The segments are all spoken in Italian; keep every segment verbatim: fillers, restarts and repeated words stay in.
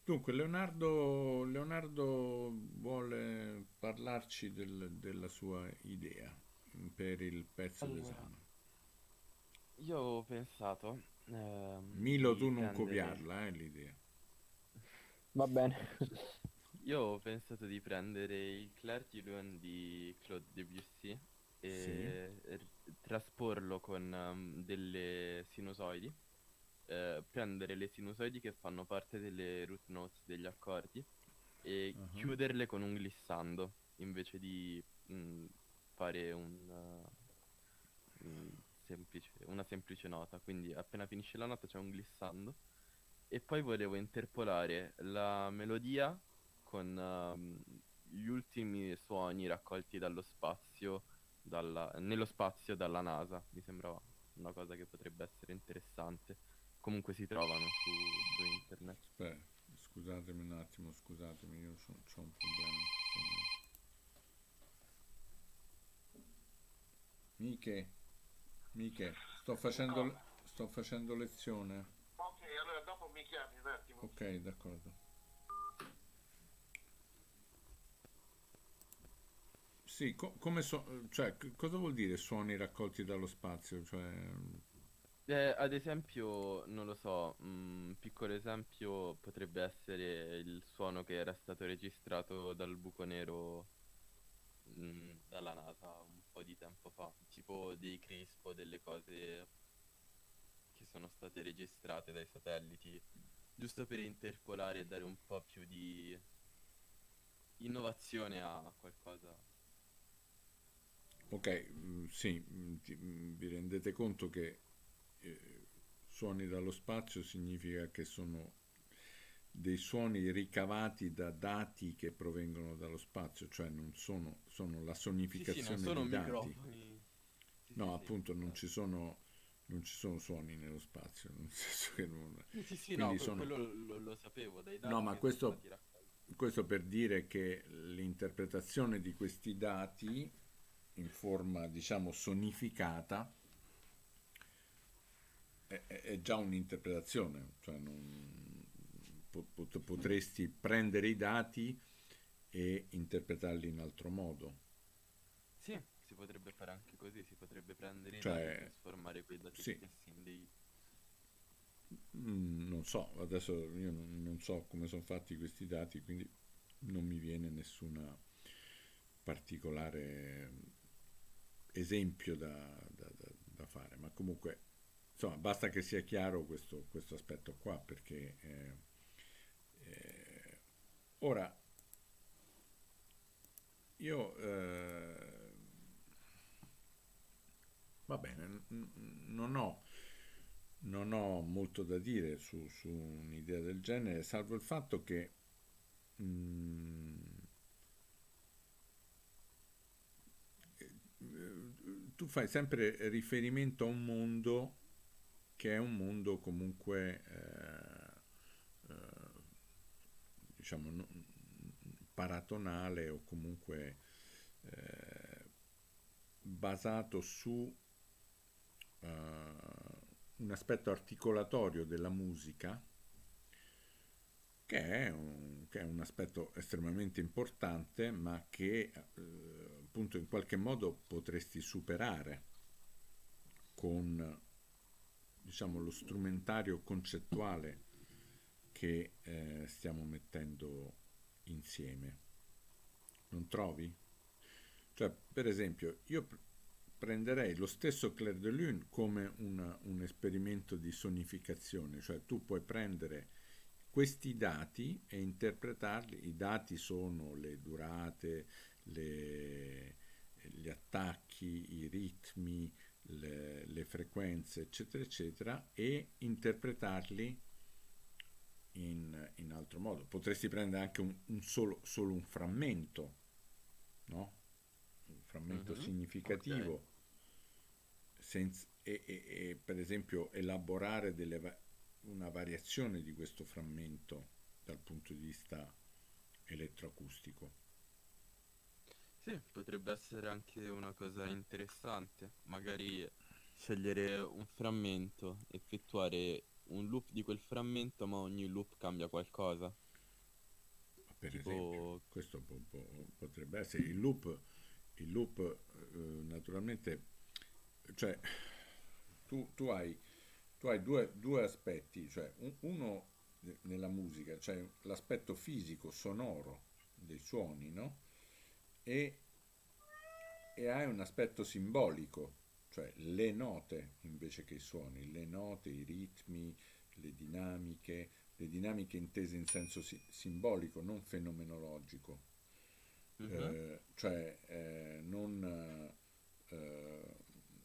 Dunque, Leonardo, Leonardo vuole parlarci del- della sua idea per il pezzo Allora, d'esame. io ho pensato ehm, Milo, di tu non prendere. copiarla, eh, l'idea. Va bene. Io ho pensato di prendere il Clair de Lune di Claude Debussy Sì? e r- trasporlo con ehm, delle sinusoidi, eh, prendere le sinusoidi che fanno parte delle root notes degli accordi e Ah, chiuderle con un glissando invece di mm, fare un, eh, mm, semplice- una semplice nota. Quindi appena finisce la nota c'è un glissando. E poi volevo interpolare la melodia con ehm, gli ultimi suoni raccolti dallo spazio, dalla- nello spazio dalla NASA. Mi sembrava una cosa che potrebbe essere interessante. Comunque si trovano su, su internet. aspetta, scusatemi un attimo, scusatemi, io ho un problema in questo momento. Miche, Miche, sto facendo, Oh, le- sto facendo lezione. ok, allora dopo mi chiami un attimo. Ok, d'accordo. Sì, co- come so, cioè, c- cosa vuol dire suoni raccolti dallo spazio? Cioè, Eh, ad esempio, non lo so, un piccolo esempio potrebbe essere il suono che era stato registrato dal buco nero mm, dalla NASA un po' di tempo fa, tipo dei crisp o delle cose che sono state registrate dai satelliti, giusto per interpolare e dare un po' più di innovazione a qualcosa. ok, mm, sì, mm, ti- mm, vi rendete conto che eh, suoni dallo spazio significa che sono dei suoni ricavati da dati che provengono dallo spazio, cioè non sono, sono la Sì, sì, non sonificazione sono di dati. microfoni. Sì, sì, No, sì, appunto non ci esatto. sono, non ci sono suoni nello spazio, nel senso che non... Sì, sì, sì, no, Quindi que- sono... quello lo, lo sapevo dai No, dati ma che sono questo, stati raccolti. questo per dire che l'interpretazione di questi dati in forma, diciamo, sonificata è, è- è già un'interpretazione, cioè non- po- pot- potresti prendere i dati e interpretarli in altro modo. Sì, si potrebbe fare anche così, si potrebbe prendere i dati e Cioè, trasformare quei dati sì, stessi in dei. mm, non so, adesso io non, non so come sono fatti questi dati, quindi non mi viene nessuna particolare esempio da, da- da- da fare, ma comunque insomma basta che sia chiaro questo, questo aspetto qua perché eh, eh, ora io eh, va bene, n- n- non ho, non ho molto da dire su, su un'idea del genere, salvo il fatto che mm, tu fai sempre riferimento a un mondo che è un mondo comunque eh, eh, diciamo no- paratonale o comunque eh, basato su eh, un aspetto articolatorio della musica che è un, che è un aspetto estremamente importante ma che eh, appunto in qualche modo potresti superare con diciamo lo strumentario concettuale che eh, stiamo mettendo insieme. Non trovi? Cioè, per esempio, io pr- prenderei lo stesso Clair de Lune come una- un esperimento di sonificazione, cioè tu puoi prendere questi dati e interpretarli. I dati sono le durate, le- gli attacchi, i ritmi, le, le frequenze, eccetera, eccetera, e interpretarli in, in altro modo. Potresti prendere anche un, un solo, solo un frammento, no? Un frammento Mhm. Ok. significativo senza- e, e- e, per esempio elaborare delle va- una variazione di questo frammento dal punto di vista elettroacustico. Sì, potrebbe essere anche una cosa interessante. Magari scegliere un frammento, effettuare un loop di quel frammento, ma ogni loop cambia qualcosa. per tipo... esempio, questo po- po- potrebbe essere il loop, il loop eh, naturalmente, cioè tu, tu hai, tu hai due, due aspetti, cioè un- uno eh, nella musica, cioè l'aspetto fisico, sonoro dei suoni, no? E, e hai un aspetto simbolico, cioè le note invece che i suoni, le note, i ritmi, le dinamiche, le dinamiche intese in senso si- simbolico, non fenomenologico. Mhm. Eh, cioè eh, non, eh,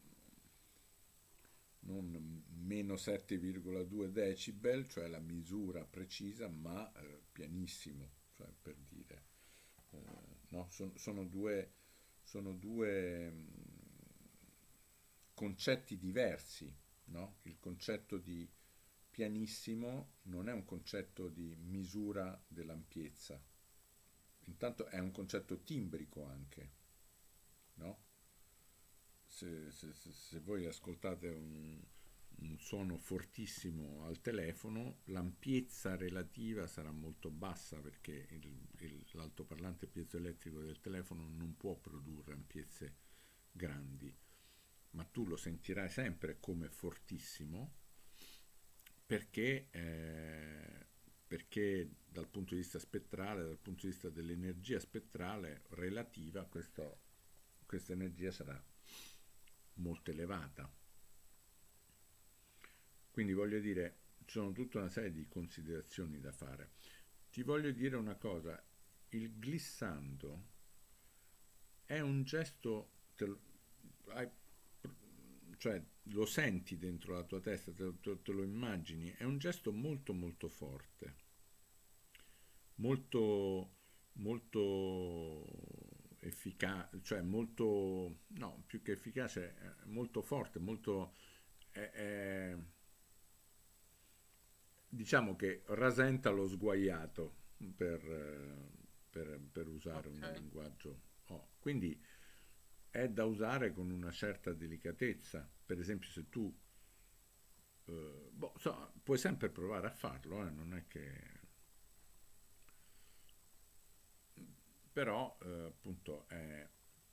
non meno sette virgola due decibel, cioè la misura precisa, ma eh, pianissimo, cioè per dire, eh, no? Son- sono due, sono due mh, concetti diversi, no? Il concetto di pianissimo non è un concetto di misura dell'ampiezza, intanto è un concetto timbrico anche, no? Se, se- se- se voi ascoltate un, un suono fortissimo al telefono, l'ampiezza relativa sarà molto bassa perché il- il- l'altoparlante piezoelettrico del telefono non può produrre ampiezze grandi, ma tu lo sentirai sempre come fortissimo perché, eh, perché dal punto di vista spettrale, dal punto di vista dell'energia spettrale relativa, questo- questa energia sarà molto elevata. Quindi voglio dire, ci sono tutta una serie di considerazioni da fare. Ti voglio dire una cosa, il glissando è un gesto, te lo, hai- cioè lo senti dentro la tua testa, te, te- te lo immagini, è un gesto molto molto forte, molto molto efficace, cioè molto, no, più che efficace, è molto forte, molto, è- è- diciamo che rasenta lo sguaiato per, eh, per- per usare un Ok. linguaggio. Oh, quindi è da usare con una certa delicatezza. Per esempio, se tu, eh, boh, so, puoi sempre provare a farlo, eh, non è che... Però, eh, appunto, è...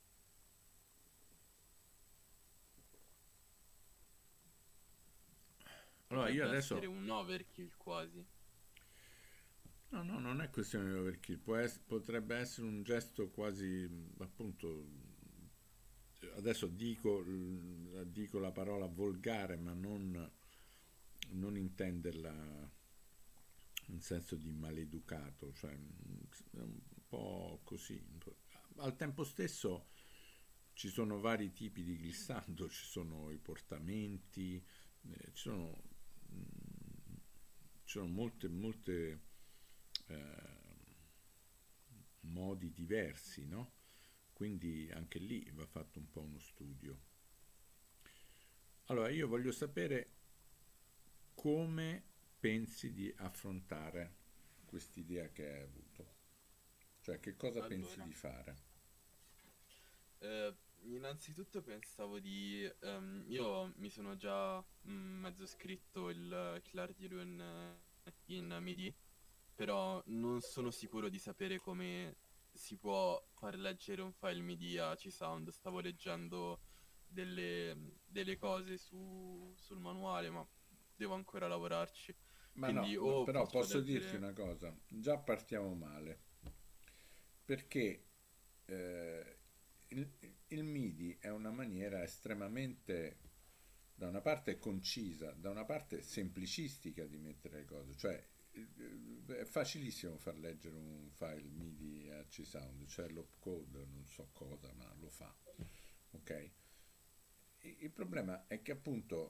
Allora, io Potrebbe essere adesso... un overkill quasi. No, no, non è questione di overkill, può ess- potrebbe essere un gesto quasi, appunto, adesso dico, dico la parola volgare, ma non, non intenderla in senso di maleducato, cioè è un po' così. Al tempo stesso ci sono vari tipi di glissando, ci sono i portamenti, eh, ci sono, mm, ci sono molte, molte eh, modi diversi, no? Quindi anche lì va fatto un po' uno studio. Allora, io voglio sapere come pensi di affrontare quest'idea che hai avuto, cioè che cosa pensi Allora, di fare? eh, innanzitutto pensavo di... ehm, io mi sono già mm, mezzo scritto il Clardirun eh, in MIDI, però non sono sicuro di sapere come si può far leggere un file MIDI a C-Sound. Stavo leggendo delle, delle cose su- sul manuale, ma devo ancora lavorarci. Ma no, Quindi no, o però faccio posso dirti leggere... una cosa, già partiamo male, perché eh, il, il MIDI è una maniera estremamente, da una parte concisa, da una parte semplicistica di mettere le cose, cioè eh, è facilissimo far leggere un file MIDI a C-Sound, c'è l'opcode, non so cosa, ma lo fa, ok? Il problema è che appunto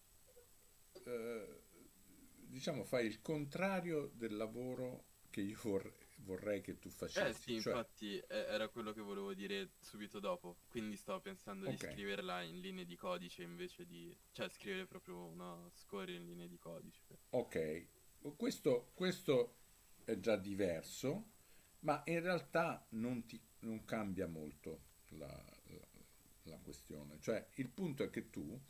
eh, diciamo fai il contrario del lavoro che io vor- vorrei che tu Eh facessi, sì, cioè, infatti e- era quello che volevo dire subito dopo, quindi stavo pensando di ok, scriverla in linee di codice invece di... cioè scrivere proprio una score in linee di codice. ok, questo, questo è già diverso, ma in realtà non, ti, non cambia molto la, la- la questione, cioè il punto è che tu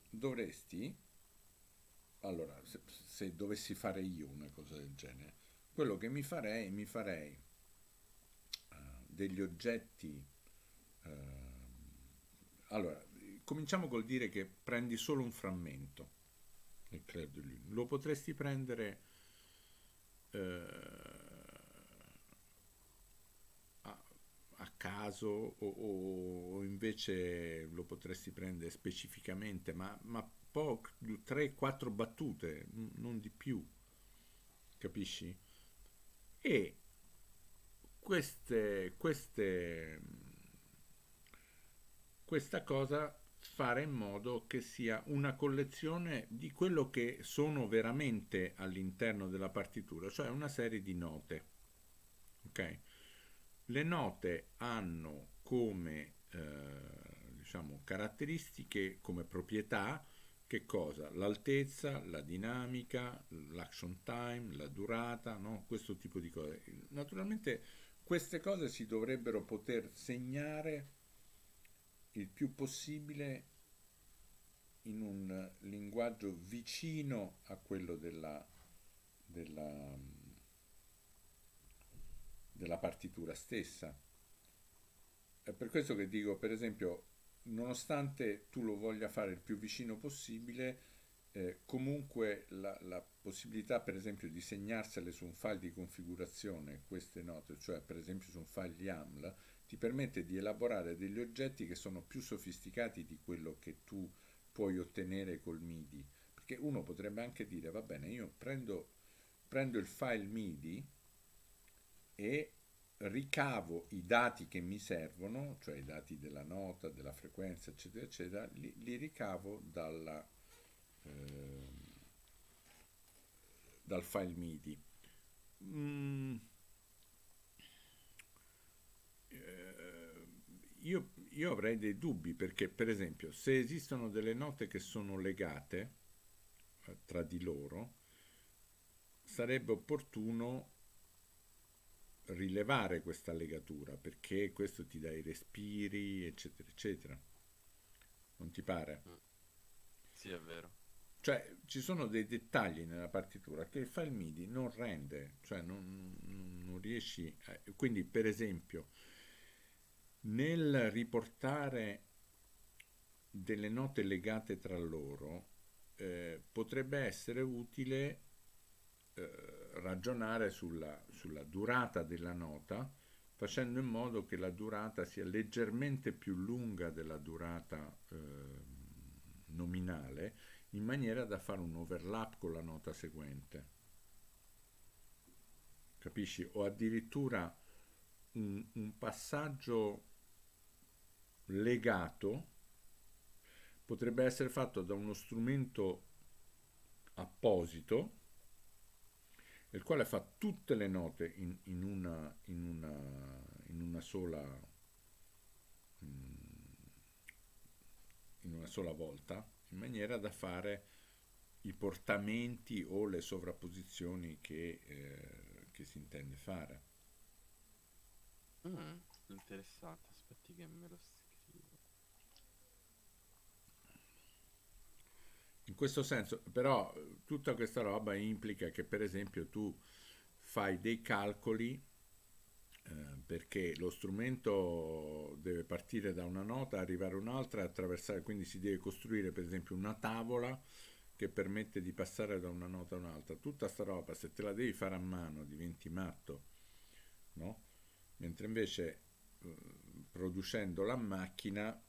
dovresti, allora, se, se dovessi fare io una cosa del genere, quello che mi farei, mi farei eh, degli oggetti. eh, allora, cominciamo col dire che prendi solo un frammento del Clair de Lune. Lo potresti prendere eh, a, a caso o, o- o invece lo potresti prendere specificamente, ma, ma po- tre quattro battute, n- non di più, capisci? E queste, queste, questa cosa fare in modo che sia una collezione di quello che sono veramente all'interno della partitura, cioè una serie di note. Ok? Le note hanno come eh, diciamo, caratteristiche, come proprietà, che cosa? L'altezza, la dinamica, l'action time, la durata, no? Questo tipo di cose. Naturalmente queste cose si dovrebbero poter segnare il più possibile in un linguaggio vicino a quello della, della, della partitura stessa. È per questo che dico, per esempio, nonostante tu lo voglia fare il più vicino possibile, eh, comunque la, la possibilità, per esempio, di segnarsele su un file di configurazione, queste note, cioè per esempio su un file YAML, ti permette di elaborare degli oggetti che sono più sofisticati di quello che tu puoi ottenere col MIDI. Perché uno potrebbe anche dire, va bene, io prendo, prendo il file MIDI e ricavo i dati che mi servono, cioè i dati della nota, della frequenza, eccetera, eccetera, li, li ricavo dalla, eh, dal file MIDI. Mm, eh, io, io avrei dei dubbi perché, per esempio, se esistono delle note che sono legate eh, tra di loro, sarebbe opportuno rilevare questa legatura perché questo ti dà i respiri, eccetera, eccetera. Non ti pare? Mm. Sì, è vero. Cioè, ci sono dei dettagli nella partitura che il file MIDI non rende, cioè non, non- non riesci a... Quindi, per esempio, nel riportare delle note legate tra loro, eh, potrebbe essere utile eh, ragionare sulla, sulla durata della nota, facendo in modo che la durata sia leggermente più lunga della durata eh, nominale, in maniera da fare un overlap con la nota seguente. Capisci? O addirittura un, un passaggio legato potrebbe essere fatto da uno strumento apposito, il quale fa tutte le note in, in una, in, una, in una sola in una sola volta, in maniera da fare i portamenti o le sovrapposizioni che, eh, che si intende fare. Mm, interessante, aspetti che me lo scrivo. In questo senso, però, tutta questa roba implica che, per esempio, tu fai dei calcoli eh, perché lo strumento deve partire da una nota, arrivare a un'altra e attraversare, quindi si deve costruire, per esempio, una tavola che permette di passare da una nota a un'altra. Tutta sta roba, se te la devi fare a mano, diventi matto, no? Mentre invece eh, producendola a macchina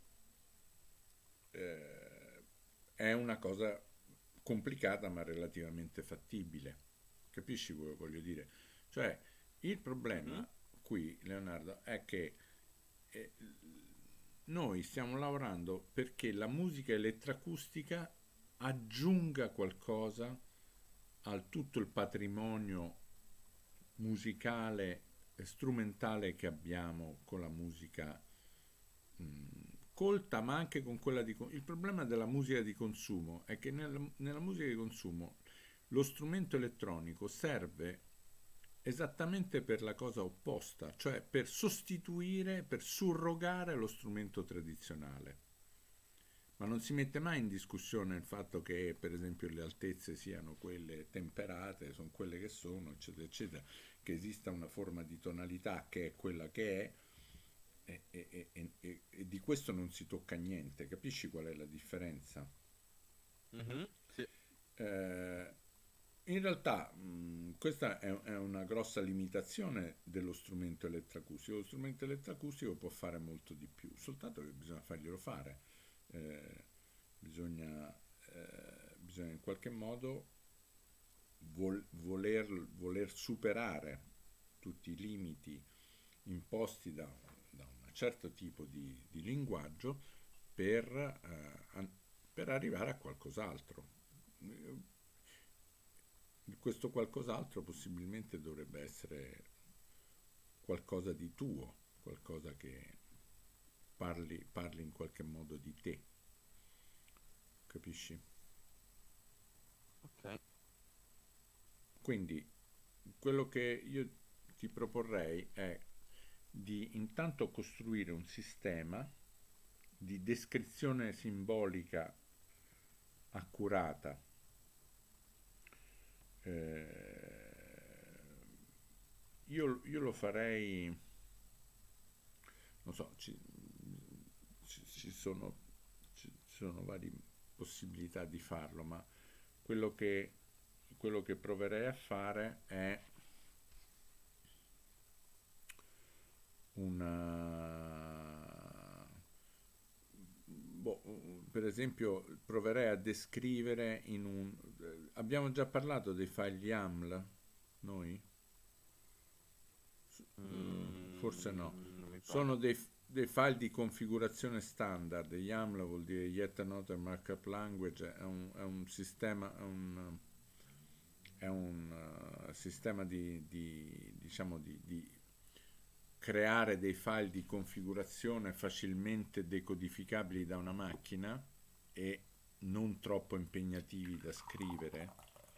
eh, è una cosa complicata ma relativamente fattibile. Capisci quello che voglio dire? Cioè, il Mhm. problema qui, Leonardo, è che eh, noi stiamo lavorando perché la musica elettroacustica aggiunga qualcosa al tutto il patrimonio musicale e strumentale che abbiamo con la musica mh, colta, ma anche con quella di... Il problema della musica di consumo è che nella, nella musica di consumo lo strumento elettronico serve esattamente per la cosa opposta, cioè per sostituire, per surrogare lo strumento tradizionale. ma non si mette mai in discussione il fatto che, per esempio, le altezze siano quelle temperate, sono quelle che sono, eccetera, eccetera, che esista una forma di tonalità che è quella che è, e, e- e- e- e di questo non si tocca niente. Capisci qual è la differenza? Mhm, sì. Eh, In realtà, mh, questa è, è una grossa limitazione dello strumento elettroacustico. Lo strumento elettroacustico può fare molto di più, soltanto che bisogna farglielo fare. Eh, bisogna, eh, bisogna in qualche modo vol- voler, voler superare tutti i limiti imposti da, da un certo tipo di, di linguaggio per, eh, an- per arrivare a qualcos'altro. Questo qualcos'altro possibilmente dovrebbe essere qualcosa di tuo, qualcosa che parli, parli in qualche modo di te, capisci? Ok. Quindi quello che io ti proporrei è di intanto costruire un sistema di descrizione simbolica accurata. Eh, io, io lo farei, non so, ci, ci- ci sono, ci sono varie possibilità di farlo, ma quello che, quello che proverei a fare è una, boh, per esempio, proverei a descrivere in un... Abbiamo già parlato dei file YAML, noi? Eh, forse no. Mm, non mi Sono pare. dei, dei file di configurazione standard. YAML vuol dire Yet Another Markup Language, è un, è un sistema, è un, è un uh, sistema di, di, diciamo, di, di creare dei file di configurazione facilmente decodificabili da una macchina e non troppo impegnativi da scrivere.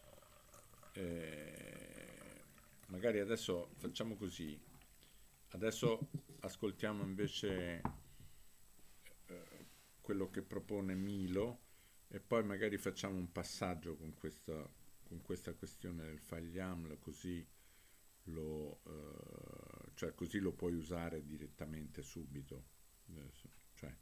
Eh, magari adesso facciamo così. Adesso ascoltiamo invece eh, quello che propone Milo e poi magari facciamo un passaggio con questa, con questa questione del file YAML, così lo, eh, cioè così lo puoi usare direttamente subito. Adesso, cioè,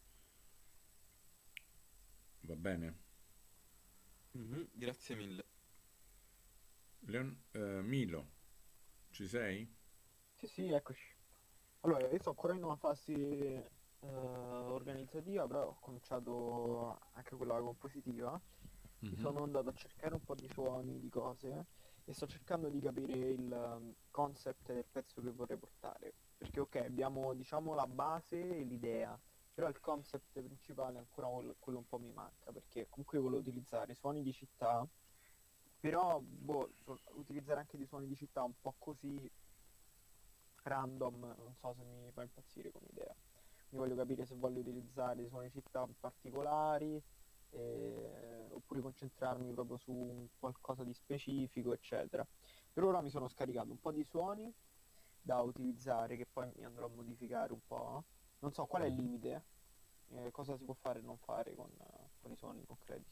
va bene? Mhm, grazie mille. Leon- eh, Milo, ci sei? Sì, sì, eccoci. Allora, io sto ancora in una fase eh, organizzativa, però ho cominciato anche quella compositiva. Mi Mhm. sono andato a cercare un po' di suoni, di cose, e sto cercando di capire il um, concept del pezzo che vorrei portare. Perché ok, abbiamo diciamo la base e l'idea, però il concept principale ancora quel- quello un po' mi manca, perché comunque io volevo utilizzare suoni di città, però boh, so- utilizzare anche dei suoni di città un po' così random, non so se mi fa impazzire come idea. Mi voglio capire se voglio utilizzare suoni di città particolari, eh, oppure concentrarmi proprio su un qualcosa di specifico, eccetera. Per ora mi sono scaricato un po' di suoni da utilizzare, che poi mi andrò a modificare un po'. Non so qual è il limite, eh, cosa si può fare e non fare con, eh, con i suoni concreti,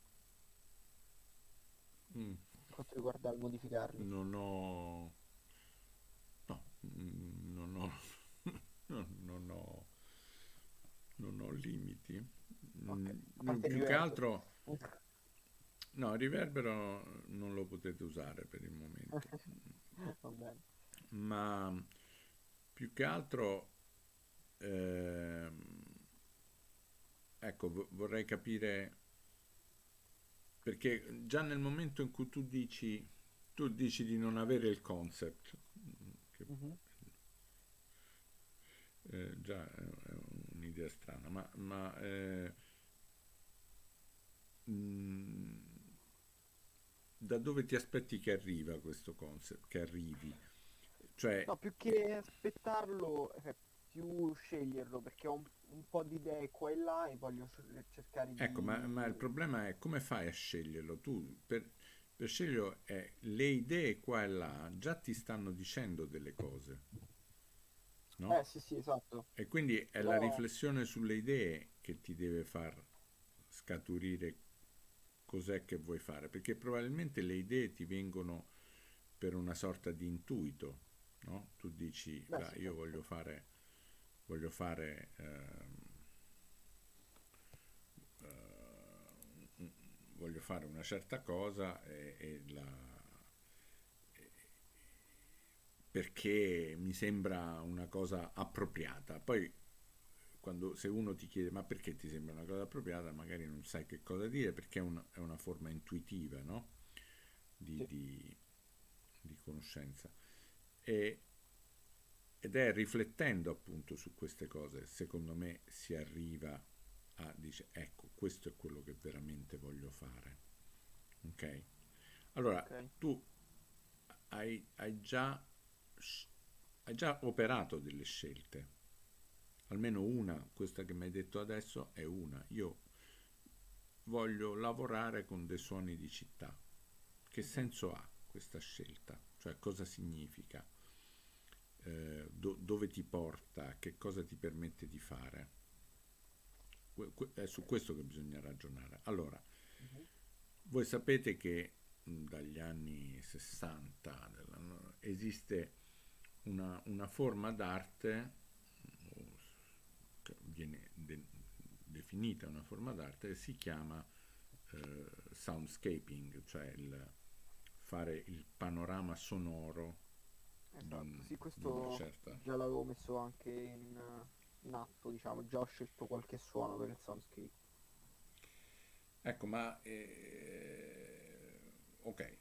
Mm, per quanto riguarda il modificarli. non ho... No, mm, non ho... non non ho... non ho limiti. Ok, a Mm, parte il più che riverbero. altro... No, il riverbero non lo potete usare per il momento. Va bene. Ma più che altro... ehm, ecco, vo- vorrei capire... Perché già nel momento in cui tu dici... Tu dici di non avere il concept, che Mhm. eh, già è, è un'idea strana, ma, ma eh, mh, da dove ti aspetti che arriva questo concept, che arrivi? Cioè, No, più che aspettarlo, è più sceglierlo, perché ho un, un po' di idee qua e là e voglio cer- cercare ecco, ma, ma il di... problema è come fai a sceglierlo? Tu, per, per sceglierlo, eh, le idee qua e là già ti stanno dicendo delle cose, no? Eh sì sì, esatto. E quindi è la Però... riflessione sulle idee che ti deve far scaturire cos'è che vuoi fare, perché probabilmente le idee ti vengono per una sorta di intuito, no? Tu dici, Beh, "Beh, sì, io certo. voglio fare, voglio fare ehm, eh, voglio fare una certa cosa e, e la perché mi sembra una cosa appropriata. Poi quando, se uno ti chiede ma perché ti sembra una cosa appropriata, magari non sai che cosa dire perché è, un- è una forma intuitiva, no? Di, Sì. di- di conoscenza. E- ed è riflettendo appunto su queste cose, secondo me, si arriva a dire, ecco, questo è quello che veramente voglio fare. Ok? Allora, Ok. tu hai, hai già, hai già operato delle scelte, almeno una, questa che mi hai detto adesso è una. Io voglio lavorare con dei suoni di città. Che Mhm. senso ha questa scelta? Cioè cosa significa? Eh, do- dove ti porta? Che cosa ti permette di fare? Que- que- È su Ok. questo che bisogna ragionare. Allora, Mhm. voi sapete che mh, dagli anni sessanta della- no, esiste una, una forma d'arte, o che viene de- definita una forma d'arte, che si chiama eh, soundscaping, cioè il fare il panorama sonoro di, Esatto, un- sì, di una questo certa... già l'avevo messo anche in, in atto, diciamo, già ho scelto qualche suono per il soundscape. Ecco, ma... eh, ok,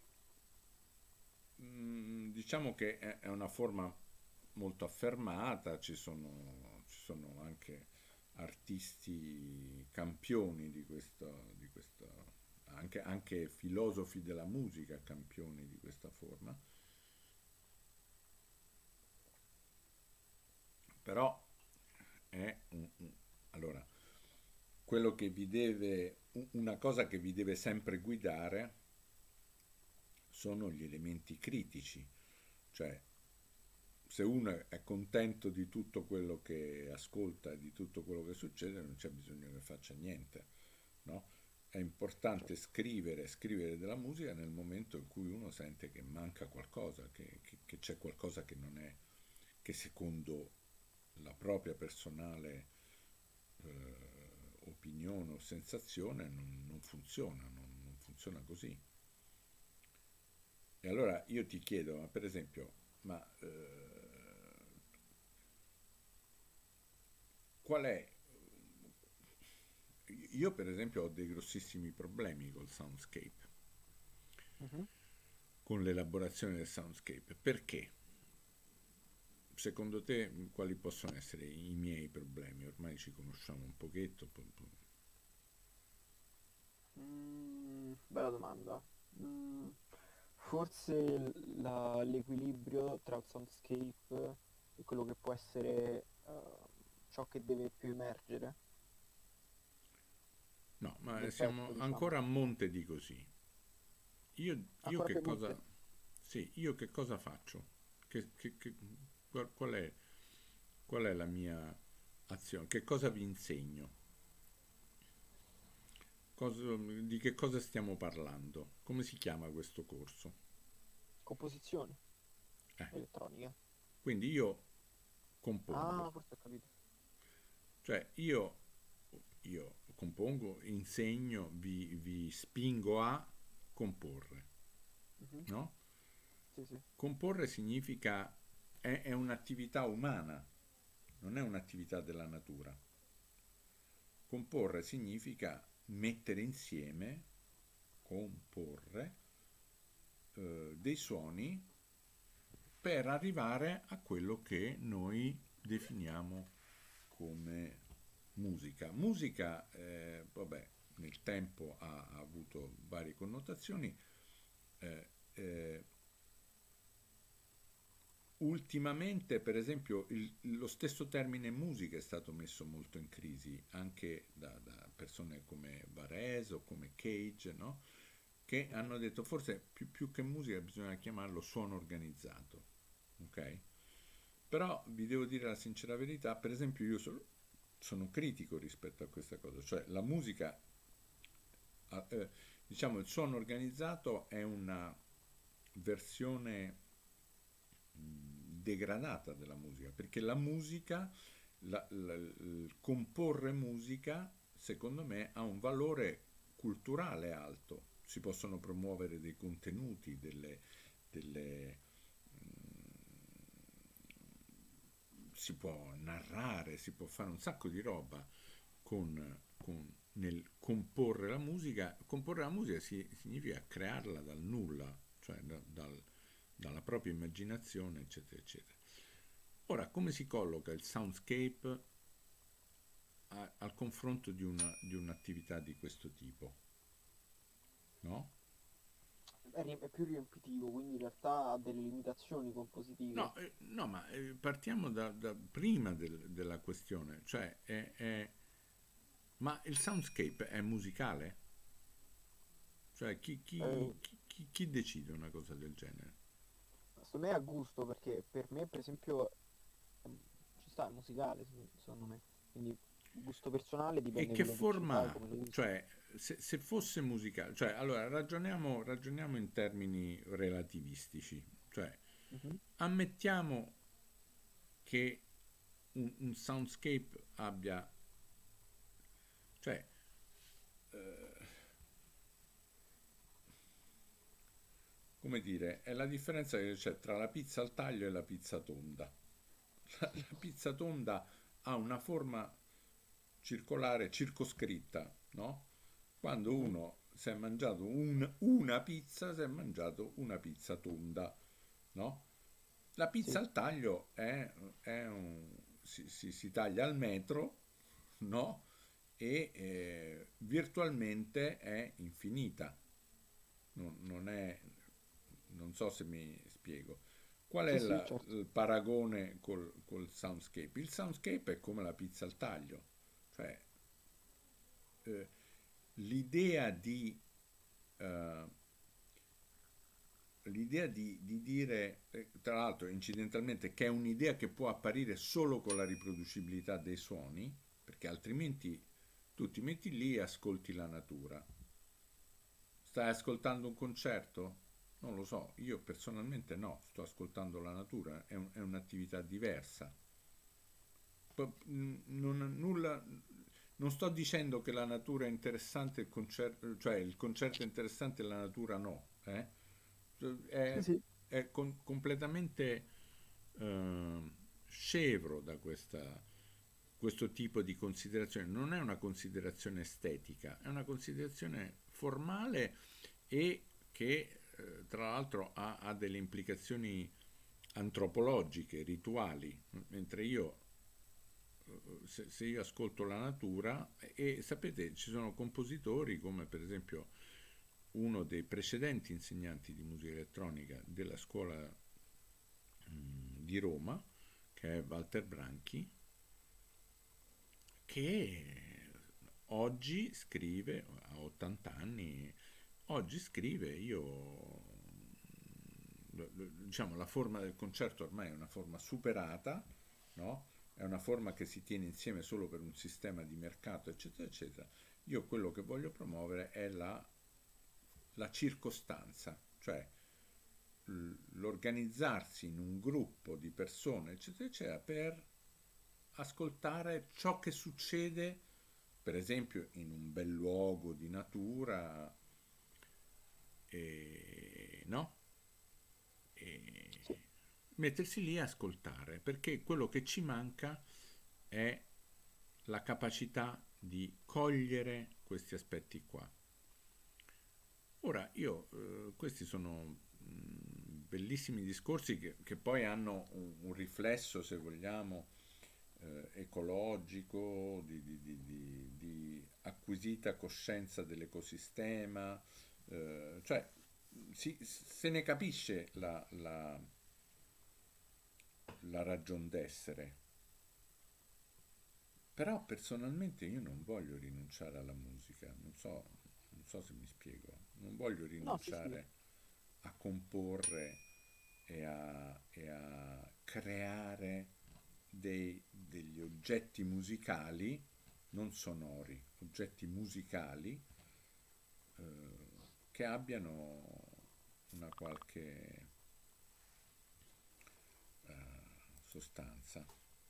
Mm, diciamo che è, è una forma molto affermata, ci sono, ci sono anche artisti campioni di questo, di questo anche, anche filosofi della musica campioni di questa forma, però è un, un- allora, quello che vi deve, una cosa che vi deve sempre guidare sono gli elementi critici, cioè se uno è contento di tutto quello che ascolta e di tutto quello che succede, non c'è bisogno che faccia niente, no? È importante Certo. scrivere, scrivere della musica nel momento in cui uno sente che manca qualcosa, che, che- che c'è qualcosa che non è, che secondo la propria personale eh, opinione o sensazione non, non funziona, non, non funziona così. E allora io ti chiedo, ma per esempio, ma eh, qual è... Io per esempio ho dei grossissimi problemi col soundscape, Mhm. con l'elaborazione del soundscape. Perché? Secondo te quali possono essere i miei problemi? Ormai ci conosciamo un pochetto. po- po- Mm, bella domanda. Mm, forse l- la- l'equilibrio tra il soundscape e quello che può essere eh, ciò che deve più emergere No, ma del pezzo, siamo diciamo. ancora a monte di così. Io, io Ancora più che a monte. cosa... Sì, io che cosa faccio? Che, che- che- qual, qual è, qual è la mia azione? Che cosa vi insegno? Cosa- di che cosa stiamo parlando? Come si chiama questo corso? Composizione Eh, elettronica. quindi io Ah, compongo, forse ho capito. cioè io, io compongo, insegno, vi, vi spingo a comporre, Mhm. no? Sì, sì. Comporre significa, è, è un'attività umana, non è un'attività della natura. Comporre significa mettere insieme, comporre, eh, dei suoni per arrivare a quello che noi definiamo come musica. Musica, eh, vabbè, nel tempo ha, ha avuto varie connotazioni. eh, eh, Ultimamente, per esempio, il- lo stesso termine musica è stato messo molto in crisi anche da, da persone come Varese o come Cage, no? Che Mhm. hanno detto forse più, più che musica bisogna chiamarlo suono organizzato, ok? Però vi devo dire la sincera verità, per esempio io sono, sono critico rispetto a questa cosa, cioè la musica a- eh, diciamo, il suono organizzato è una versione mh, degradata della musica, perché la musica, la- la- il comporre musica, secondo me, ha un valore culturale alto. Si possono promuovere dei contenuti, delle, delle, mh, si può narrare, si può fare un sacco di roba con, con- nel comporre la musica. Comporre la musica si- significa crearla dal nulla, cioè da- dal- dalla propria immaginazione, eccetera, eccetera. Ora, come si colloca il soundscape a- al confronto di una- di un'attività di questo tipo? No? È, ri- è più riempitivo, quindi in realtà ha delle limitazioni compositive. No, eh, no, ma eh, partiamo da, da prima del- della questione, cioè è, è- ma il soundscape è musicale? Cioè chi, chi- Eh, chi- chi- chi decide una cosa del genere? Secondo me è a gusto, perché per me, per esempio, ehm, ci sta, è musicale, se- secondo me. Quindi gusto personale E dipende che quello che ci forma fai, ha? come lo usi. Cioè, se, se fosse musicale, cioè, allora ragioniamo, ragioniamo in termini relativistici, cioè, Mhm. ammettiamo che un, un soundscape abbia, cioè, eh, come dire, è la differenza che c'è tra la pizza al taglio e la pizza tonda. La, la pizza tonda ha una forma circolare circoscritta, no? Quando Mhm. uno si è mangiato un- una pizza, si è mangiato una pizza tonda, no? La pizza Sì, al taglio è, è un, si, si- si taglia al metro, no? E eh, virtualmente è infinita. Non, non è, non so se mi spiego. Qual è sì, sì, la- certo. il paragone col, col soundscape? Il soundscape è come la pizza al taglio, cioè eh, l'idea di, eh, l'idea di, di dire, eh, tra l'altro incidentalmente, che è un'idea che può apparire solo con la riproducibilità dei suoni, perché altrimenti tu ti metti lì e ascolti la natura. Stai ascoltando un concerto? Non lo so, io personalmente no, sto ascoltando la natura, è, un- è un'attività diversa. Po- n- Non, nulla, non sto dicendo che la natura è interessante, il concerto, cioè il concerto è interessante e la natura no, eh? Sì, È, sì. è com- completamente eh, scevro da questa, questo tipo di considerazione. Non è una considerazione estetica, è una considerazione formale e che eh, tra l'altro ha, ha delle implicazioni antropologiche, rituali, mentre io se, se io ascolto la natura e sapete ci sono compositori come per esempio uno dei precedenti insegnanti di musica elettronica della scuola mh, di Roma, che è Walter Branchi, che oggi scrive, ha ottanta anni, oggi scrive, io diciamo la forma del concerto ormai è una forma superata, no? È una forma che si tiene insieme solo per un sistema di mercato, eccetera, eccetera. Io quello che voglio promuovere è la, la circostanza, cioè l'organizzarsi in un gruppo di persone, eccetera, eccetera, per ascoltare ciò che succede, per esempio, in un bel luogo di natura, e, no? E Sì. mettersi lì a ascoltare, perché quello che ci manca è la capacità di cogliere questi aspetti qua. Ora, io, eh, questi sono mh, bellissimi discorsi che, che poi hanno un, un riflesso, se vogliamo, eh, ecologico, di, di- di- di- di acquisita coscienza dell'ecosistema, eh, cioè si- se ne capisce la, la, la ragion d'essere. Però personalmente io non voglio rinunciare alla musica, non so, non so se mi spiego, non voglio No, sì, sì. rinunciare a comporre e a, e a creare dei- degli oggetti musicali, non sonori, oggetti musicali eh, che abbiano una qualche eh, sostanza.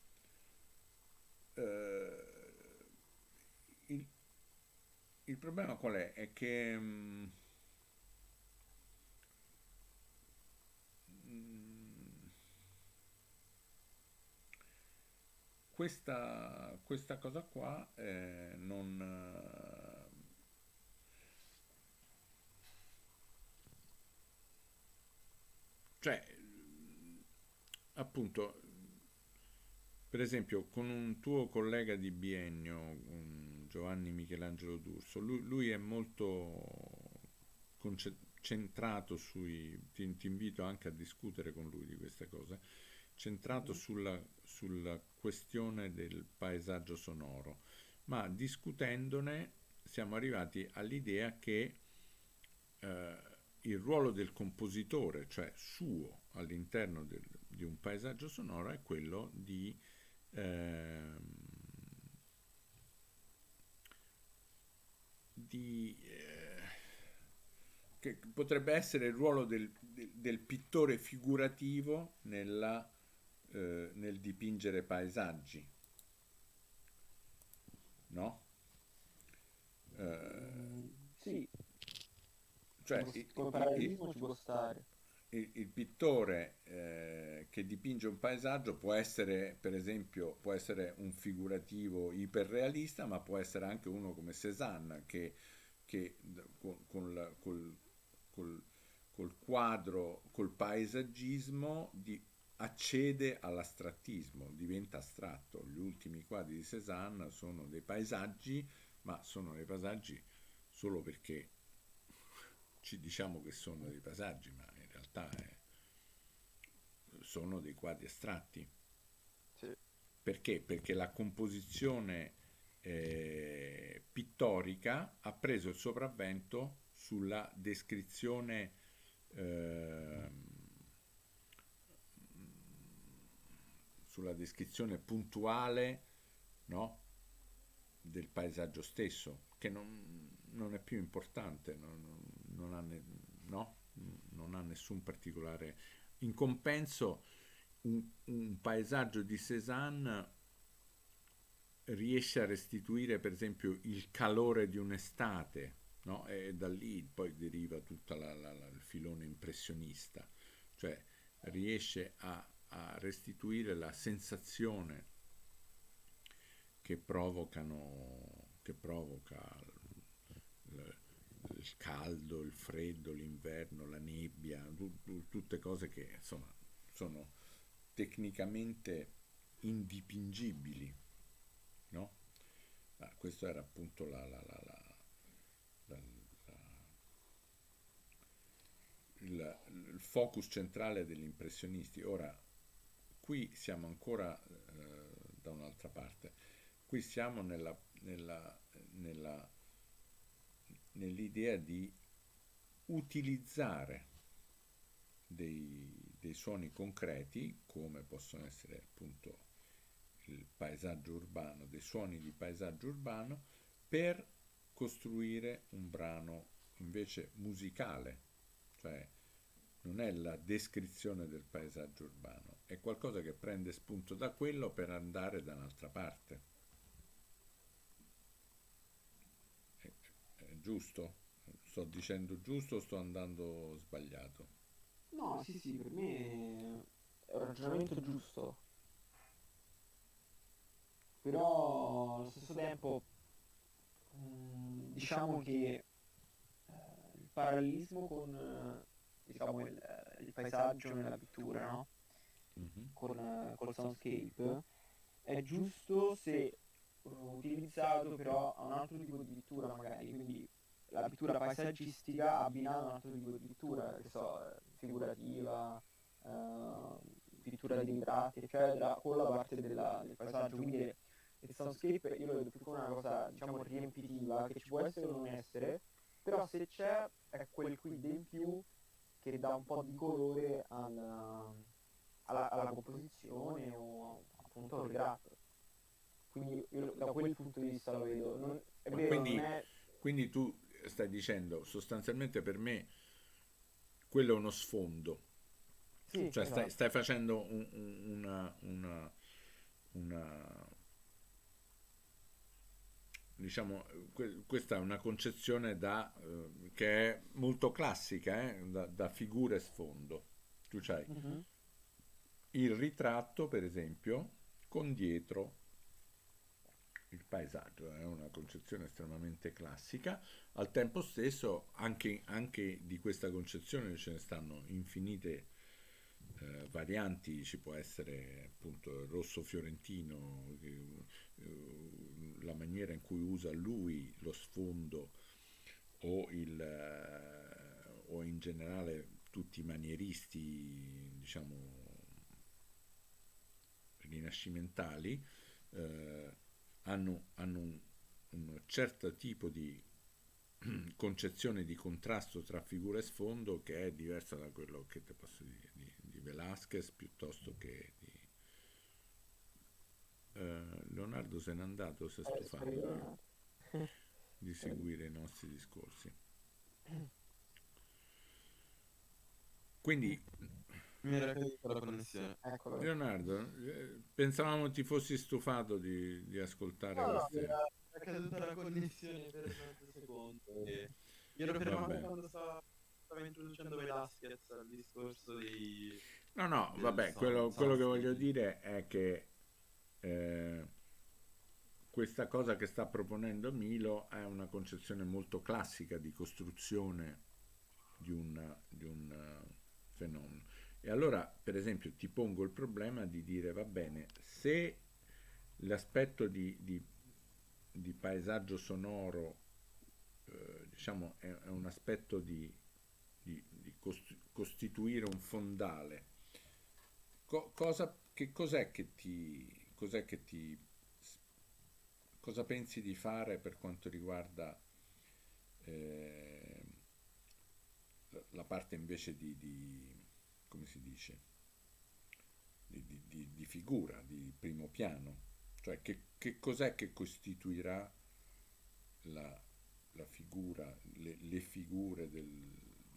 Eh, il, il problema qual è? È che mh, mh, questa, questa cosa qua eh, non... eh, cioè, appunto, per esempio, con un tuo collega di biennio, un Giovanni Michelangelo D'Urso, lui, lui è molto concentrato sui... Ti, ti invito anche a discutere con lui di queste cose, centrato Mhm. sulla, sulla questione del paesaggio sonoro, ma discutendone siamo arrivati all'idea che eh, il ruolo del compositore, cioè suo all'interno del- di un paesaggio sonoro, è quello di, ehm, di, eh, che potrebbe essere il ruolo del, del- del pittore figurativo nella, eh, nel dipingere paesaggi, no? Eh, Mm, sì, ci cioè può- i- come i- i- parallelismo ci può stare. il, il pittore eh, che dipinge un paesaggio può essere, per esempio, può essere un figurativo iperrealista, ma può essere anche uno come Cézanne che, che d- con, con la- col, col- col quadro, col paesaggismo di- accede all'astrattismo, diventa astratto. Gli ultimi quadri di Cézanne sono dei paesaggi, ma sono dei paesaggi solo perché ci diciamo che sono dei paesaggi, ma in realtà è- sono dei quadri astratti. Sì. Perché? Perché la composizione eh, pittorica ha preso il sopravvento sulla descrizione ehm, sulla descrizione puntuale, no? Del paesaggio stesso, che non, non è più importante, non, non ha, ne- no? Non ha nessun particolare. In compenso, un, un paesaggio di Cézanne riesce a restituire, per esempio, il calore di un'estate, no? E da lì poi deriva tutto il filone impressionista, cioè riesce a, a restituire la sensazione che provocano, che provoca il, il caldo, il freddo, l'inverno, la nebbia, tu- tu- tutte cose che insomma sono tecnicamente indipingibili, no? Ma questo era appunto la, la- la- la- la- la- il, il focus centrale degli impressionisti. Ora, qui siamo ancora eh, da un'altra parte. Qui siamo nella, nella- nella- nell'idea di utilizzare dei, dei suoni concreti, come possono essere appunto il paesaggio urbano, dei suoni di paesaggio urbano, per costruire un brano invece musicale, cioè non è la descrizione del paesaggio urbano, è qualcosa che prende spunto da quello per andare da un'altra parte. È, è giusto? Sto dicendo giusto o sto andando sbagliato? No, sì, sì, per me è un ragionamento giusto, però allo stesso tempo mm, diciamo che eh, il parallelismo con eh, diciamo, il, eh, il paesaggio nella pittura, no? Mhm. Con, eh, col soundscape è giusto se eh, utilizzato però a un altro tipo di pittura magari, quindi la pittura paesaggistica abbinata a un altro tipo di pittura, che so, eh, figurativa, eh, pittura di ritratti, eccetera, con la parte della- del paesaggio. Quindi il soundscape io lo vedo più come una cosa, diciamo, riempitiva, che ci può essere o non essere, però se c'è è quel quid in più che dà un po' di colore al- alla, alla composizione o appunto al ritratto. Quindi io da quel punto di vista lo vedo. Non- è Ma vero, non quindi, è... quindi tu stai dicendo sostanzialmente per me quello è uno sfondo, Sì, cioè stai, esatto. stai facendo un- un- una, una, una diciamo, que- questa è una concezione da, eh, che è molto classica, eh, da, da figura e sfondo. Tu c'hai Mhm. il ritratto, per esempio, con dietro il paesaggio, è una concezione estremamente classica. Al tempo stesso, anche, anche di questa concezione ce ne stanno infinite eh, varianti. Ci può essere appunto il rosso fiorentino, eh, eh, la maniera in cui usa lui lo sfondo, o, il, eh, o in generale tutti i manieristi, diciamo, rinascimentali, eh, hanno, hanno un, un certo tipo di concezione di contrasto tra figura e sfondo che è diversa da quello che te posso dire di, di Velázquez piuttosto che di eh, Leonardo. Se n'è andato, si è È stufato sparito. eh, di seguire i nostri discorsi. Quindi Mi era caduta la connessione. Eccolo. Leonardo, eh, pensavamo ti fossi stufato di, di ascoltare No, no, mi queste. era, mi era caduta la connessione per mezzo secondo. E mi ero fermato Vabbè. quando stava, stava introducendo Velázquez al discorso dei, No, no, del vabbè, sound, quello, quello che voglio soundscape. dire è che eh, questa cosa che sta proponendo Milo è una concezione molto classica di costruzione di un, di un eh, fenomeno. E allora, per esempio, ti pongo il problema di dire, va bene, se l'aspetto di, di- di paesaggio sonoro, eh, diciamo, è, è un aspetto di, di- di cost- costituire un fondale, co- cosa, che cos'è che ti, cos'è che ti, cosa pensi di fare per quanto riguarda eh, la la parte invece di, di- come si dice, di, di- di- di figura, di primo piano? Cioè che, che cos'è che costituirà la, la figura, le, le figure del,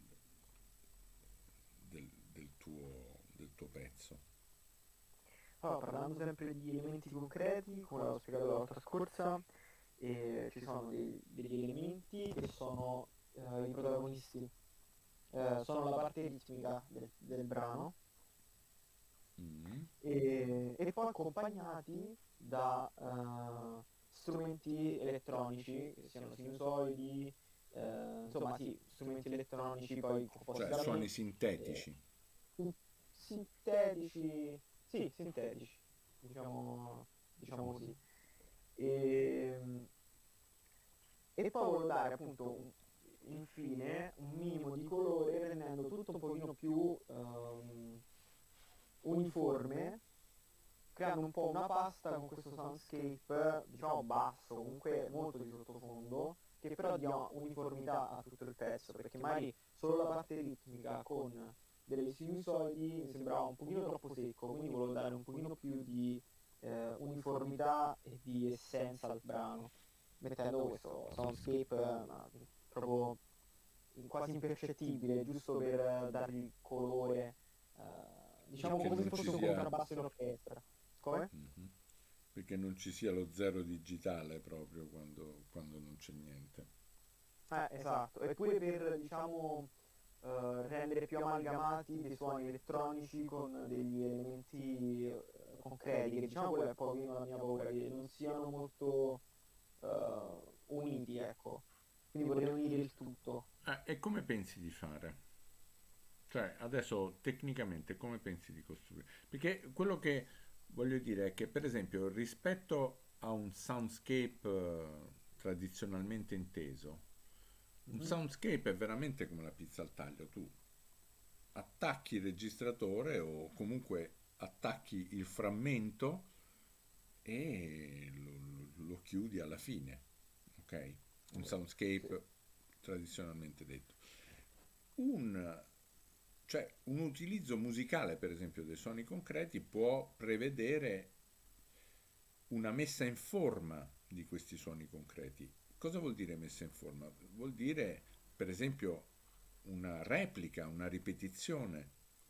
del, del tuo, del tuo pezzo? Allora, parlando sempre di elementi concreti, come avevo spiegato la volta scorsa, eh, ci sono dei- degli elementi che sono eh, i protagonisti, eh, sono la parte ritmica del, del brano Mm. e, e poi accompagnati da eh, strumenti elettronici, che siano sinusoidi, eh, insomma sì, strumenti elettronici poi composti Cioè da suoni me, eh, sintetici. sin- sintetici, sì, sintetici, diciamo, diciamo così. E, e poi volevo dare appunto un- infine un minimo di colore rendendo tutto un pochino più ehm, uniforme, creando un po' una pasta con questo soundscape, diciamo basso, comunque molto di sottofondo, che però dia uniformità a tutto il pezzo, perché magari solo la parte ritmica con delle sinusoidi mi sembrava un pochino troppo secco, quindi volevo dare un pochino più di eh, uniformità e di essenza al brano, mettendo questo soundscape eh, ma proprio quasi impercettibile, giusto per eh, dargli colore, eh, diciamo Perché come se non ci fosse un sia, contrabbasso in orchestra. Come? mhm, perché non ci sia lo zero digitale proprio quando, quando non c'è niente. Eh, esatto, eppure per, diciamo, eh, rendere più amalgamati dei suoni elettronici con degli elementi eh, concreti, che diciamo quella è poi la mia paura, che non siano molto eh, uniti, ecco. Quindi vorrei unire il tutto. Ah, e come pensi di fare? Cioè, adesso tecnicamente come pensi di costruire? Perché quello che voglio dire è che, per esempio, rispetto a un soundscape eh, tradizionalmente inteso, un Mhm. soundscape è veramente come la pizza al taglio. Tu attacchi il registratore o comunque attacchi il frammento e lo, lo chiudi alla fine, ok? Un Eh, sì. soundscape tradizionalmente detto. Un, cioè, un utilizzo musicale, per esempio, dei suoni concreti può prevedere una messa in forma di questi suoni concreti. cosa vuol dire messa in forma? Vuol dire, per esempio, una replica, una ripetizione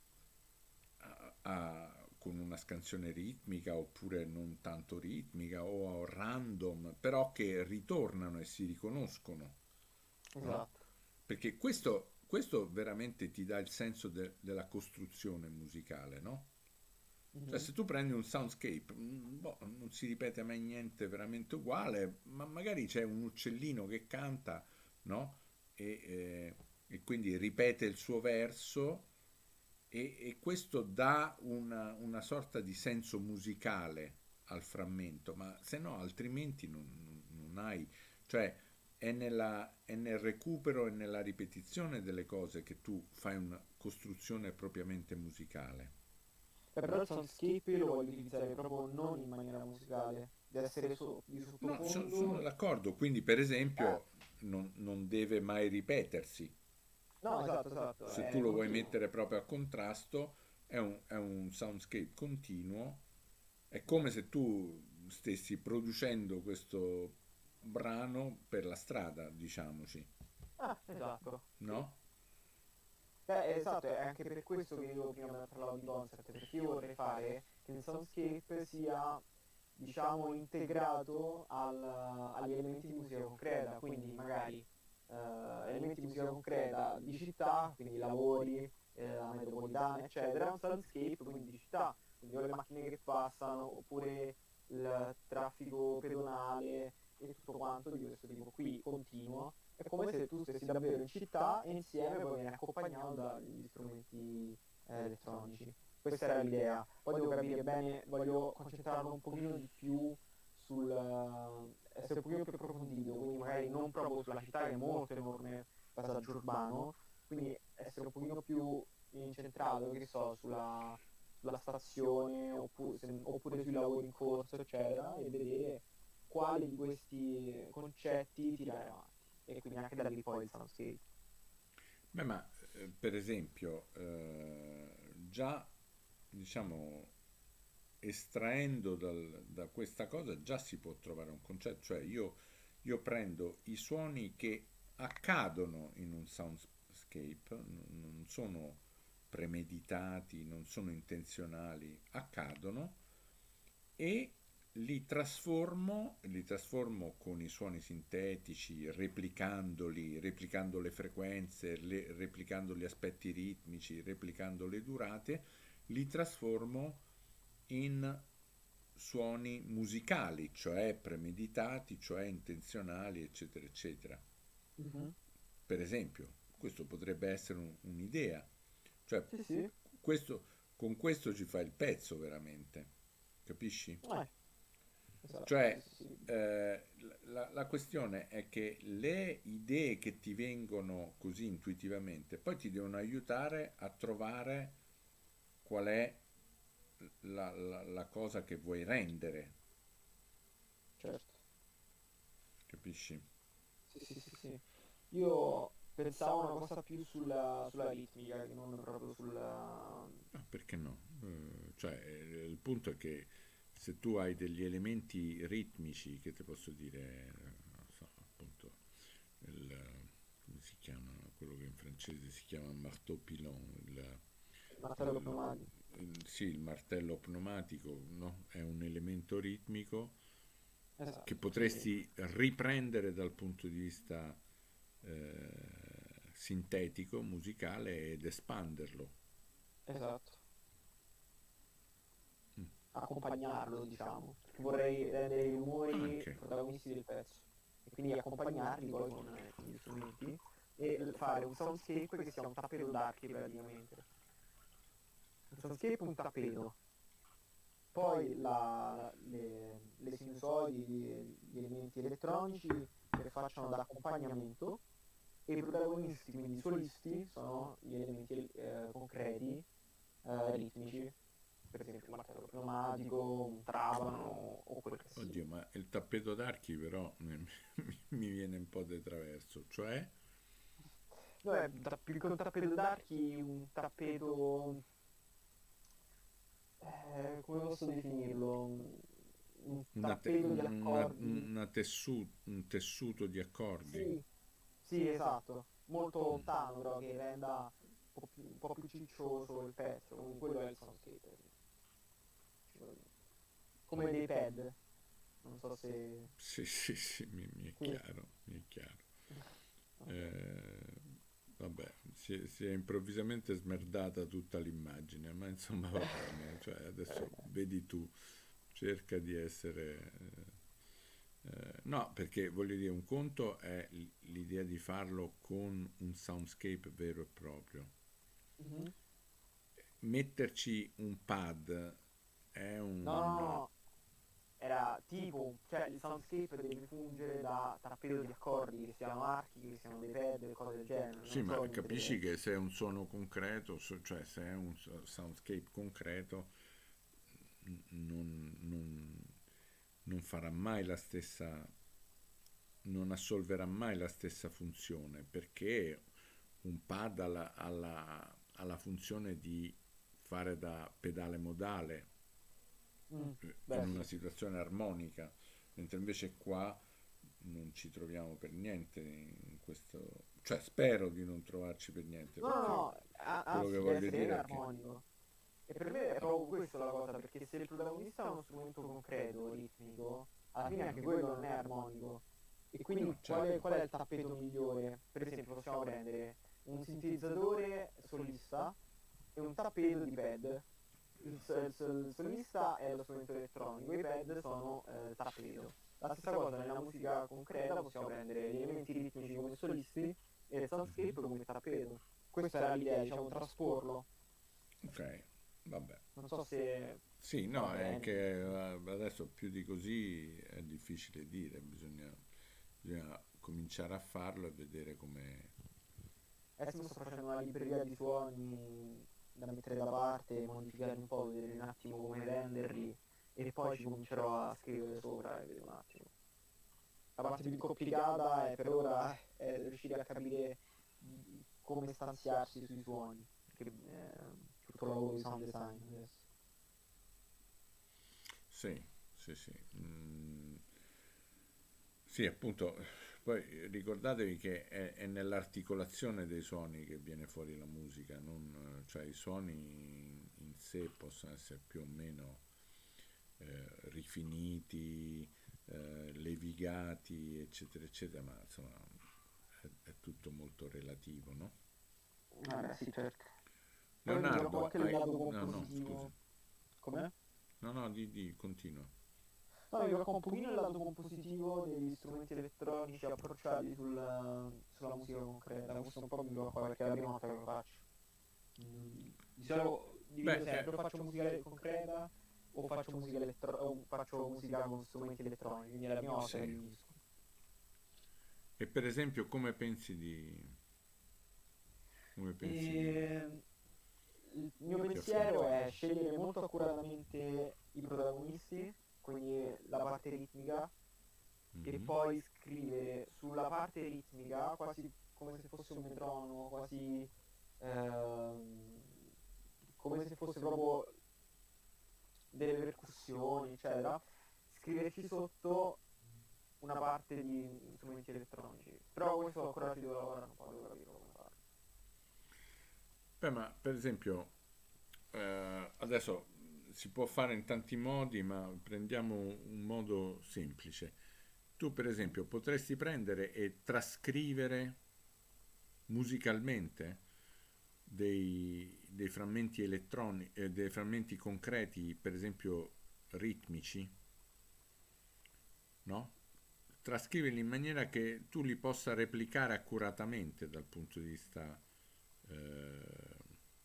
a- a- con una scansione ritmica oppure non tanto ritmica o random, però che ritornano e si riconoscono, no? Esatto. Perché questo, questo veramente ti dà il senso de- della costruzione musicale, no? Cioè, Mhm. se tu prendi un soundscape, mm, boh, non si ripete mai niente veramente uguale, ma magari c'è un uccellino che canta, no? E, eh, e quindi ripete il suo verso e, e questo dà una, una sorta di senso musicale al frammento, ma se no altrimenti non, non- non hai, cioè è nella- è nel recupero e nella ripetizione delle cose che tu fai una costruzione propriamente musicale. Eh, però il soundscape io lo voglio utilizzare proprio non in maniera musicale, deve essere so- di No, so- sono sottofondo. d'accordo, quindi per Eh, esempio non, non deve mai ripetersi. no, esatto, esatto, Se tu è lo vuoi continuo. mettere proprio a contrasto, è un, è un soundscape continuo. È come se tu stessi producendo questo brano per la strada, diciamoci, Ah, esatto, sì. no? Beh, esatto, è anche per questo che io prima parlavo di concept, perché io vorrei fare che il soundscape sia, diciamo, integrato al- agli elementi di musica concreta, quindi magari eh, elementi di musica concreta di città, quindi lavori, eh, la metropolitana, eccetera, un soundscape quindi di città, quindi o le macchine che passano, oppure il traffico pedonale e tutto quanto di questo tipo qui, continuo. È come se tu stessi davvero in città e insieme poi vieni accompagnato dagli strumenti eh, elettronici. Questa era l'idea. Poi devo capire bene, voglio concentrarlo un pochino di più sul eh, essere un pochino più approfondito, quindi magari non proprio sulla città che è molto enorme, paesaggio urbano, quindi essere un pochino più incentrato, che so, sulla, sulla stazione oppure, se- oppure sui lavori in corso, eccetera, e vedere quale di questi concetti tirare avanti. E quindi anche da lì poi il soundscape. Beh, ma eh, per esempio, eh, già diciamo estraendo dal- da questa cosa già si può trovare un concetto, cioè io, io prendo i suoni che accadono in un soundscape, n- non sono premeditati, non sono intenzionali, accadono e li trasformo, li trasformo con i suoni sintetici, replicandoli, replicando le frequenze, le- replicando gli aspetti ritmici, replicando le durate, li trasformo in suoni musicali, cioè premeditati, cioè intenzionali, eccetera, eccetera. Mhm. Per esempio, questo potrebbe essere un- un'idea, cioè Sì, sì. questo, con questo ci fai il pezzo veramente, capisci? Eh, esatto, sì, Cioè, sì, sì. eh, la, la questione è che le idee che ti vengono così intuitivamente poi ti devono aiutare a trovare qual è la, la- la cosa che vuoi rendere, Certo. capisci? Sì, sì, sì, sì. Io pensavo una cosa più sulla, sulla ritmica che non proprio sulla... No, perché no? Eh, cioè, eh, il punto è che se tu hai degli elementi ritmici, che ti posso dire, eh, non so, appunto, il, come si chiama, quello che in francese si chiama marteau pilon, il, martello il- pneumatico. il- sì, il martello pneumatico, no? È un elemento ritmico che Esatto, sì, potresti riprendere dal punto di vista eh, sintetico, musicale ed espanderlo. esatto. Mm. Accompagnarlo, diciamo. Perché vorrei rendere i rumori Anche. protagonisti del pezzo. E quindi accompagnarli poi con, eh, con gli strumenti e l- fare un soundscape che sia un tappeto d'archi praticamente. Un soundscape, un tappeto. Poi la- le, le sinusoidi, gli, gli elementi elettronici che facciano da accompagnamento e i protagonisti, quindi i solisti, sono gli elementi eh, concreti, eh, ritmici, per esempio un martello pneumatico, un trabano o quel che sia. Oddio, ma il tappeto d'archi però mi, mi viene un po' di traverso, cioè, No, è da- più che un tappeto d'archi, un tappeto, eh, come posso definirlo? un una te- tappeto di una- accordi. una tessu- un tessuto di accordi. Sì, sì, esatto, molto Mm. lontano però che renda un po' più, un po' più ciccioso il pezzo, comunque quello è il soundscape. Come dei pad, non so se... Sì, sì, sì, mi, mi è Sì. chiaro, mi è chiaro. Eh, vabbè, si è, si è improvvisamente smerdata tutta l'immagine, ma insomma va bene, cioè adesso vedi tu, cerca di essere... eh, eh, no, perché voglio dire, un conto è l- l'idea di farlo con un soundscape vero e proprio. Mhm. Metterci un pad è un... No, no, no, era tipo, cioè il soundscape deve fungere da tappeto di accordi, che siano archi, che siano dei pad, cose del genere, Sì, non ma so capisci mentre... che se è un suono concreto, so- cioè se è un so- soundscape concreto, n- non, non- non farà mai la stessa, non assolverà mai la stessa funzione, perché un pad ha la, ha la- ha la funzione di fare da pedale modale Mm, eh, in beh una sì. situazione armonica, mentre invece qua non ci troviamo per niente in questo, cioè spero di non trovarci per niente, No, no, perché no, a- quello che anzi deve voglio essere dire è che armonico. E per me è proprio questa la cosa, perché se il protagonista è uno strumento concreto, ritmico, alla fine anche quello non è armonico. E quindi no, qual è, certo, qual è il tappeto migliore? Per esempio possiamo prendere un sintetizzatore solista e un tappeto di pad. Il, so- il so- il solista è lo strumento elettronico, i pad sono eh, il tappeto. La stessa cosa nella musica concreta, possiamo prendere gli elementi ritmici come solisti e il soundscape mhm, come tappeto. Questa era l'idea, diciamo, trasporlo. ok, vabbè. Non so se Sì, va no, è bene. che eh, adesso più di così è difficile dire, bisogna, bisogna cominciare a farlo e vedere come... Adesso sto facendo una libreria di suoni da mettere da parte, modificarli un po', vedere un attimo come renderli e poi ci comincerò a scrivere sopra e vedere un attimo. La parte più complicata è per ora eh, è riuscire a capire come stanziarsi sui suoni, perché eh, tutto il lavoro di sound design adesso. Sì, sì, sì. Mm, sì, appunto, poi ricordatevi che è, è nell'articolazione dei suoni che viene fuori la musica, non, eh, cioè i suoni in, in sé possono essere più o meno eh, rifiniti, eh, levigati, eccetera, eccetera, ma insomma è, è tutto molto relativo, no? Vabbè, sì, certo. Poi mi preoccupa Leonardo, anche il hai... lato No, no, scusa. compositivo. Com'è? No, no, di, di, continua. No, mi preoccupa un pochino il lato compositivo degli strumenti elettronici approcciati sul- sulla musica concreta. Questo un po' mi preoccupa perché è la prima volta che lo faccio. Mm, di solito Beh, divido eh, sempre, o faccio musica concreta o faccio musica elettro- o faccio musica con strumenti elettronici, quindi è la prima volta che sì. li unisco. E per esempio come pensi di... come pensi di, E il mio di pensiero è affrontarlo? scegliere molto accuratamente i protagonisti, quindi la parte ritmica, e Mhm. poi scrivere sulla parte ritmica quasi come se fosse un metronomo, quasi ehm, come se fosse proprio delle percussioni, eccetera, scriverci sotto una parte di strumenti elettronici. Però questo ancora ci devo lavorare un po', devo capire come fare. Beh, ma per esempio, eh, adesso si può fare in tanti modi, ma prendiamo un modo semplice. Tu, per esempio, potresti prendere e trascrivere musicalmente dei, dei frammenti elettronici, eh, dei frammenti concreti, per esempio ritmici, no? Trascriverli in maniera che tu li possa replicare accuratamente dal punto di vista eh,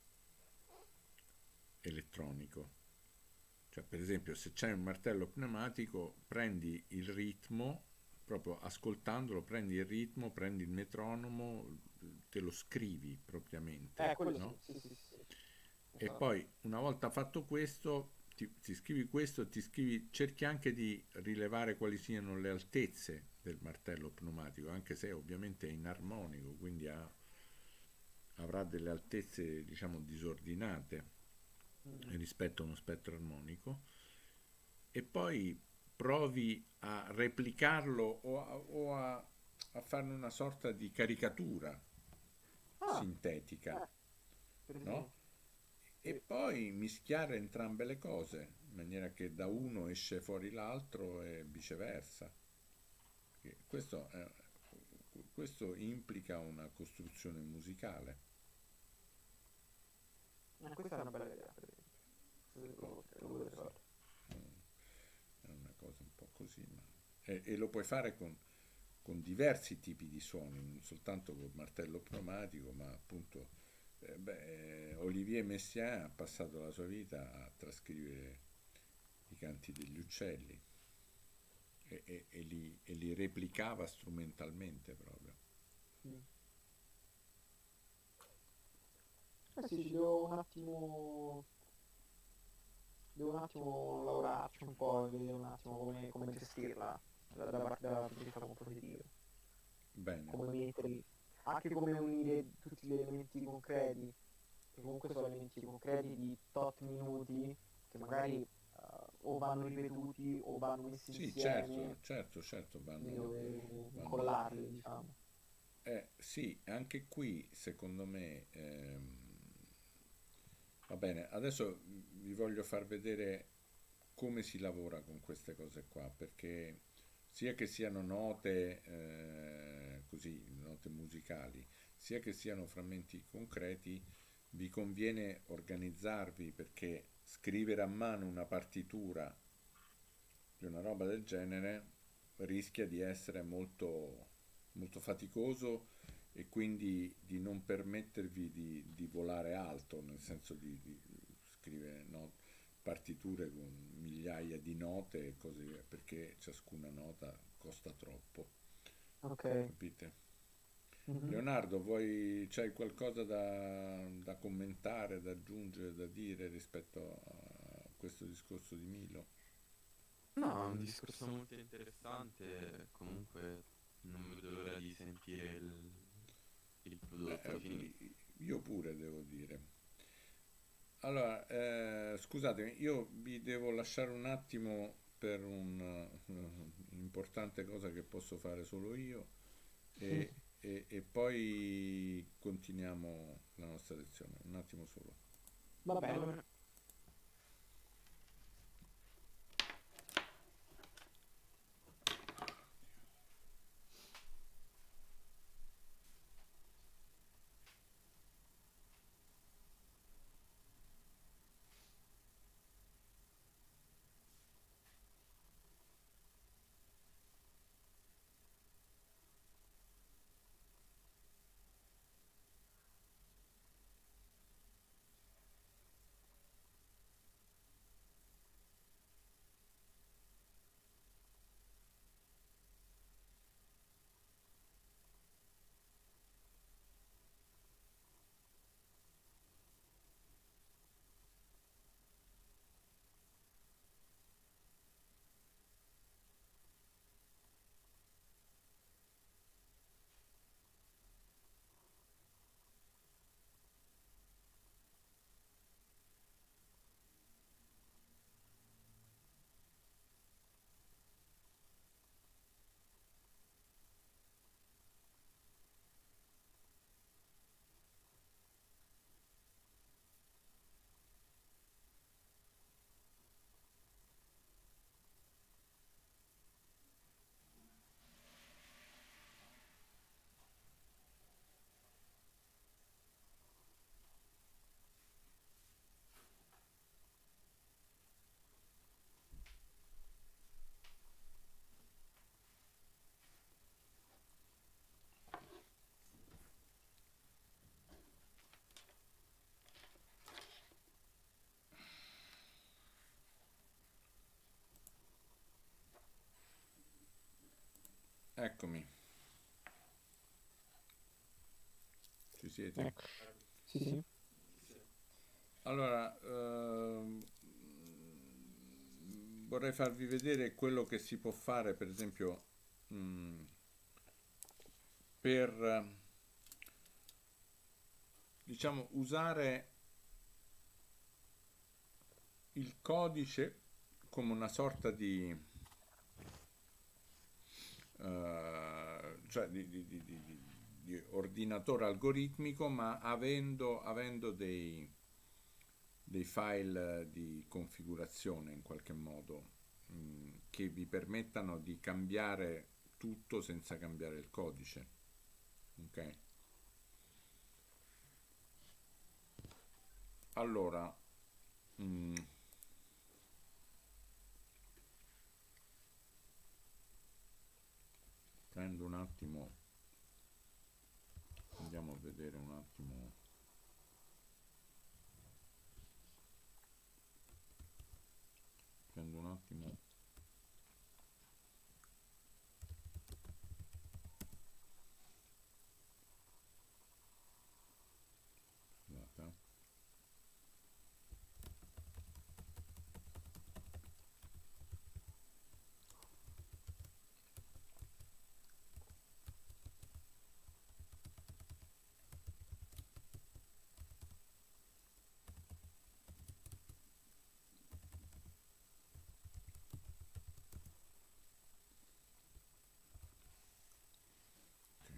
elettronico. Cioè, per esempio, se c'è un martello pneumatico, prendi il ritmo, proprio ascoltandolo, prendi il ritmo, prendi il metronomo, te lo scrivi propriamente, Eh, quello sì, no? sì, sì, sì. E Esatto. poi, una volta fatto questo, ti, ti scrivi questo, ti scrivi, cerchi anche di rilevare quali siano le altezze del martello pneumatico, anche se ovviamente è inarmonico, quindi ha, avrà delle altezze, diciamo, disordinate Mm. rispetto a uno spettro armonico. E poi provi a replicarlo o a, o a, a farne una sorta di caricatura Ah, sintetica, eh, per no? esempio. E Sì. poi mischiare entrambe le cose, in maniera che da uno esce fuori l'altro e viceversa. Che Questo, è- questo implica una costruzione musicale. Eh, questa è una bella idea, per esempio. Oh, Lo, lo potrei fare. è una cosa un po' così, ma... e, e lo puoi fare con, con diversi tipi di suoni, non soltanto col martello pneumatico, ma appunto eh, beh, Olivier Messiaen ha passato la sua vita a trascrivere i canti degli uccelli e, e- e li, e li replicava strumentalmente proprio. Mm. Eh sì, ci devo un attimo, devo un attimo lavorarci un po' e vedere un attimo come, come gestirla da, da parte della pubblicità compositiva. Bene, Come metterli, anche come unire tutti gli elementi concreti, che comunque sono elementi concreti di tot minuti, che magari eh, o vanno ripetuti o vanno messi sì, insieme, certo, certo, certo, quindi vanno, devo vanno... incollarli, diciamo. Eh, sì, anche qui secondo me, ehm, va bene, adesso vi voglio far vedere come si lavora con queste cose qua, perché sia che siano note, eh, così, note musicali, sia che siano frammenti concreti, vi conviene organizzarvi perché scrivere a mano una partitura di una roba del genere rischia di essere molto, molto faticoso e quindi di non permettervi di, di volare alto, nel senso di, di scrivere no, partiture con migliaia di note e cose, perché ciascuna nota costa troppo, Ok. capite? Mhm. Leonardo, vuoi, c'hai qualcosa da, da commentare, da aggiungere, da dire rispetto a questo discorso di Milo? No, è un discorso molto interessante. Comunque non vedo l'ora di sentire il, il prodotto Eh, finito. io pure devo dire. Allora, eh, scusatemi, io vi devo lasciare un attimo per un'importante cosa che posso fare solo io e, e- e poi continuiamo la nostra lezione. Un attimo solo. Va Va bene. bene. Eccomi, ci siete? Ecco. Sì, sì. Allora, ehm, vorrei farvi vedere quello che si può fare, per esempio, mm, per, eh, diciamo, usare il codice come una sorta di, eh, cioè di, di- di- di- di- di ordinatore algoritmico, ma avendo, avendo dei, dei file di configurazione in qualche modo, mh, che vi permettano di cambiare tutto senza cambiare il codice. Ok? Allora, mh, prendo un attimo, andiamo a vedere un attimo. Prendo un attimo. Scusate. Ok.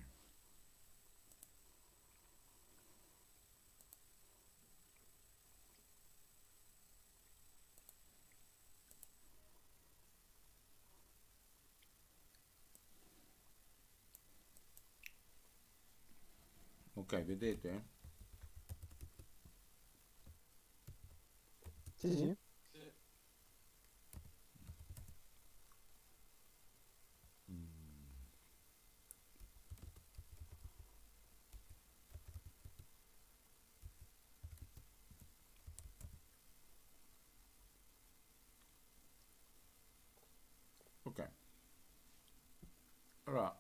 Ok, vedete? Sì, sì. Sì. Mm, ok. Allora,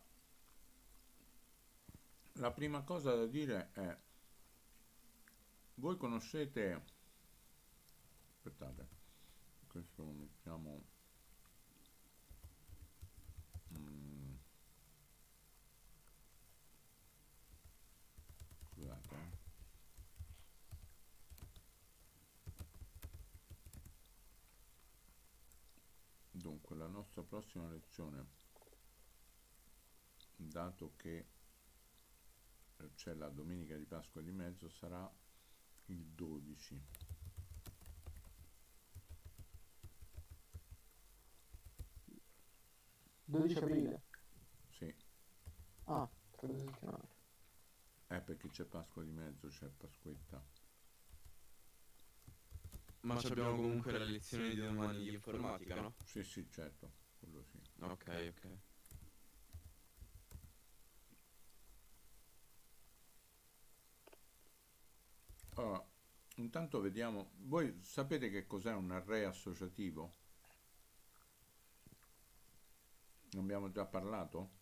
la prima cosa da dire è, voi conoscete, aspettate, questo lo mettiamo, mm, scusate, eh. Dunque, la nostra prossima lezione, dato che c'è la domenica di Pasqua di mezzo, sarà il dodici. dodici aprile. Sì, Ah, tra due settimane. è perché c'è Pasqua di mezzo, c'è Pasquetta. Ma ci abbiamo comunque la lezione di domani di informatica, no? Sì, sì, certo, quello sì. Ok, ok. Allora, intanto vediamo, voi sapete che cos'è un array associativo? Ne abbiamo già parlato?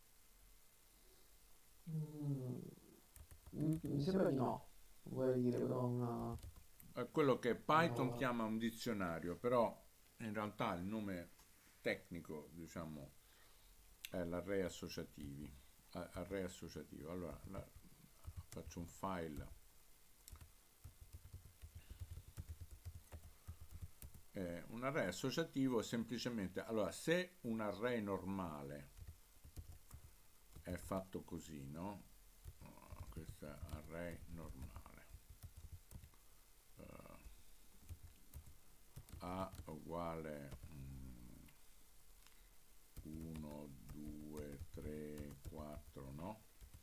Mm, mi mi sembra di no. Vuoi dire però una... È quello che Python una- chiama un dizionario, però in realtà il nome tecnico, diciamo, è l'array associativi. a- Array associativo. Allora, la- faccio un file. Eh, un array associativo è semplicemente, allora, se un array normale è fatto così, no? Oh, questo è array normale. Eh, A uguale uno, due, tre, quattro, no?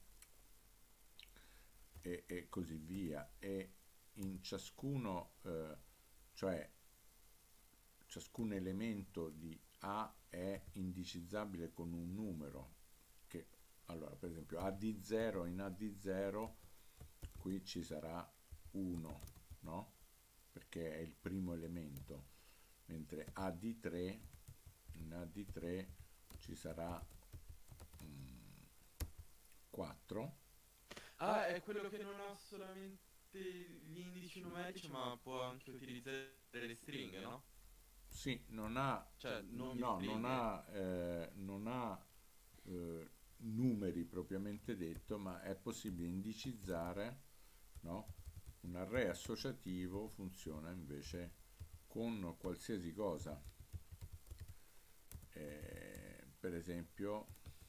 E, e così via. E in ciascuno, eh, cioè ciascun elemento di A è indicizzabile con un numero, che allora per esempio A di zero, in A di zero qui ci sarà uno, no? Perché è il primo elemento, mentre A di tre, in A di tre ci sarà mm, quattro. Ah, è quello che non ha solamente gli indici numerici, ma può anche utilizzare le stringhe, no? Sì, non ha, Cioè, nomi no, non stringhe. ha, eh, non ha eh, numeri propriamente detto, ma è possibile indicizzare, no? Un array associativo funziona invece con qualsiasi cosa. Eh, per esempio,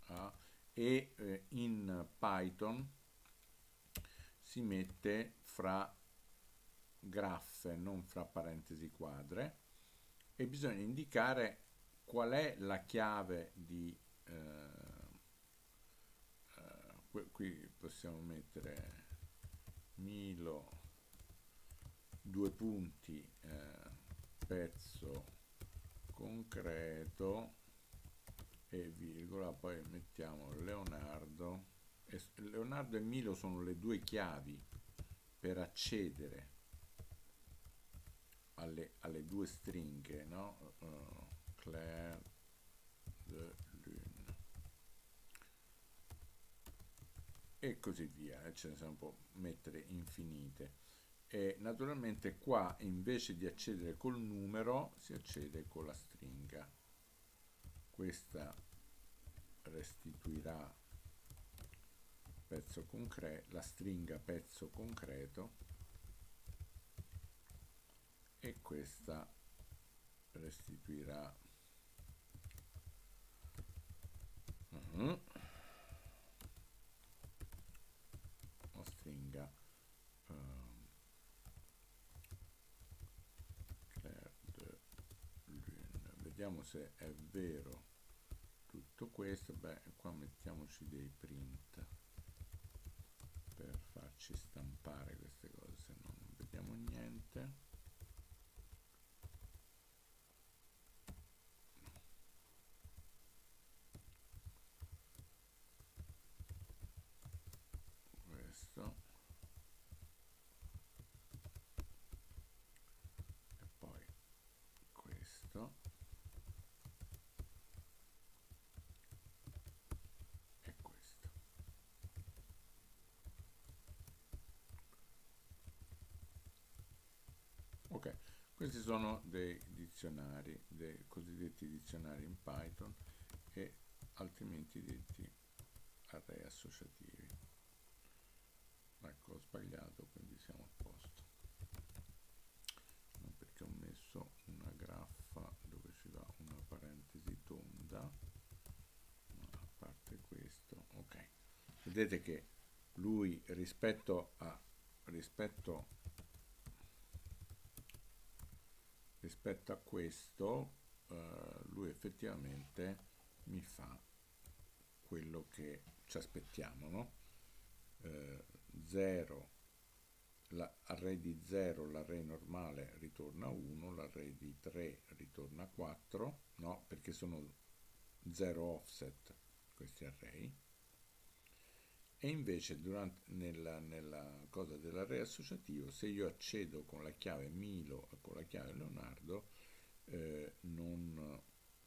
ah, e eh, in Python si mette fra graffe, non fra parentesi quadre, e bisogna indicare qual è la chiave di eh, eh, qui possiamo mettere Milo due punti eh, pezzo concreto e virgola, poi mettiamo Leonardo e Leonardo e Milo sono le due chiavi per accedere alle, alle due stringhe, no? Uh, Claire de Lune e così via, e ce ne si può mettere infinite. E naturalmente qua invece di accedere col numero si accede con la stringa. Questa restituirà pezzo concreto, la stringa pezzo concreto, e questa restituirà uh-huh. la stringa um, Claire de Lune. Vediamo se è vero tutto questo. Beh, qua mettiamoci dei print per farci stampare queste cose, se no non vediamo niente. Questo e poi questo e questo. Ok, questi sono dei dizionari, dei cosiddetti dizionari in Python, e altrimenti detti array associativi. Ecco, ho sbagliato, quindi siamo a posto. No, perché ho messo una graffa dove ci va una parentesi tonda, ma a parte questo, ok. Vedete che lui rispetto a rispetto rispetto a questo eh, lui effettivamente mi fa quello che ci aspettiamo, no? Eh, zero, l'array di zero, l'array normale ritorna uno, l'array di tre ritorna quattro, no? Perché sono zero offset questi array. E invece durante, nella, nella cosa dell'array associativo, se io accedo con la chiave Milo e con la chiave Leonardo, eh, non,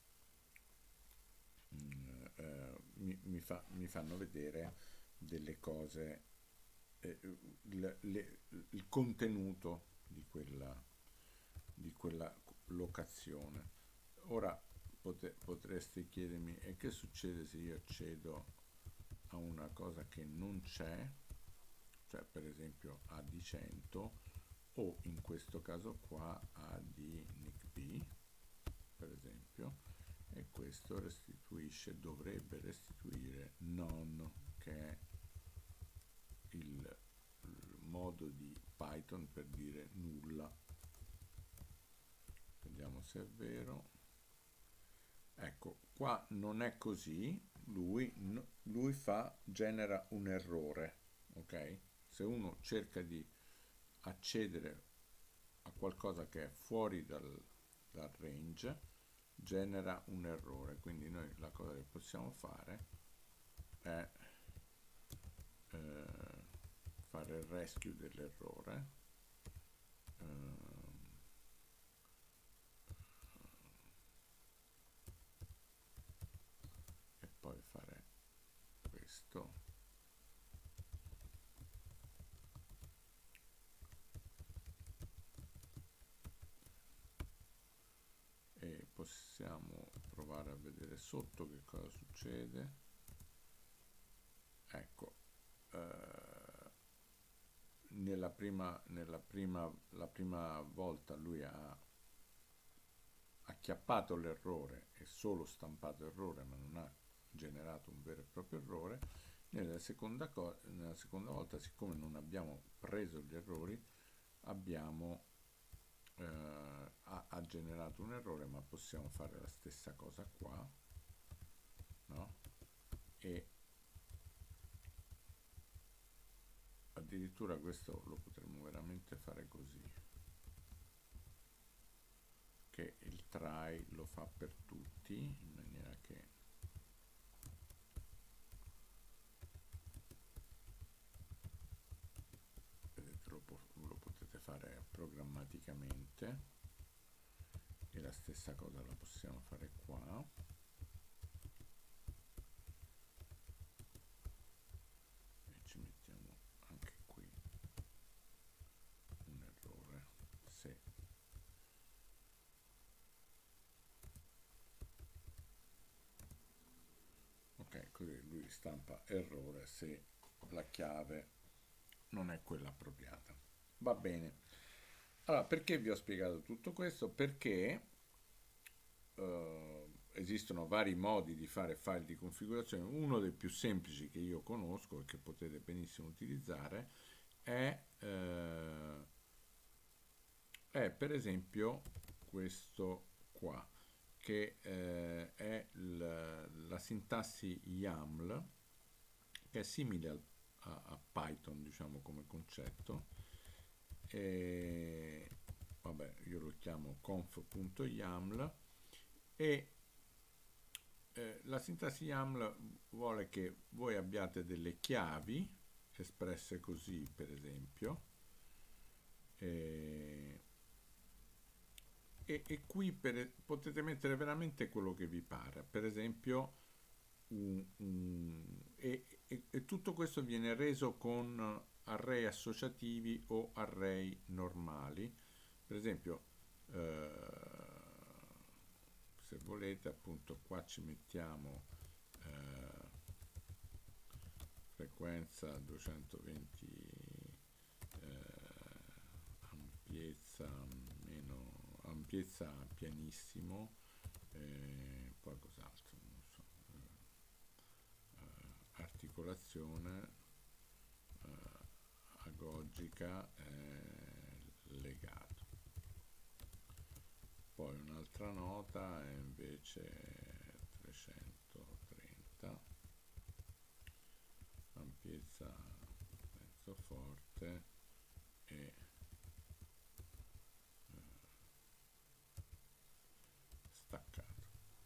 eh, mi, mi, fa, mi fanno vedere delle cose, eh, il, le, il contenuto di quella, di quella locazione. Ora pote, potreste chiedermi, e che succede se io accedo a una cosa che non c'è, cioè per esempio A di cento, o in questo caso qua A di Nick B, per esempio, e questo restituisce, dovrebbe restituire none, che è il, il modo di Python per dire nulla. Vediamo se è vero. Ecco, qua non è così, lui, no, lui fa, genera un errore, ok? Se uno cerca di accedere a qualcosa che è fuori dal, dal range, genera un errore. Quindi noi la cosa che possiamo fare è eh, fare il rescue dell'errore, eh, poi fare questo, e possiamo provare a vedere sotto che cosa succede. Ecco, eh, nella prima, nella prima, la prima volta lui ha acchiappato l'errore e solo stampato errore, ma non ha generato un vero e proprio errore. Nella seconda, co- nella seconda volta, siccome non abbiamo preso gli errori, abbiamo eh, ha, ha generato un errore, ma possiamo fare la stessa cosa qua, no? E addirittura questo lo potremmo veramente fare così, che il try lo fa per tutti, in maniera che vedete, lo, po- lo potete fare programmaticamente, e la stessa cosa la possiamo fare qua. E ci mettiamo anche qui un errore, se ok, così lui stampa errore se la chiave non è quella appropriata. Va bene. Allora, perché vi ho spiegato tutto questo? Perché eh, esistono vari modi di fare file di configurazione. Uno dei più semplici che io conosco e che potete benissimo utilizzare è, eh, è per esempio questo qua, che eh, è l- la sintassi YAML, che è simile al- a, a Python, diciamo, come concetto. E vabbè, io lo chiamo conf.yaml, e eh, la sintassi YAML vuole che voi abbiate delle chiavi espresse così, per esempio, e, e, e qui per, potete mettere veramente quello che vi pare, per esempio un, un, e, e, e tutto questo viene reso con array associativi o array normali. Per esempio, eh, se volete, appunto, qua ci mettiamo eh, frequenza duecentoventi, eh, ampiezza meno, ampiezza pianissimo, eh, poi cos'altro, non so, eh, articolazione eh, agogica eh, legato. Poi un'altra nota è invece trecentotrenta, ampiezza mezzo forte e eh, staccato,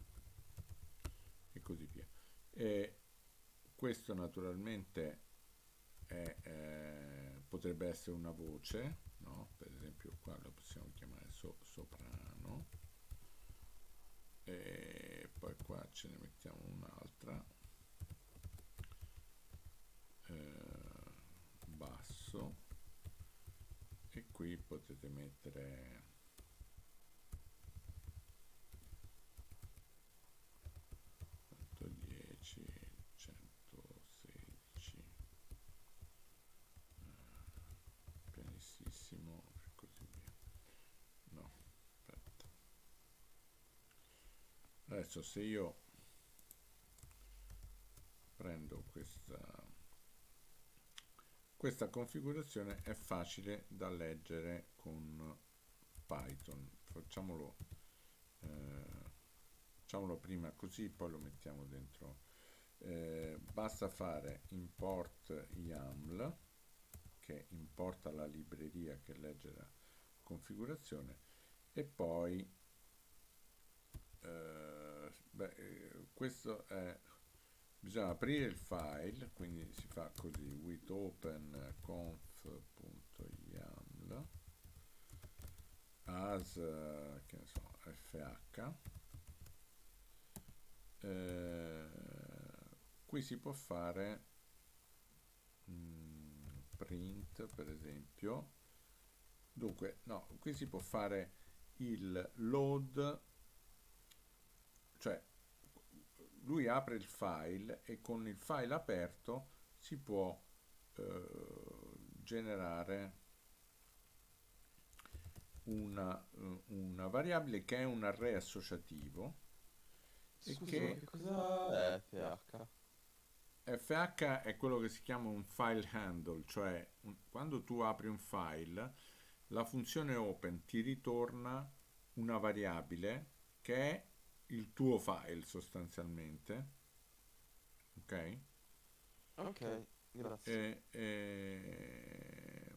e così via. E questo naturalmente è, eh, potrebbe essere una voce, no? Per esempio qua lo possiamo chiamare so, soprano, e poi qua ce ne mettiamo un'altra, eh, basso, e qui potete mettere centodieci, centosedici, eh, pianissimo, e così via. No, aspetta. Adesso se io prendo questa questa configurazione, è facile da leggere con Python. Facciamolo, eh, facciamolo prima così, poi lo mettiamo dentro. Eh, basta fare import YAML, che importa la libreria che legge la configurazione, e poi eh, beh, eh, questo è, bisogna aprire il file, quindi si fa così, with open conf.yaml as, che ne so, fh. Eh, qui si può fare mm, print, per esempio. Dunque, no, qui si può fare il load, cioè lui apre il file e con il file aperto si può eh, generare una, una variabile che è un array associativo, e Scusa, ma che che cosa è F H? F H è quello che si chiama un file handle, cioè un- quando tu apri un file, la funzione open ti ritorna una variabile che è il tuo file sostanzialmente, ok? Ok, Ok. grazie. E, e-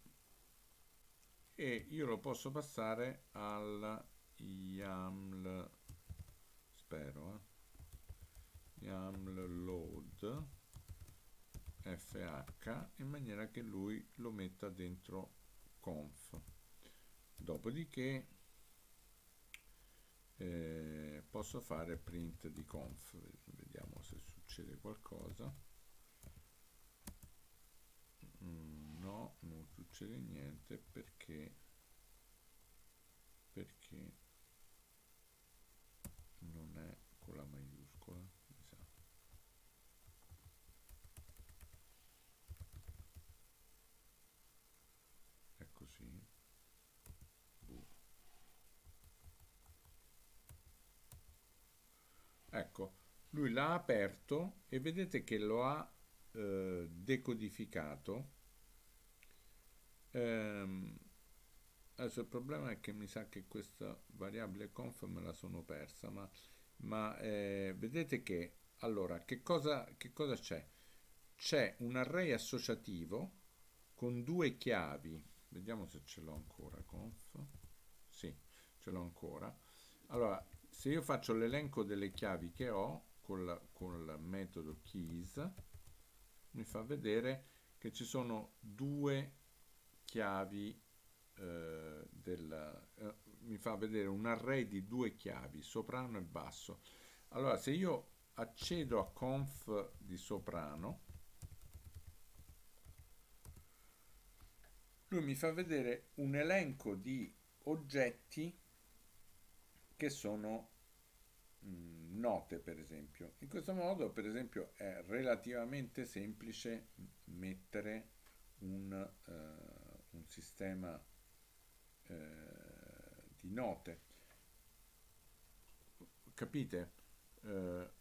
e io lo posso passare al YAML, spero, eh, YAML load F H in maniera che lui lo metta dentro conf. Dopodiché eh, posso fare print di conf, vediamo se succede qualcosa. Mm, no, non succede niente perché perché non è con la maiuscola, mi sa. È così. Boh. Ecco, lui l'ha aperto e vedete che lo ha eh, decodificato. Ehm, adesso il problema è che mi sa che questa variabile conf me la sono persa, ma, ma, eh, vedete che allora che cosa, che cosa c'è? C'è un array associativo con due chiavi. Vediamo se ce l'ho ancora. Conf. Sì, ce l'ho ancora. Allora, se io faccio l'elenco delle chiavi che ho col, col metodo keys, mi fa vedere che ci sono due chiavi eh, del, eh, mi fa vedere un array di due chiavi, soprano e basso. Allora, se io accedo a conf di soprano, lui mi fa vedere un elenco di oggetti che sono mh, note, per esempio. In questo modo, per esempio, è relativamente semplice mettere un, eh, un sistema eh, di note. Capite? Eh,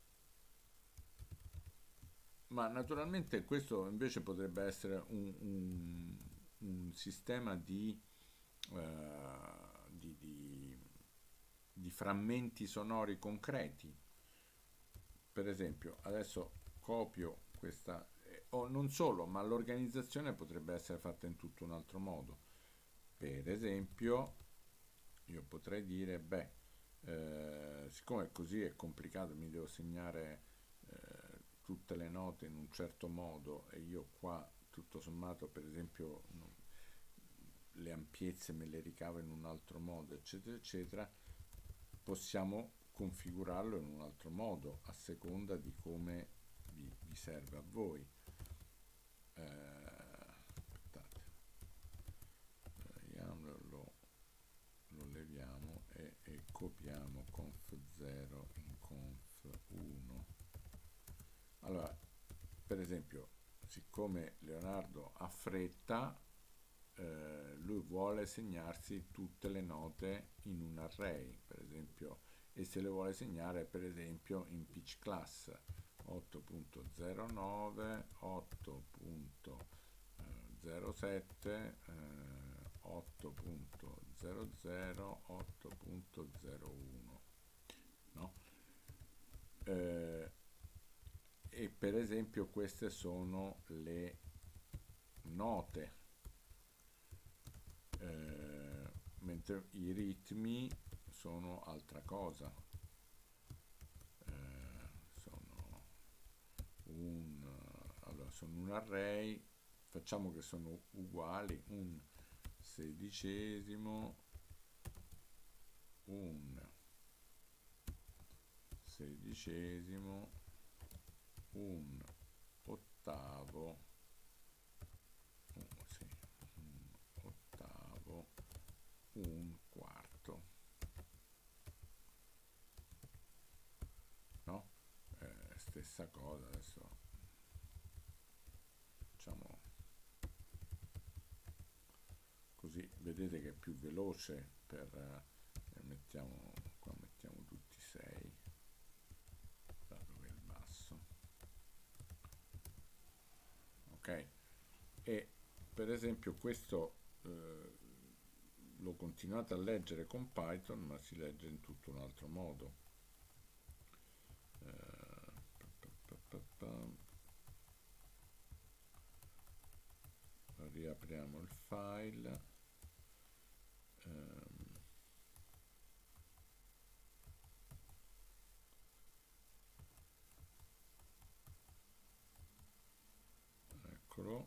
ma naturalmente questo invece potrebbe essere un, un- un sistema di, eh, di, di- di frammenti sonori concreti. Per esempio, adesso copio questa, eh, o non solo, ma l'organizzazione potrebbe essere fatta in tutto un altro modo. Per esempio, io potrei dire, beh, eh, siccome così è complicato, mi devo segnare eh, tutte le note in un certo modo e io qua tutto sommato, per esempio, no, le ampiezze me le ricavo in un altro modo, eccetera, eccetera, possiamo configurarlo in un altro modo a seconda di come vi, vi serve a voi. Eh, aspettate, vediamo, lo, lo leviamo e, e copiamo conf zero in conf uno. Allora, per esempio, siccome Leonardo ha fretta, eh, lui vuole segnarsi tutte le note in un array, per esempio, e se le vuole segnare, per esempio, in pitch class otto punto zero nove, otto punto zero sette, eh, otto punto zero zero, otto punto zero uno, no? Eh, e per esempio queste sono le note, eh, mentre i ritmi sono altra cosa. Eh, sono un, allora, sono un array, facciamo che sono uguali, un sedicesimo, un sedicesimo, un ottavo, oh, sì, un ottavo, un quarto, no? Eh, stessa cosa, adesso facciamo così, vedete che è più veloce per, eh, mettiamo, qua mettiamo tutti sei, ok? E per esempio questo eh, lo continuate a leggere con Python, ma si legge in tutto un altro modo. Eh, pa, pa, pa, pa. Riapriamo il file. Ehm, eccolo.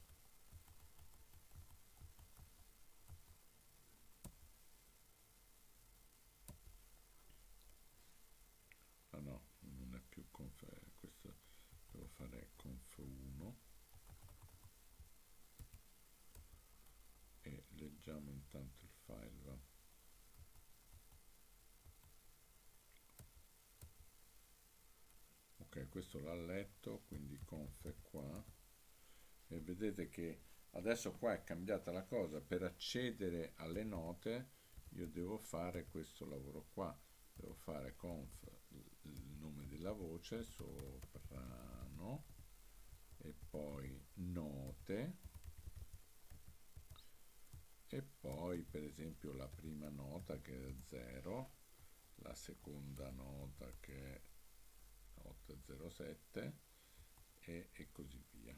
Ah no, non è più conf, questo devo fare conf uno e leggiamo intanto il file, va. Ok, questo l'ha letto, quindi conf è qua e vedete che adesso qua è cambiata la cosa. Per accedere alle note io devo fare questo lavoro qua, devo fare conf il nome della voce, soprano, e poi note, e poi per esempio la prima nota che è zero, la seconda nota che è otto zero sette e, e così via.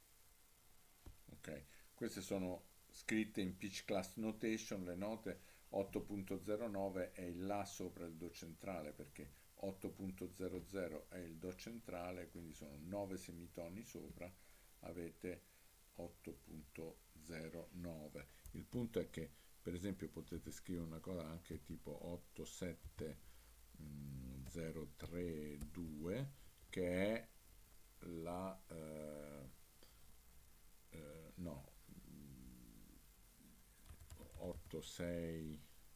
Ok, queste sono scritte in pitch class notation, le note. Otto punto zero nove è il La sopra il Do centrale, perché otto punto zero zero è il Do centrale, quindi sono nove semitoni sopra, avete otto punto zero nove. Il punto è che per esempio potete scrivere una cosa anche tipo otto sette zero tre due, che è la eh, eh, no otto sei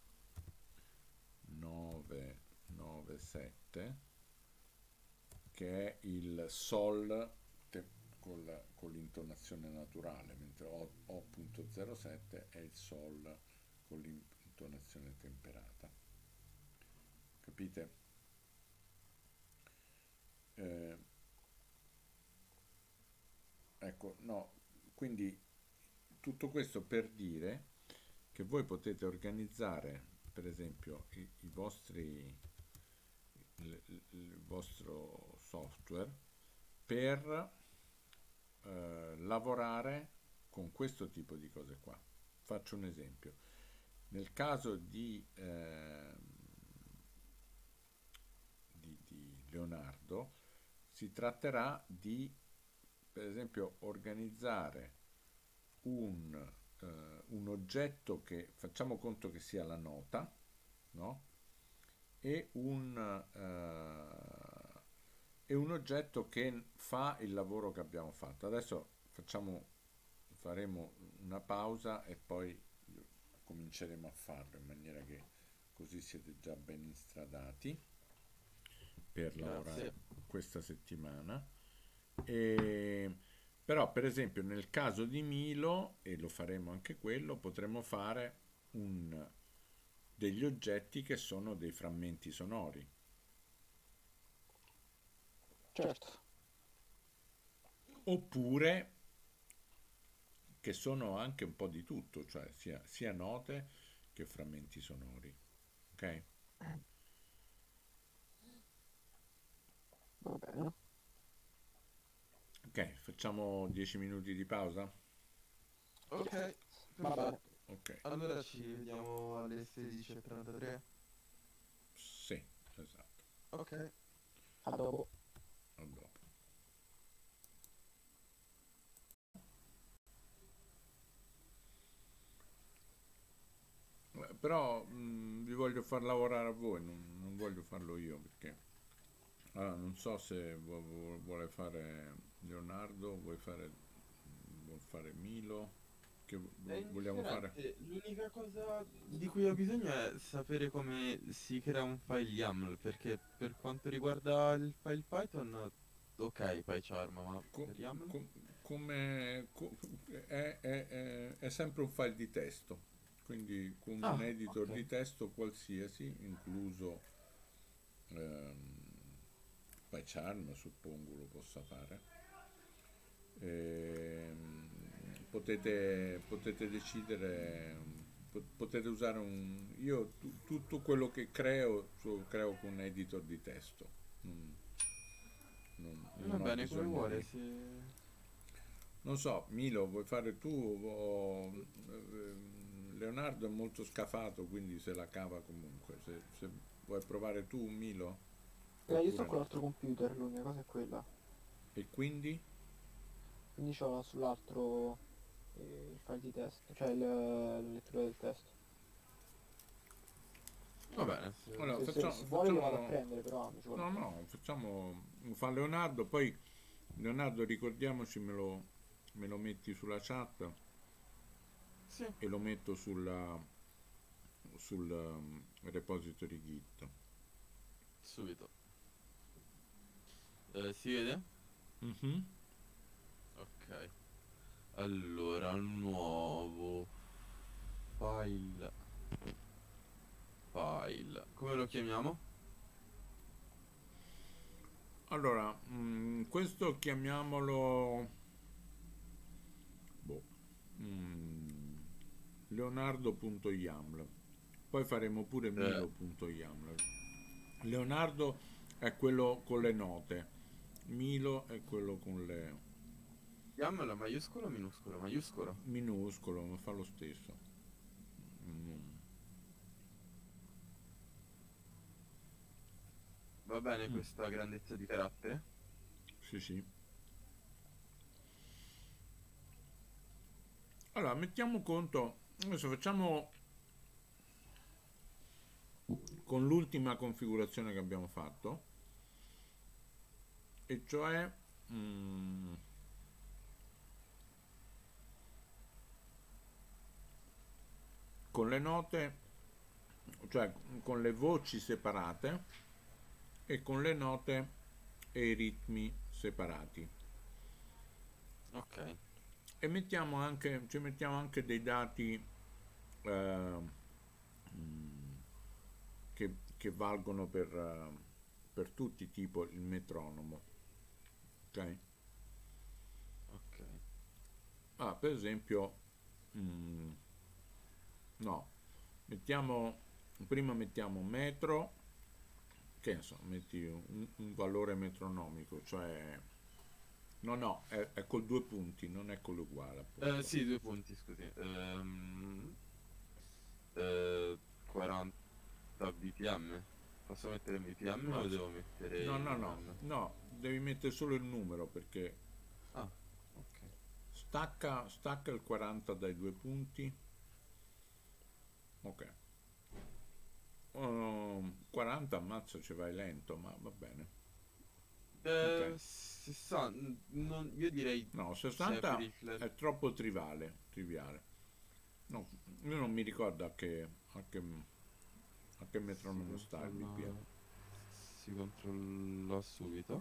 nove nove sette, che è il Sol te, con, con l'intonazione naturale, mentre O punto zero sette è il Sol con l'intonazione temperata. Capite? Eh, ecco, no, quindi tutto questo per dire che voi potete organizzare per esempio i, i vostri il, il vostro software per eh, lavorare con questo tipo di cose qua. Faccio un esempio. Nel caso di, eh, di, di Leonardo si tratterà di per esempio organizzare un, eh, un oggetto che facciamo conto che sia la nota, no? E un, eh, e un oggetto che fa il lavoro che abbiamo fatto. Adesso facciamo, faremo una pausa e poi cominceremo a farlo in maniera che così siete già ben instradati per lavorare questa settimana. E, però per esempio nel caso di Milo, e lo faremo anche quello, potremo fare un, degli oggetti che sono dei frammenti sonori. Certo. Oppure che sono anche un po' di tutto, cioè sia, sia note che frammenti sonori. Ok? Va bene. Ok, facciamo dieci minuti di pausa? Ok, Va bene. Ok, allora ci vediamo alle sedici e trentatré. sì, esatto. Ok. A dopo. A dopo. Eh, Però mh, vi voglio far lavorare a voi, non, non voglio farlo io perché allora, non so se vu- vu- vuole fare Leonardo, vuoi fare, vuol fare Milo, che vo- È vogliamo fare? indifferente, l'unica cosa di cui ho bisogno è sapere come si crea un file YAML, perché per quanto riguarda il file Python, ok, PyCharm, ma Co- per YAML? co- come co- è, è- è- è sempre un file di testo, quindi con un Ah, editor ok. di testo qualsiasi, incluso ehm, PyCharm, suppongo lo possa fare. Ehm, potete, potete decidere, po- potete usare un... Io tu- tutto quello che creo, lo creo con un editor di testo. Non, non- Va non ho bene, come bisogno vuole, di... se... Non so, Milo, vuoi fare tu? O- ehm, Leonardo è molto scafato, quindi se la cava comunque. Se, se vuoi provare tu, Milo, Eh, io sto oppure con no. l'altro computer, l'unica cosa è quella. E quindi? Quindi c'ho sull'altro eh, il file di testo, cioè il- la lettura del testo. Va bene, se... Allora, Se, se, facciamo, se vuole lo vado a facciamo... prendere, però mi ci vuole No, un po'. no, facciamo... Fa Leonardo, poi Leonardo ricordiamoci, me lo, me lo metti sulla chat Sì, e lo metto sulla, sul um, repository Git. subito. Eh, si vede? Mhm. Ok. Allora, nuovo file. File. Come lo chiamiamo? Allora, mm, questo chiamiamolo boh, mm, leonardo.yaml. Poi faremo pure Eh, milo.yaml. Leonardo è quello con le note, Milo è quello con le YAML maiuscolo o minuscolo? Maiuscolo. minuscolo, ma fa lo stesso. Mm, Va bene mm, questa grandezza di carattere? sì, sì. Allora, mettiamo conto, adesso facciamo con l'ultima configurazione che abbiamo fatto, e cioè mm, con le note, cioè con le voci separate e con le note e i ritmi separati. Ok. E mettiamo anche, ci mettiamo anche dei dati eh, mm, che, che valgono per, eh, per tutti, tipo il metronomo. Ok? Ok. Ah, per esempio, mm, no, mettiamo, prima mettiamo metro, che ne so, metti un, un valore metronomico, cioè, no, no, è, è col due punti, non è con l'uguale, Eh, appunto. sì, due punti, scusi. Ehm, eh, quaranta bpm. Posso mettere bpm No, o s- devo mettere no, no, in... no, no, devi mettere solo il numero perché Ah, ok. stacca, stacca il quaranta dai due punti, ok. Um, quaranta, ammazza, ci vai lento, ma va bene. Ok. Eh, sessanta, non- io direi No, se per sessanta il flash... è troppo trivale, triviale. No, io non mi ricordo a che, a che, a che Si metronomo sta il B P M. controlla... Si controlla subito.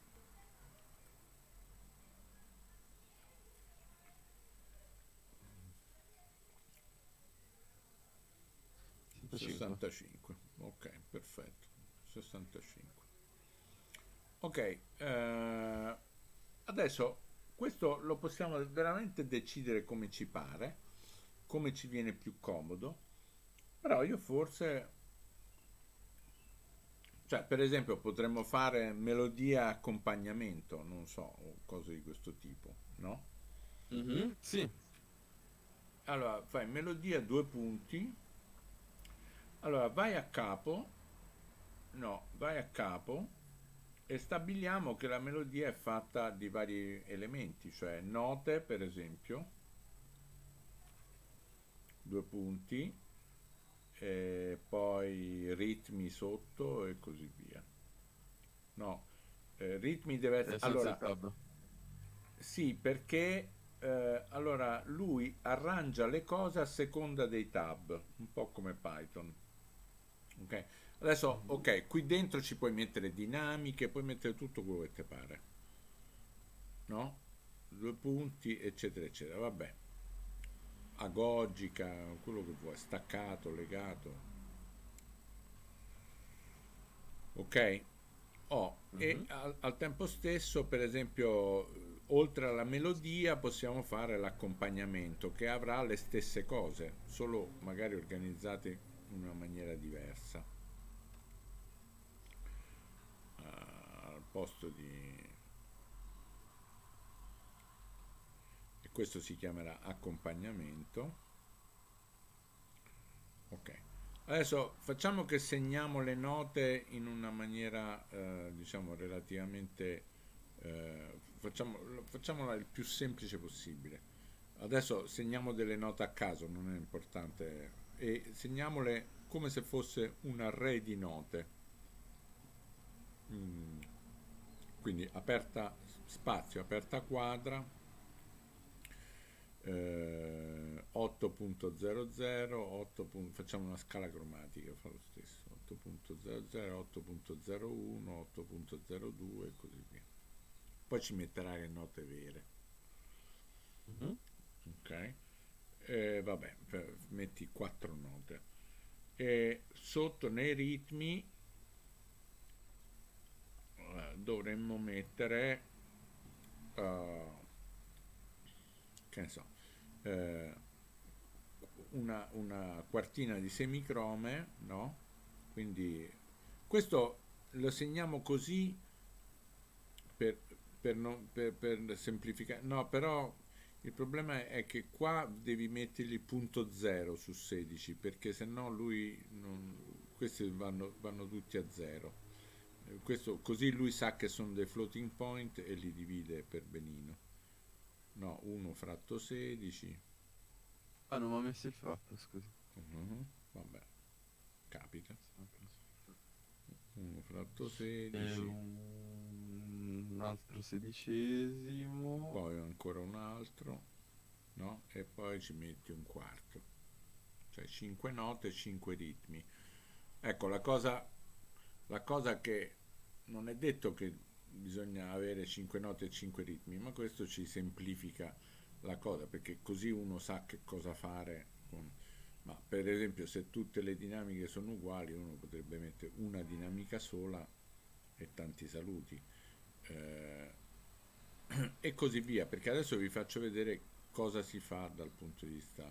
sessantacinque. sessantacinque, ok, perfetto. sessantacinque. Ok, eh, adesso questo lo possiamo veramente decidere come ci pare, come ci viene più comodo, però io forse, cioè per esempio potremmo fare melodia accompagnamento, non so, o cose di questo tipo, no? Mhm, sì. Allora fai melodia due punti, allora vai a capo, no, vai a capo e stabiliamo che la melodia è fatta di vari elementi, cioè note per esempio, due punti, e poi ritmi sotto e così via. No, eh, ritmi deve essere... Eh, senza il Allora, tab. sì, perché eh, allora lui arrangia le cose a seconda dei tab, un po' come Python. Ok? Adesso, Mhm. ok, qui dentro ci puoi mettere dinamiche, puoi mettere tutto quello che ti pare, no? Due punti, eccetera, eccetera. Vabbè, agogica, quello che vuoi, staccato, legato. Ok? Oh, e Mhm. al, al tempo stesso, per esempio, oltre alla melodia possiamo fare l'accompagnamento che avrà le stesse cose, solo magari organizzate in una maniera diversa. Uh, al posto di... e questo si chiamerà accompagnamento. Ok. Adesso facciamo che segniamo le note in una maniera, eh, diciamo, relativamente... Eh, facciamo, facciamola il più semplice possibile. Adesso segniamo delle note a caso, non è importante, e segniamole come se fosse un array di note. Mm. Quindi aperta spazio, aperta quadra, eh, otto punto zero zero, otto, facciamo una scala cromatica, fa lo stesso, otto punto zero zero, otto punto zero uno, otto punto zero due e così via. Poi ci metterà le note vere. Mhm. Ok, eh, vabbè, per- metti quattro note e sotto nei ritmi eh, dovremmo mettere eh, che ne so, eh, una, una quartina di semicrome, no? Quindi questo lo segniamo così per, per, non, per, per semplificare, no, però il problema è che qua devi mettergli punto zero su sedici, perché se no lui non, questi vanno, vanno tutti a zero. Eh, Questo, così lui sa che sono dei floating point e li divide per benino. No, uno fratto sedici. Ah, non mi ha messo il fatto, scusi. Mhm, vabbè, capita. Sempre uno fratto E sedici, un... un altro sedicesimo. poi ancora un altro, no? E poi ci metti un quarto. Cioè cinque note e cinque ritmi. Ecco, la cosa, la cosa che non è detto che bisogna avere cinque note e cinque ritmi, ma questo ci semplifica la cosa, perché così uno sa che cosa fare con... Ma per esempio se tutte le dinamiche sono uguali, uno potrebbe mettere una dinamica sola e tanti saluti. Eh, e così via, perché adesso vi faccio vedere cosa si fa dal punto di vista.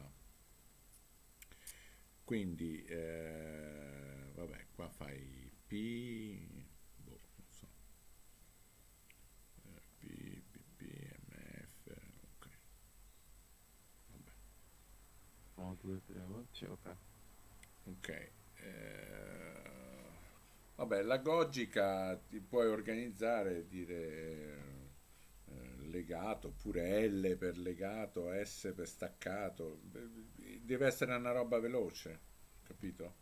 Quindi eh, vabbè, qua fai P, boh, non so, eh, P, P, P, M, F, ok, vabbè, uno, due, tre, quattro, ok. ok. eh, vabbè, la logica ti puoi organizzare, dire eh, legato, oppure L per legato, S per staccato, deve essere una roba veloce, capito?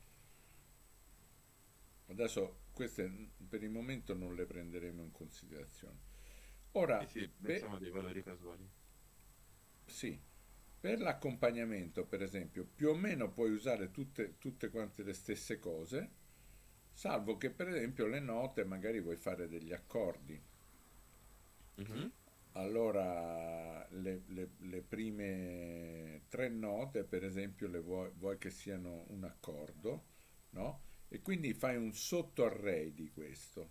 Adesso queste per il momento non le prenderemo in considerazione. Ora, Sì, sì, per, pensiamo a dei valori casuali. sì, per l'accompagnamento, per esempio, più o meno puoi usare tutte, tutte quante le stesse cose, salvo che per esempio le note magari vuoi fare degli accordi. Mhm. Allora, le, le- le prime tre note, per esempio, le vuoi, vuoi che siano un accordo, no? E quindi fai un sottoarray di questo.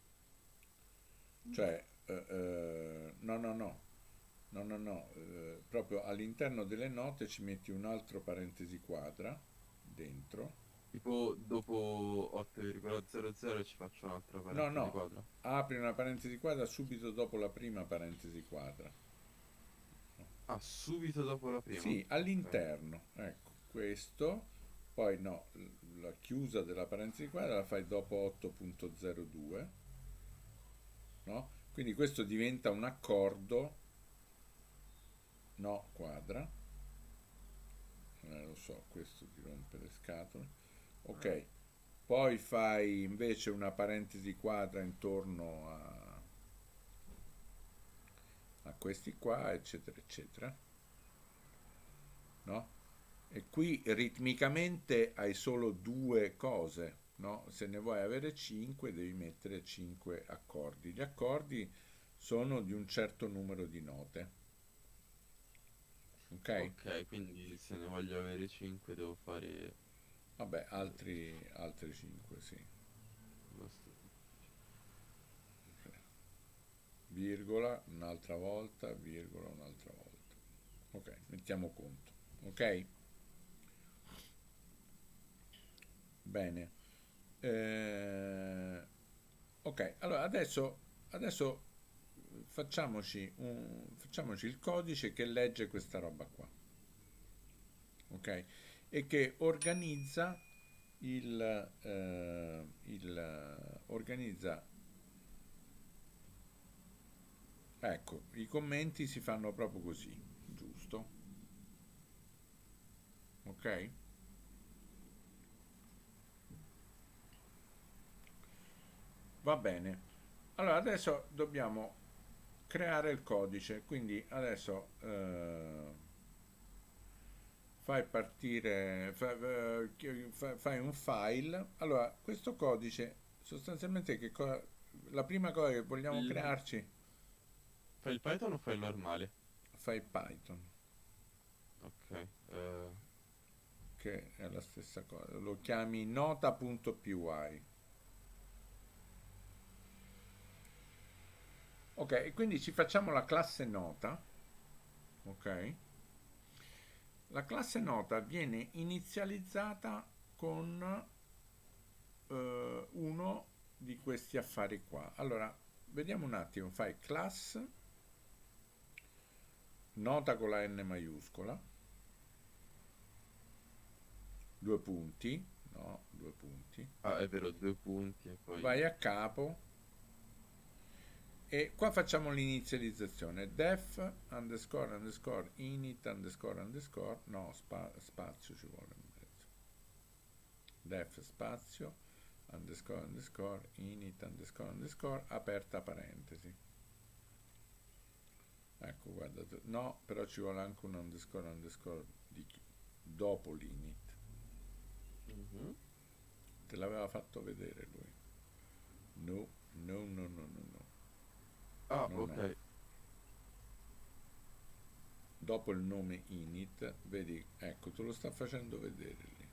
Cioè, eh, eh, no, no, no, no, no, no, eh, proprio all'interno delle note ci metti un altro parentesi quadra dentro. Tipo dopo otto virgola zero zero ci faccio un'altra No, parentesi no, quadra. apri una parentesi quadra subito dopo la prima parentesi quadra. Ah, subito dopo la prima. Sì, Ok. all'interno, ecco, questo, poi no, l- la chiusa della parentesi quadra la fai dopo otto punto zero due, no? Quindi questo diventa un accordo, no, quadra, eh, lo so, questo ti rompe le scatole, ok, poi fai invece una parentesi quadra intorno a, a questi qua, eccetera, eccetera, no? E qui ritmicamente hai solo due cose, no? Se ne vuoi avere cinque, devi mettere cinque accordi. Gli accordi sono di un certo numero di note, ok? Ok, quindi se ne voglio avere cinque devo fare Vabbè, altri, altri cinque, sì. basta. virgola, un'altra volta, virgola, un'altra volta. Ok, mettiamo conto. Ok? Bene. Eh, ok, allora adesso, adesso facciamoci, un, facciamoci il codice che legge questa roba qua. Ok? E che organizza il, eh, il organizza, ecco, i commenti si fanno proprio così, giusto? Ok? Va bene. Allora adesso dobbiamo creare il codice, quindi adesso eh, fai partire, fa- eh, chi- fa- fai un file. Allora, questo codice sostanzialmente che cosa, la prima cosa che vogliamo Il... crearci, Fai il Python o fai il normale? fai Python, Ok. eh, che è la stessa cosa, lo chiami nota.py. Ok, e quindi ci facciamo la classe nota, ok? La classe nota viene inizializzata con eh, uno di questi affari qua. Allora, vediamo un attimo, fai class, nota con la N maiuscola, due punti, no, due punti, Ah, è vero, due punti e poi... vai a capo e qua facciamo l'inizializzazione, def underscore underscore init underscore underscore, no, spa- spazio ci vuole in mezzo, def spazio underscore underscore init underscore underscore aperta parentesi. Ecco, guarda, no, però ci vuole anche un underscore underscore di chi- dopo l'init. Mhm. Te l'aveva fatto vedere lui. No, no, no, no, no, no. Ah, Non è. ok. Dopo il nome init, vedi, ecco, te lo sta facendo vedere lì.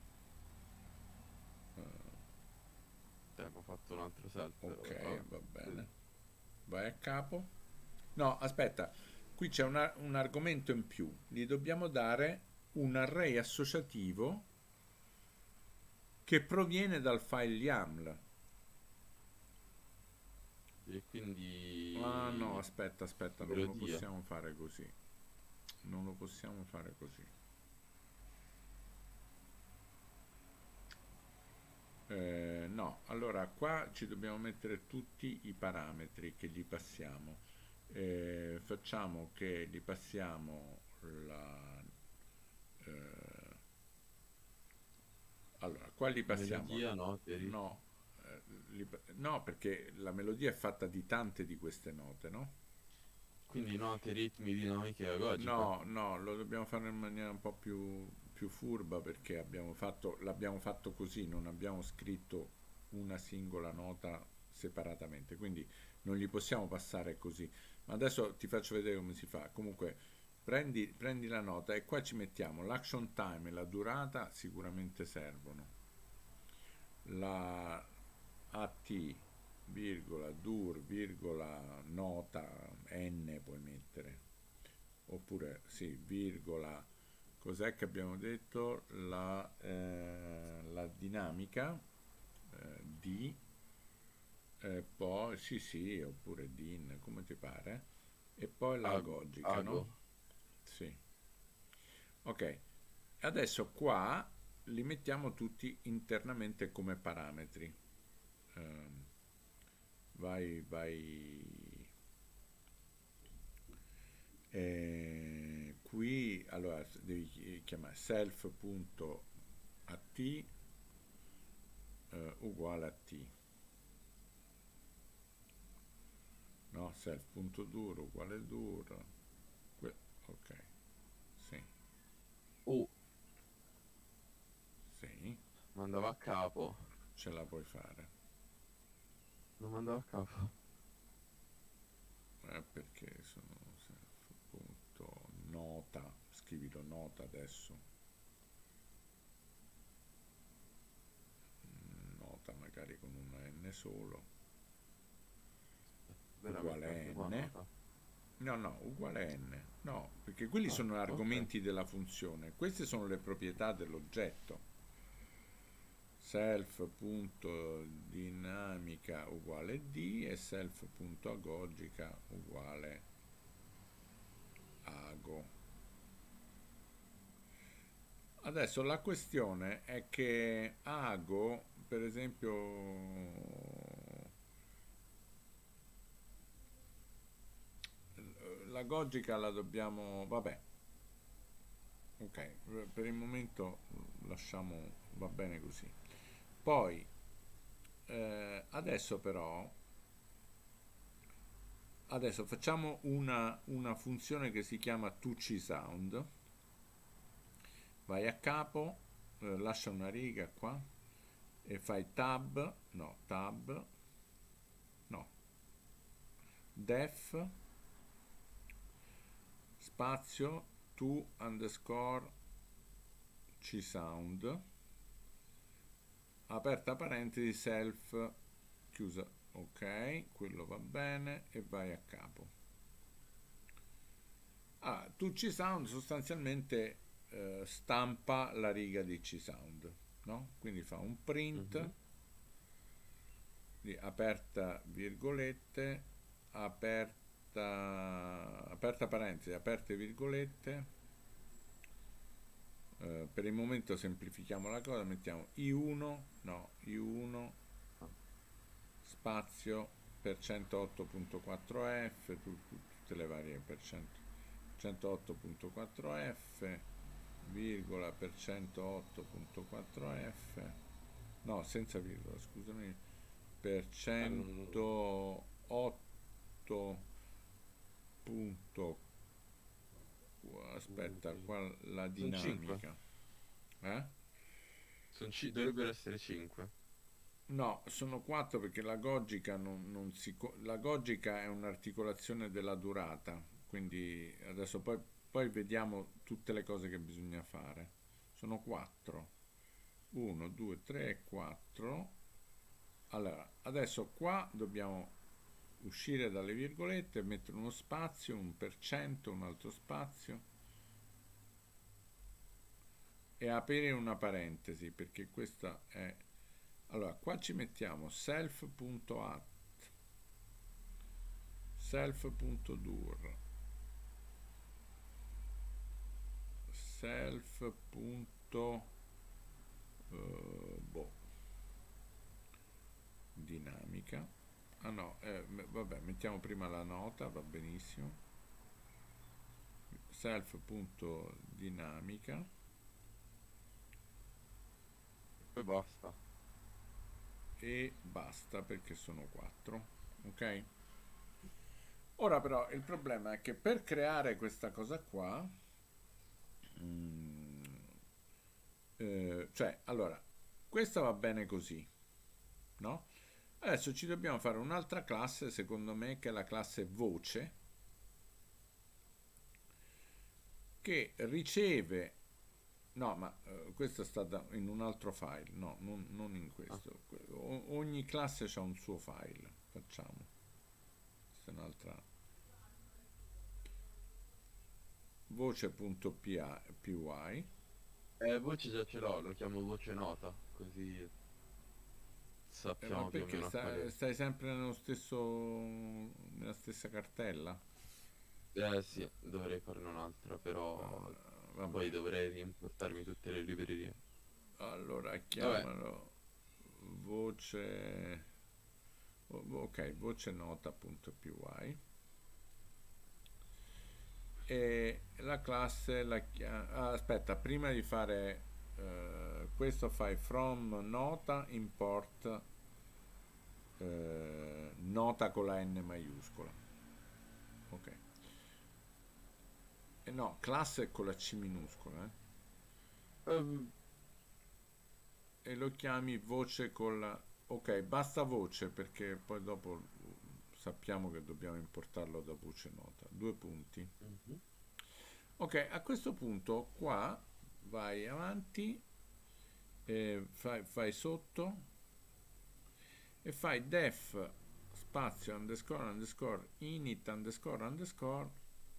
Cioè, ho fatto un altro salto, però... Ok, vabbè. va bene. Vai a capo. No, aspetta, qui c'è una- un argomento in più. Gli dobbiamo dare un array associativo che proviene dal file YAML. E Ah no, quindi... aspetta, aspetta, non lo Melodia. possiamo fare così. Non lo possiamo fare così. Eh, no, allora qua ci dobbiamo mettere tutti i parametri che gli passiamo. Eh, facciamo che gli passiamo la... eh, allora, qua gli passiamo... Melodia, note, ritmi. No, eh, li pa- no, perché la melodia è fatta di tante di queste note, no? Quindi note, ritmi, dinamiche e logica. No, no, lo dobbiamo fare in maniera un po' più, più furba perché abbiamo fatto, l'abbiamo fatto così, non abbiamo scritto una singola nota separatamente, quindi non gli possiamo passare così. Ma adesso ti faccio vedere come si fa. Comunque, prendi, prendi la nota e qua ci mettiamo l'action time e la durata, sicuramente servono. La at, virgola, dur, virgola, nota, n puoi mettere. Oppure sì, virgola, cos'è che abbiamo detto? La, eh, la dinamica eh, di, eh, poi sì sì, oppure din, come ti pare, e poi la Ag- logica, Ago. no? Sì. Ok, adesso qua li mettiamo tutti internamente come parametri. Ehm, vai, vai. Eh, qui allora devi chi- chiamare self.at eh, uguale a t, no? Self.dur uguale dur. Que- ok, sì, Oh, sì, mandava a capo. ce la puoi fare. Non mandava a capo. Eh, perché sono self.nota, scrivilo nota adesso, nota magari con una n solo. veramente uguale anche qua n. nota. No, no, uguale n. No, perché quelli Ah, sono ok. argomenti della funzione. Queste sono le proprietà dell'oggetto. Self.dinamica uguale d e self.agogica uguale ago. Adesso la questione è che ago, per esempio, la logica la dobbiamo, vabbè, ok, per il momento lasciamo, va bene così. Poi, eh, adesso però, adesso facciamo una, una funzione che si chiama toCsound. Vai a capo, eh, lascia una riga qua e fai tab, no, tab, no, def, spazio, to underscore csound, aperta parentesi, self, chiusa, ok, quello va bene, e vai a capo. Ah, toCsound sostanzialmente eh, stampa la riga di csound, no? Quindi fa un print, Mhm. di aperta virgolette, aperta, aperta parentesi, aperte virgolette. Eh, per il momento semplifichiamo la cosa, mettiamo i uno, no, i uno, spazio per centootto punto quattro F, tu- tu- tutte le varie per cento, centootto punto quattro F, virgola per centootto punto quattro F, no, senza virgola, scusami, per Eh, non- centootto punto, aspetta, qua la Sono cinque. dinamica, eh? Sono ci- dovrebbero essere cinque. No, sono quattro perché la logica non, non si... co- la logica è un'articolazione della durata, quindi adesso poi, poi vediamo tutte le cose che bisogna fare. Sono quattro. uno, due, tre e quattro. Allora, adesso qua dobbiamo uscire dalle virgolette, mettere uno spazio, un per cento, un altro spazio e aprire una parentesi perché questa è... Allora, qua ci mettiamo self.at, self.dur, self. Uh, boh, dinamica. Ah no, eh, me- vabbè, mettiamo prima la nota, va benissimo. Self.dinamica. Poi basta. E basta perché sono quattro, ok? Ora però il problema è che per creare questa cosa qua, mm, eh, cioè, allora, questa va bene così, no? Adesso ci dobbiamo fare un'altra classe, secondo me, che è la classe voce, che riceve... No, ma eh, questa è stata in un altro file, no, non, non in Ah, questo. O- ogni classe ha un suo file, facciamo. Questa è un'altra voce.py. eh, voce già ce l'ho, lo chiamo voce nota, così Eh, ma sappiamo più o perché meno a sta- quale... stai sempre nello stesso, nella stessa cartella? Eh sì, dovrei farne un'altra, però Eh, vabbè, poi dovrei rimportarmi tutte le librerie. allora Vabbè, chiamalo voce, o- ok, voce nota.py. E la classe la chia- ah, aspetta, prima di fare eh, questo fai from nota import eh, nota con la n maiuscola, ok, e no, classe con la c minuscola, eh? ehm, E lo chiami voce con la... ok, basta voce perché poi dopo sappiamo che dobbiamo importarlo da voce nota, due punti. mhm. Ok, a questo punto qua vai avanti, eh, fai, fai sotto e fai def spazio underscore underscore init underscore underscore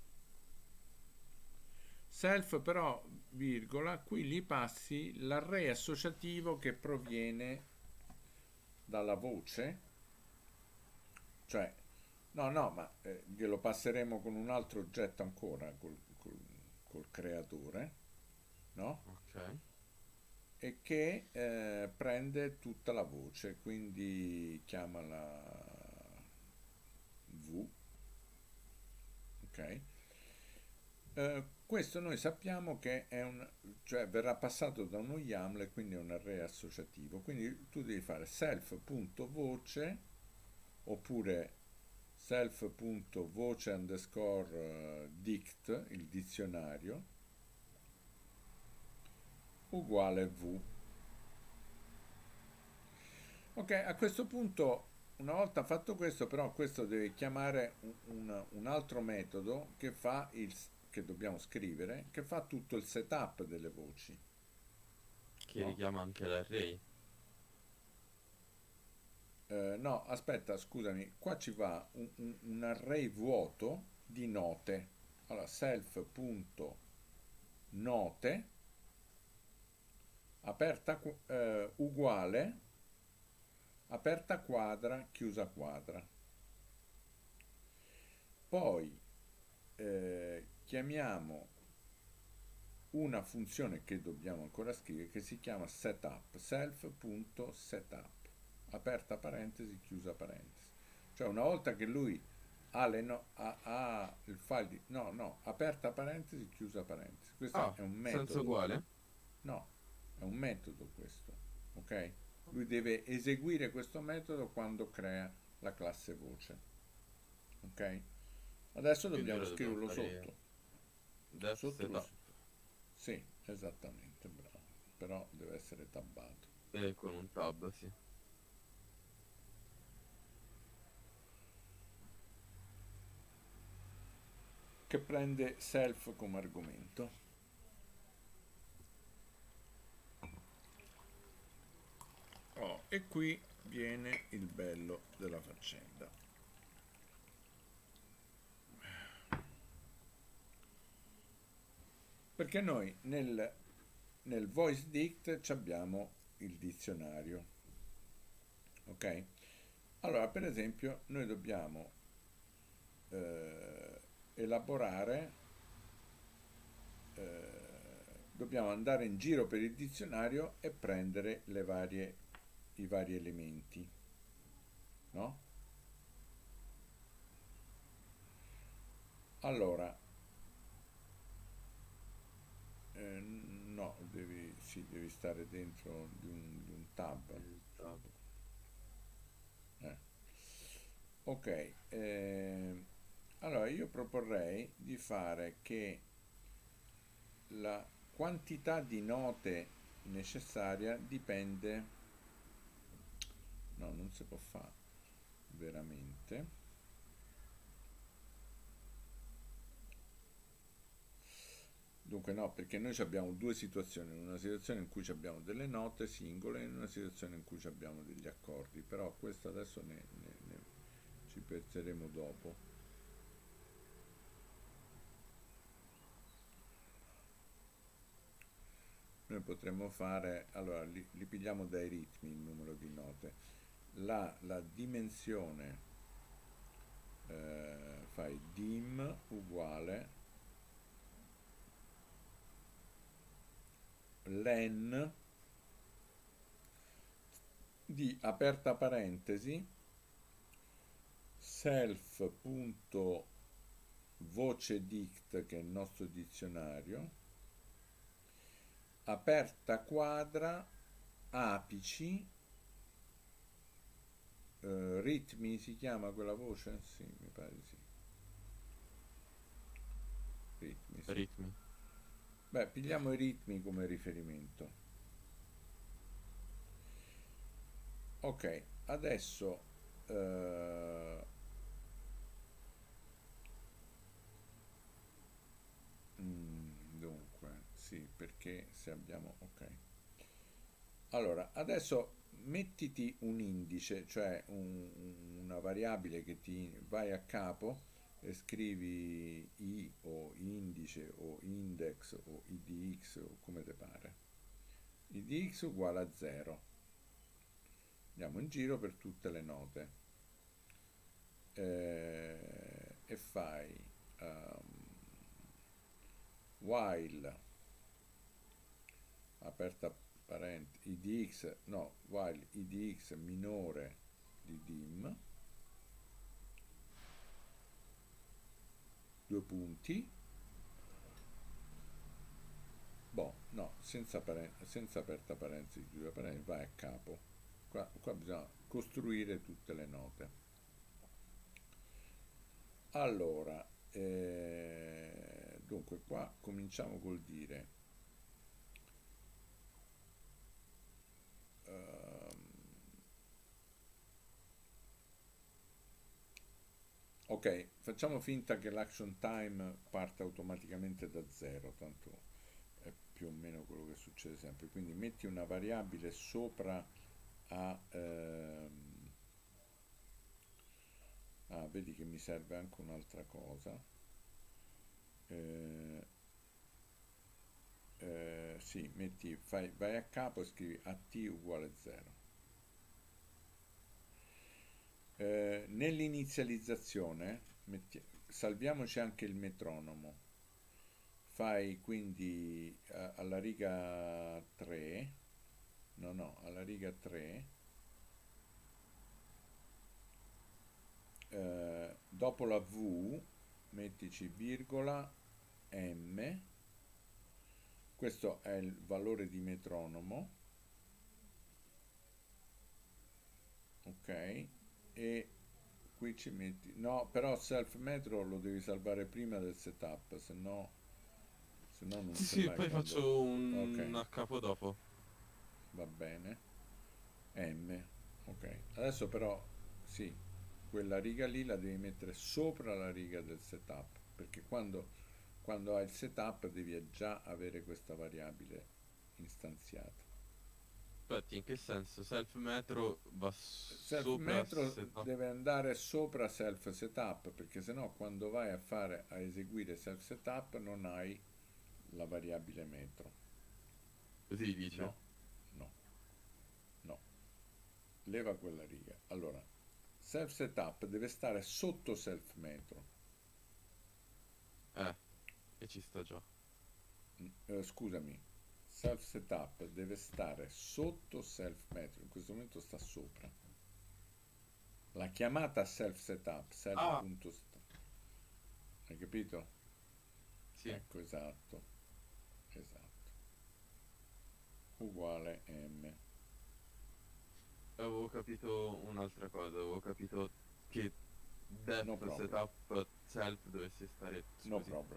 self, però virgola, qui gli passi l'array associativo che proviene dalla voce, cioè no no ma eh, glielo passeremo con un altro oggetto ancora col, col, col creatore, no? Ok. E che eh, prende tutta la voce, quindi chiamala v, ok? Eh, questo noi sappiamo che è un, cioè verrà passato da uno YAML e quindi è un array associativo, quindi tu devi fare self.voce oppure self.voce underscore dict, il dizionario, uguale v. Ok, a questo punto, una volta fatto questo, però questo deve chiamare un, un- un altro metodo che fa il, che dobbiamo scrivere, che fa tutto il setup delle voci, Che no? richiama anche l'array. Eh, no, aspetta, scusami, qua ci va un, un- un array vuoto di note. Allora, self.note, aperta, qu- eh, uguale, aperta quadra, chiusa quadra. Poi eh, chiamiamo una funzione che dobbiamo ancora scrivere che si chiama setup, self.setup, aperta parentesi, chiusa parentesi. Cioè una volta che lui ha, le no- ha- ha il file di... No, no, aperta parentesi, chiusa parentesi. Questo Ah, è un senso metodo. uguale? No, è un metodo questo, ok? Lui deve eseguire questo metodo quando crea la classe voce, ok? Adesso Quindi dobbiamo ora dobbiamo scriverlo fare sotto. def Sotto lo... setup. Sì, esattamente, bravo. Però deve essere tabbato. E con un tab, sì. Che prende self come argomento. Oh, e qui viene il bello della faccenda. Perché noi nel, nel voice dict abbiamo il dizionario, ok? Allora, per esempio, noi dobbiamo eh, elaborare, eh, dobbiamo andare in giro per il dizionario e prendere le varie, i vari elementi, no? Allora, eh, no, devi, sì, devi stare dentro di un, di un tab. Il tab. Eh. Ok, eh, allora io proporrei di fare che la quantità di note necessaria dipende, no, non si può fare veramente. Dunque no, perché noi abbiamo due situazioni, una situazione in cui abbiamo delle note singole e una situazione in cui abbiamo degli accordi, però questo adesso ne, ne- ne- ci penseremo dopo. Noi potremmo fare, allora li, li pigliamo dai ritmi il numero di note, la, la dimensione, eh, fai dim uguale len di aperta parentesi self.vocedict, che è il nostro dizionario, aperta quadra, apici, eh, ritmi si chiama quella voce? Sì, mi pare di sì. Ritmi, sì. Ritmi. Beh, pigliamo i ritmi come riferimento. Ok, adesso eh, mm, dunque, sì, perché se abbiamo... Ok. Allora, adesso mettiti un indice, cioè un- una variabile che ti vai a capo e scrivi i o indice o index o idx o come te pare. Idx uguale a zero. Andiamo in giro per tutte le note eh, e fai um, while aperta parentesi idx, no, while idx minore di dim, due punti, boh, no, senza, senza aperta parentesi, chiusa parentesi, vai a capo. Qua, qua bisogna costruire tutte le note. Allora, eh, dunque qua cominciamo col dire ok, facciamo finta che l'action time parte automaticamente da zero, tanto è più o meno quello che succede sempre. Quindi metti una variabile sopra a... Ehm, ah, vedi che mi serve anche un'altra cosa. Eh, eh, sì, metti, fai, vai a capo e scrivi at uguale zero. Eh, nell'inizializzazione salviamoci anche il metronomo, fai quindi eh, alla riga tre, no no, alla riga tre, eh, dopo la V mettici virgola M, questo è il valore di metronomo, ok, e qui ci metti, no, però self metro lo devi salvare prima del setup, se no, se no non Sì, ce sì, l'hai poi quando... faccio un ok, a capo dopo. va bene, M, ok, adesso però sì, quella riga lì la devi mettere sopra la riga del setup, perché quando, quando hai il setup devi già avere questa variabile istanziata. Aspetti, in che senso? Self metro va Self sopra metro setup? deve andare sopra self setup, perché sennò quando vai a fare a eseguire self setup non hai la variabile metro. Così dice? No, no, no. Leva quella riga. Allora, self setup deve stare sotto self metro. Eh, e ci sta già. Eh, scusami, self setup deve stare sotto self metro, in questo momento sta sopra. La chiamata self setup, self.setup, hai capito? Sì. Ecco, esatto, esatto, uguale M. Avevo capito un'altra cosa, avevo capito che def No problem. setup self dovesse stare... No Scusi, problem.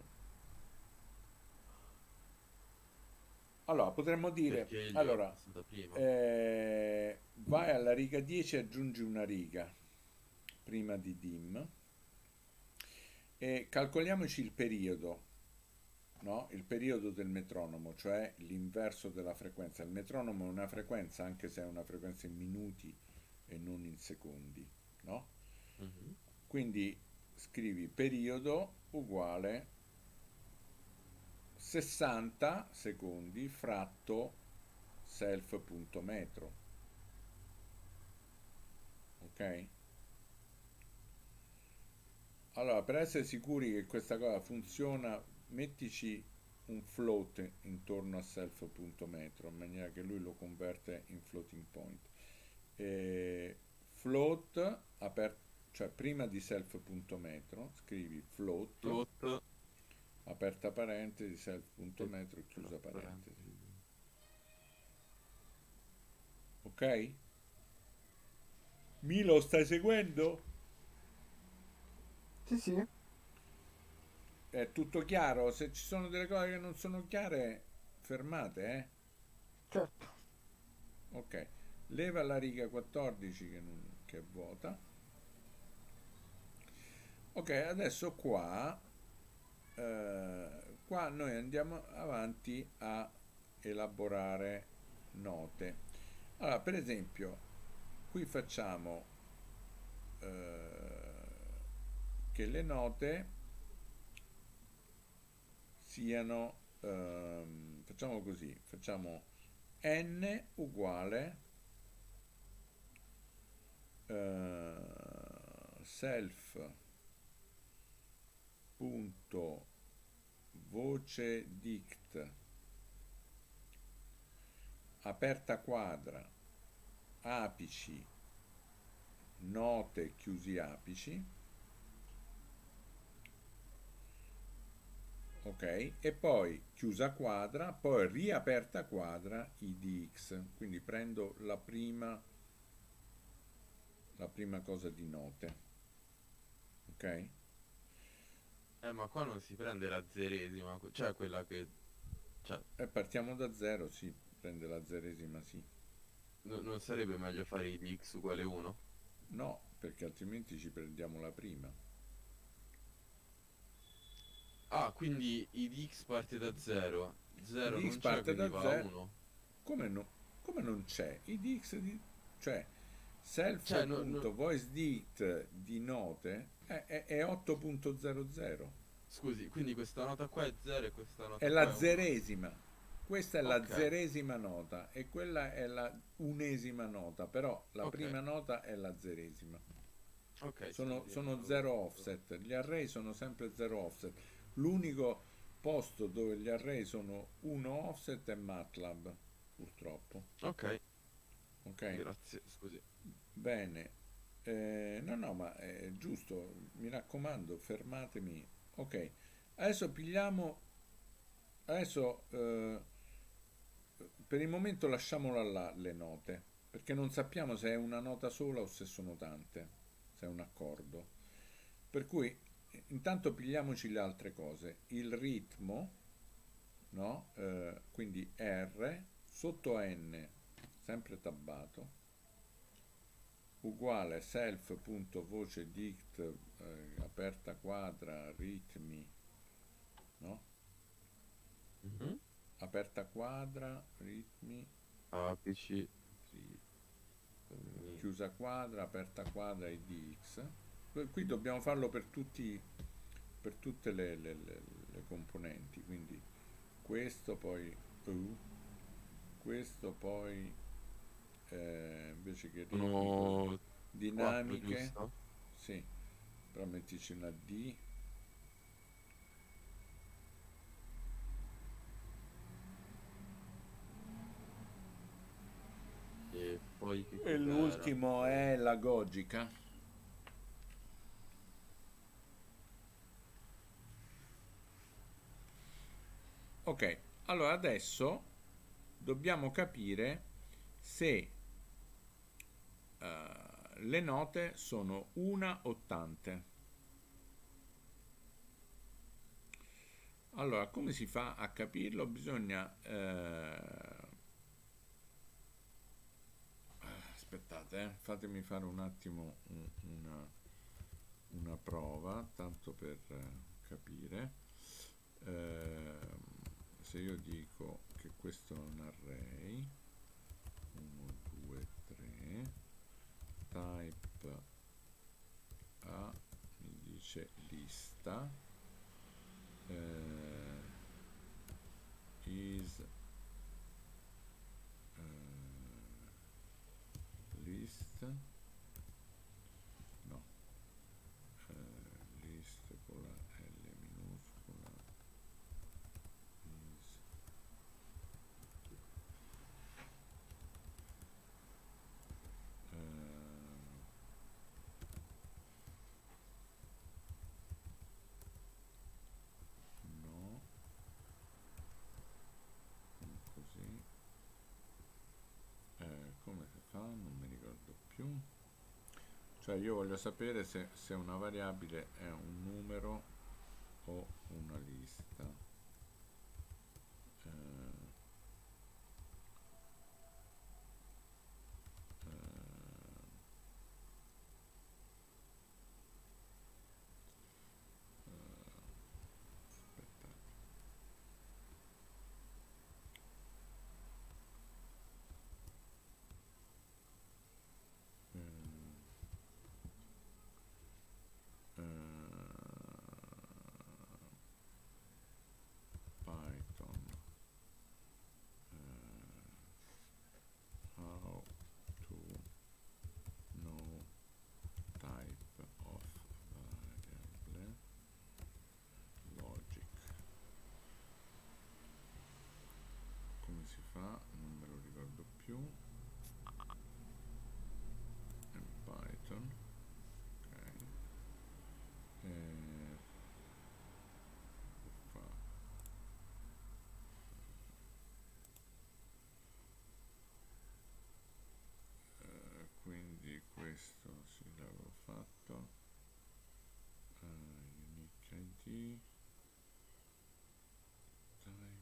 Allora, potremmo dire, perché gli ho allora, passato prima. eh, vai alla riga dieci e aggiungi una riga prima di dim e calcoliamoci il periodo, no? Il periodo del metronomo, cioè l'inverso della frequenza. Il metronomo è una frequenza, anche se è una frequenza in minuti e non in secondi, no? Mhm. Quindi scrivi periodo uguale sessanta secondi fratto self.metro, ok? Allora, per essere sicuri che questa cosa funziona, mettici un float intorno a self.metro in maniera che lui lo converte in floating point. E float aperto, cioè prima di self.metro scrivi float, Float, aperta parentesi, self.metro, chiusa parentesi. Ok? Milo, stai seguendo? Sì, sì. È tutto chiaro? Se ci sono delle cose che non sono chiare, fermate, eh? Certo. Ok. Leva la riga quattordici che, non, che è vuota. Ok, adesso qua, eh, qua noi andiamo avanti a elaborare note. Allora, per esempio, qui facciamo eh, che le note siano, ehm, facciamo così, facciamo n uguale eh, self punto voce dict aperta quadra apici note chiusi apici, ok, e poi chiusa quadra, poi riaperta quadra I di X, quindi prendo la prima la prima cosa di note, ok? Eh, ma qua non si prende la zeresima, que- cioè quella che... Cioè, E partiamo da zero, sì, prende la zeresima, sì. no- non sarebbe meglio fare I di x uguale uno? No, perché altrimenti ci prendiamo la prima. Ah, quindi I di x parte da zero. zero I di X non c'è, parte quindi da va a zero. uno. Come, no, come non c'è? I di X, di, cioè Cioè, no- no- self.voicedict di note è, è, è otto punto zero zero. scusi, quindi questa nota qua è zero e questa nota È qua la è uno. zeresima. Questa è la Ok. zeresima nota e quella è la unesima nota, però la Ok. prima nota è la zeresima. Ok, Sono, sì, sono sì, zero sì. offset, gli array sono sempre zero offset. L'unico posto dove gli array sono uno offset è MATLAB, purtroppo. Ok, Ok? grazie, scusi. Bene. Eh, no, no, ma è giusto, mi raccomando, fermatemi. Ok, adesso pigliamo, adesso eh, per il momento lasciamola là le note, perché non sappiamo se è una nota sola o se sono tante, se è un accordo. Per cui eh, intanto pigliamoci le altre cose. Il ritmo, no? Eh, quindi R sotto N, sempre tabbato, uguale self.vocedict eh, aperta quadra ritmi, no? Mhm. Aperta quadra ritmi, Apici. sì, Quindi- chiusa quadra, aperta quadra I di X. Qui qui dobbiamo farlo per tutti, per tutte le, le- le- le componenti, quindi questo poi U, questo poi eh, invece che ritmico, Sono quattro, dinamiche, giusto? sì, però mettici una D, E poi che e cos'era? l'ultimo è la gogica. Ok, allora adesso dobbiamo capire se eh, le note sono una o tante. Allora, come si fa a capirlo? Bisogna... eh, aspettate, eh, fatemi fare un attimo un- una, una prova, tanto per eh, capire. Ehm, se io dico che questo è un array, uno, due, tre, type A mi dice lista, eh, is eh, list, no, eh, list con la L minuscola, is, eh, no, non così, eh, come si fa? Non mi ricordo più. Cioè io voglio sapere se, se una variabile è un numero o una lista. Eh, eh, aspettate. Eh, questo sì, l'avevo fatto. uh, unique I D type.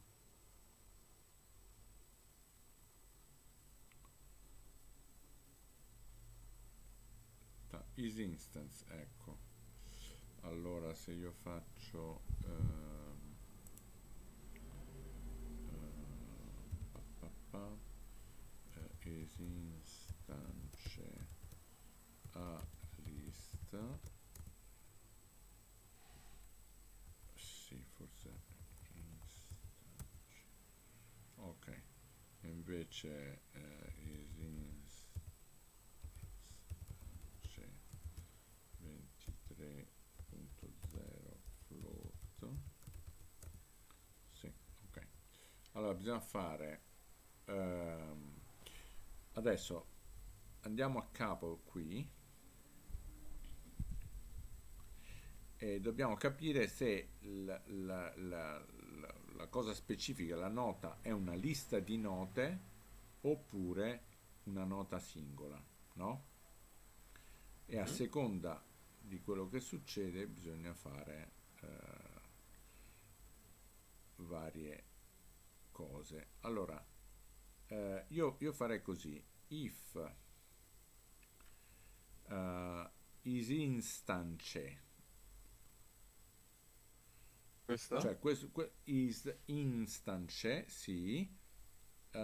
Ta- is instance, ecco. Allora se io faccio ehm, eh, pa, pa, pa, eh, is instance a list, sì, forse instance, ok, invece eh, is instance ventitré punto zero float, sì, ok. Allora bisogna fare ehm, adesso andiamo a capo qui e dobbiamo capire se la, la, la, la, la cosa specifica, la nota, è una lista di note oppure una nota singola, no? E a Mhm. seconda di quello che succede bisogna fare eh, varie cose. Allora eh, io, io farei così: if uh, is instance, Questo? cioè questo que- is instance, sì, uh,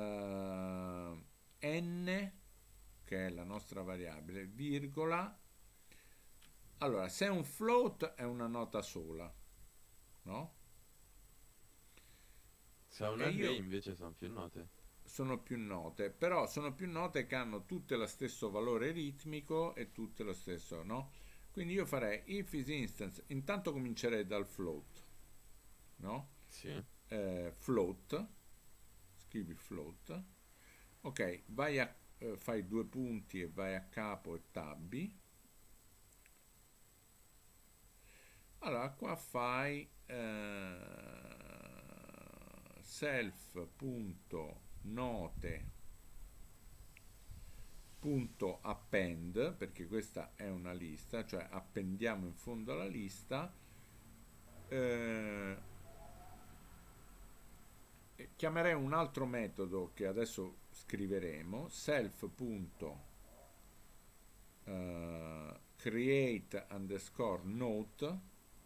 n, che è la nostra variabile, virgola. Allora, se è un float è una nota sola, no? Se ha un E array io invece sono più note. sono più note, però sono più note che hanno tutte lo stesso valore ritmico e tutte lo stesso, no? Quindi io farei if is instance, intanto comincerei dal float, no? Sì. Eh, float, scrivi float, ok, vai a, eh, fai due punti e vai a capo e tabbi. Allora qua fai eh, self.note punto append, perché questa è una lista, cioè appendiamo in fondo alla lista. eh, chiamerei un altro metodo che adesso scriveremo, self.create underscore note,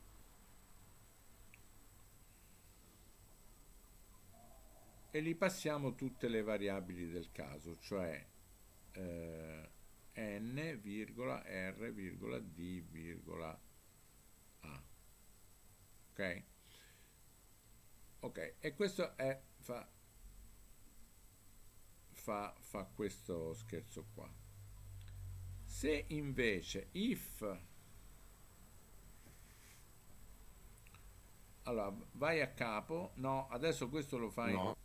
e gli passiamo tutte le variabili del caso, cioè eh, n, virgola, r, virgola, d, virgola, a. Ok? Ok, e questo è fa, fa, fa questo scherzo qua. Se invece if, allora vai a capo, no, adesso questo lo fai, No.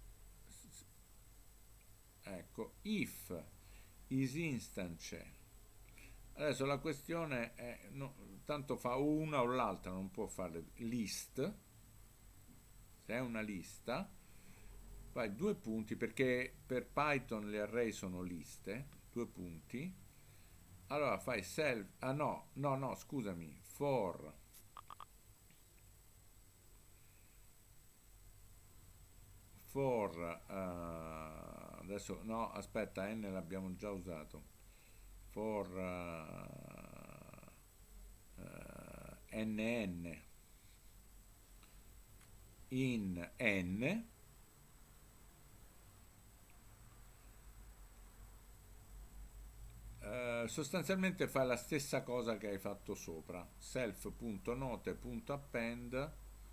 ecco, if is instance. Adesso la questione è, no, tanto fa una o l'altra, non può fare list. Se è una lista, fai due punti, perché per Python le array sono liste, due punti. Allora fai self, ah no, no, no, scusami, for for uh, adesso no, aspetta, n l'abbiamo già usato. For uh, uh, nn in n, uh, sostanzialmente fa la stessa cosa che hai fatto sopra, self.note.append,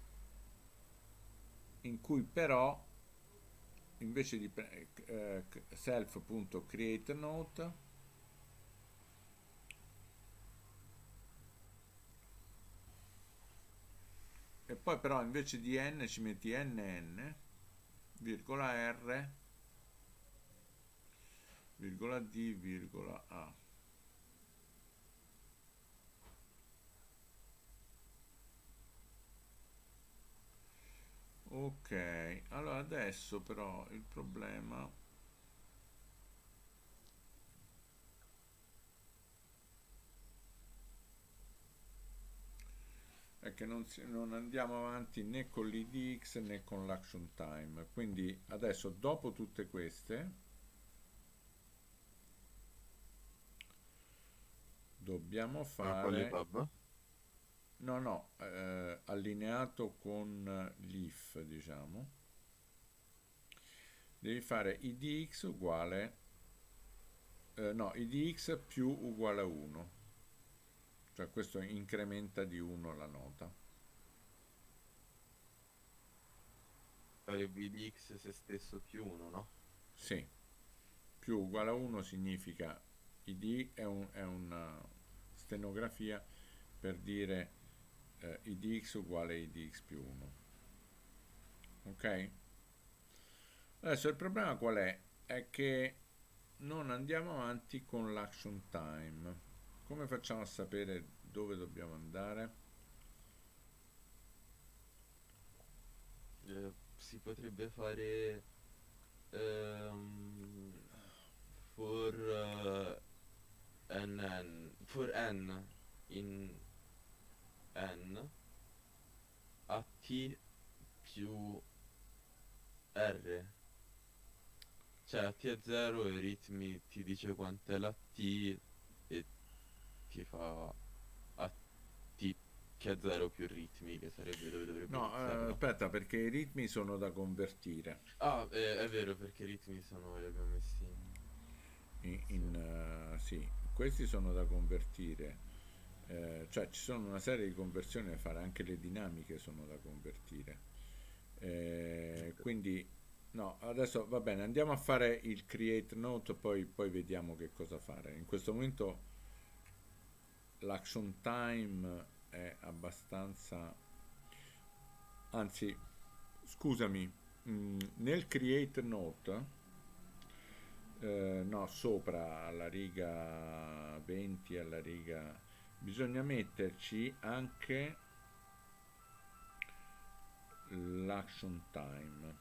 in cui però invece di uh, self.createNote e poi però invece di n ci metti nn, virgola r, virgola d, virgola a. Ok, allora adesso però il problema è che non, si- non andiamo avanti né con l'I D X né con l'action time. Quindi adesso, dopo tutte queste, dobbiamo Ma quale fare, tab? no, no, eh, allineato con l'if, diciamo, devi fare I D X uguale, eh, no, I D X più uguale a uno, cioè questo incrementa di uno la nota. Sarebbe I D X se stesso più uno, no? Sì, più uguale a uno significa I D è, un- è una stenografia per dire eh, I D X uguale I D X più uno. Ok? Adesso il problema qual è? È che non andiamo avanti con l'action time. Come facciamo a sapere dove dobbiamo andare? Eh, si potrebbe fare ehm, for eh, n, for n in n a t più r, cioè a t è zero e ritmi ti dice quant'è la t e ti fa a t che è zero più ritmi, che sarebbe dove dovrebbe No, iniziare, eh, no? aspetta, perché i ritmi sono da convertire. Ah, eh, è vero, perché i ritmi sono, li abbiamo messi in... In, sì. in, eh, sì, questi sono da convertire. Eh, cioè ci sono una serie di conversioni da fare, anche le dinamiche sono da convertire. Eh, quindi, no, adesso va bene, andiamo a fare il create note, poi, poi vediamo che cosa fare. In questo momento l'action time è abbastanza, anzi, scusami, mh, nel create note, eh, no, sopra alla riga venti, alla riga, bisogna metterci anche l'action time,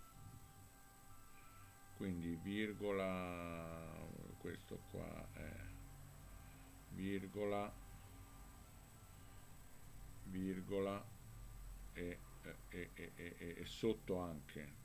quindi virgola, questo qua è virgola, virgola e, e, e, e, e, e sotto anche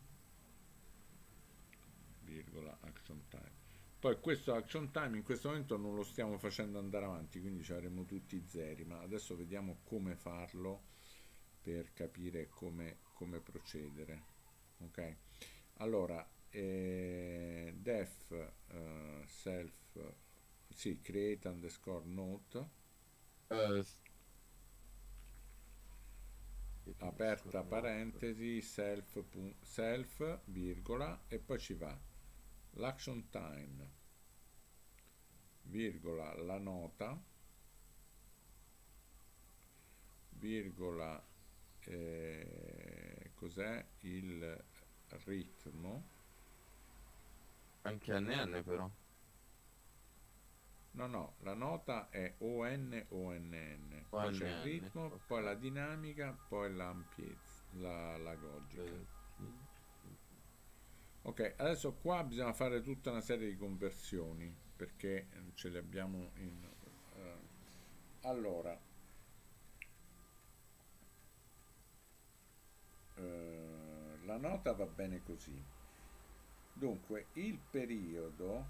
virgola action time. Poi questo action time in questo momento non lo stiamo facendo andare avanti, quindi ci avremo tutti zeri, ma adesso vediamo come farlo per capire come, come procedere. Ok, allora eh, def eh, self, sì, create underscore note, Eh, s- aperta parentesi, self, pu- self, virgola, e poi ci va l'action time, virgola, la nota, virgola, eh, cos'è il ritmo, Anche N N però. no no, la nota è O N O N N, poi c'è il O N N, ritmo, ok. poi la dinamica, poi l'ampiezza, la, la logica. Eh, Ok, adesso qua bisogna fare tutta una serie di conversioni perché ce le abbiamo in... eh, allora, eh, la nota va bene così. Dunque, il periodo,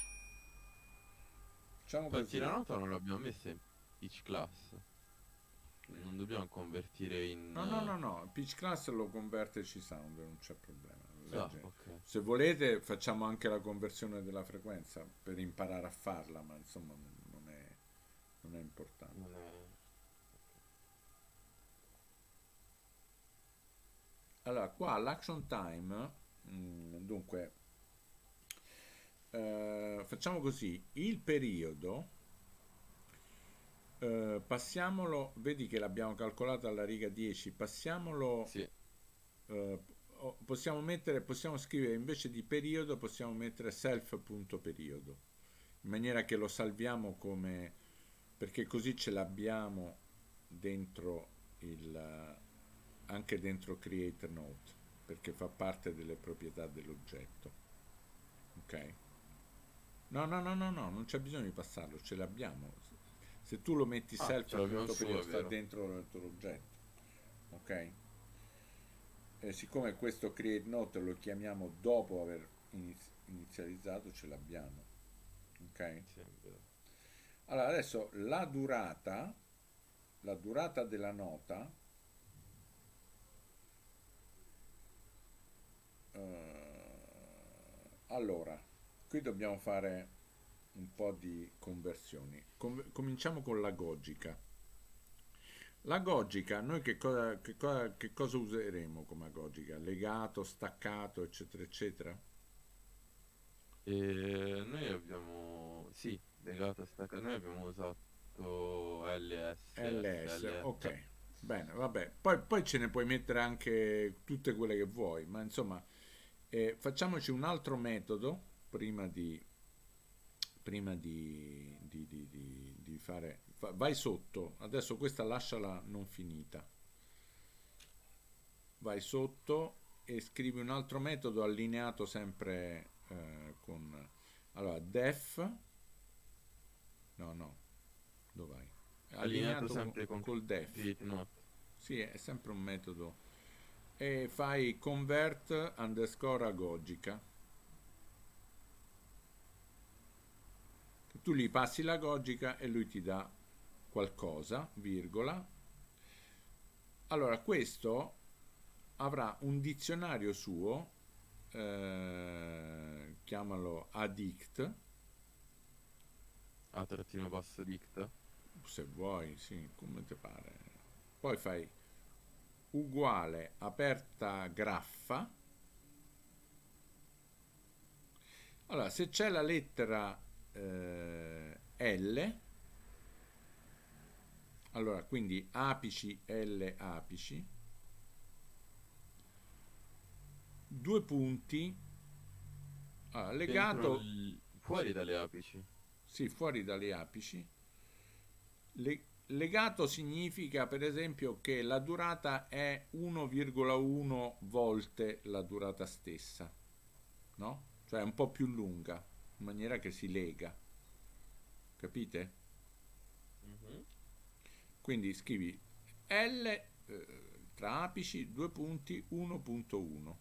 facciamo Infatti così. la nota non l'abbiamo messa in each class. Non dobbiamo convertire in... No, no, no, no, pitch class lo converte C Sound, non c'è problema. Ah, Legge. ok. Se volete facciamo anche la conversione della frequenza per imparare a farla, ma insomma non è, non è importante. Non è... Allora, qua l'action time, mm, dunque, eh, facciamo così, il periodo, eh, passiamolo, vedi che l'abbiamo calcolato alla riga dieci, passiamolo, Sì, eh, o- possiamo mettere, possiamo scrivere invece di periodo, possiamo mettere self.periodo, in maniera che lo salviamo come, perché così ce l'abbiamo dentro il, anche dentro create note, perché fa parte delle proprietà dell'oggetto. Ok? No, no, no, no, no, non c'è bisogno di passarlo, ce l'abbiamo. Se tu lo metti Ah, ce l'abbiamo su, self.periodo è sta vero. dentro, dentro l'oggetto. ok? E siccome questo create note lo chiamiamo dopo aver iniz- inizializzato, ce l'abbiamo, ok? Sì, è vero. Allora adesso la durata, la durata della nota, eh, allora, qui dobbiamo fare un po' di conversioni. Com- cominciamo con la gogica. La gogica, noi che cosa, che cosa, che cosa useremo come gogica? Legato, staccato, eccetera, eccetera? E noi abbiamo, sì, legato a stacca, noi abbiamo usato L S, L S, S L, cioè, ok. Bene, vabbè. Poi, poi ce ne puoi mettere anche tutte quelle che vuoi, ma insomma, eh, facciamoci un altro metodo prima di, prima di, di, di, di, di fare... fa- Vai sotto, adesso questa lasciala non finita. Vai sotto e scrivi un altro metodo allineato sempre eh, con... Allora, def... No, no, dov'hai? allineato Allineato co- sempre con col def. create note. Sì, è sempre un metodo. E fai convert underscore agogica. Tu gli passi la gogica e lui ti dà qualcosa, virgola. Allora, questo avrà un dizionario suo, eh, chiamalo addict, A trattino basso dict. se vuoi, sì, come ti pare. Poi fai uguale aperta graffa. Allora, se c'è la lettera eh, L, allora quindi apici L apici, due punti, allora, Dentro legato, il- fuori dalle apici. sì, fuori dalle apici. Le- legato significa per esempio che la durata è uno virgola uno volte la durata stessa, no? Cioè è un po' più lunga, in maniera che si lega, capite? Mhm. Quindi scrivi L eh, tra apici due punti uno punto uno,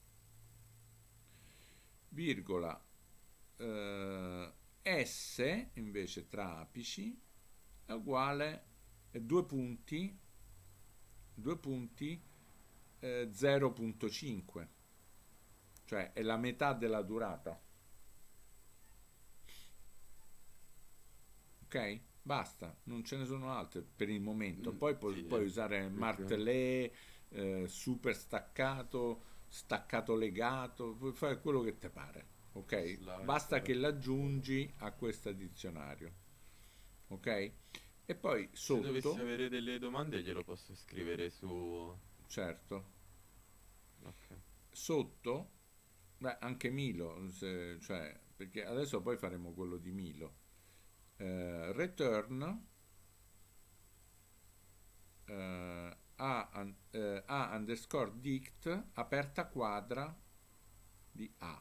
virgola eh, S invece tra apici è uguale a due punti, due punti eh, zero punto cinque, cioè è la metà della durata. Ok? Basta, non ce ne sono altre per il momento. Mm, Poi pu- sì, puoi usare perché martelé, eh, super staccato, staccato legato, puoi fare quello che ti pare. Ok? Basta che slicer. l'aggiungi a questo dizionario. Ok? E poi Se dovessi sotto, avere delle domande glielo posso scrivere su... certo, Ok. sotto, beh, anche Milo, se- cioè, perché adesso poi faremo quello di Milo. Eh, return eh, a, un- eh, a underscore dict aperta quadra di A.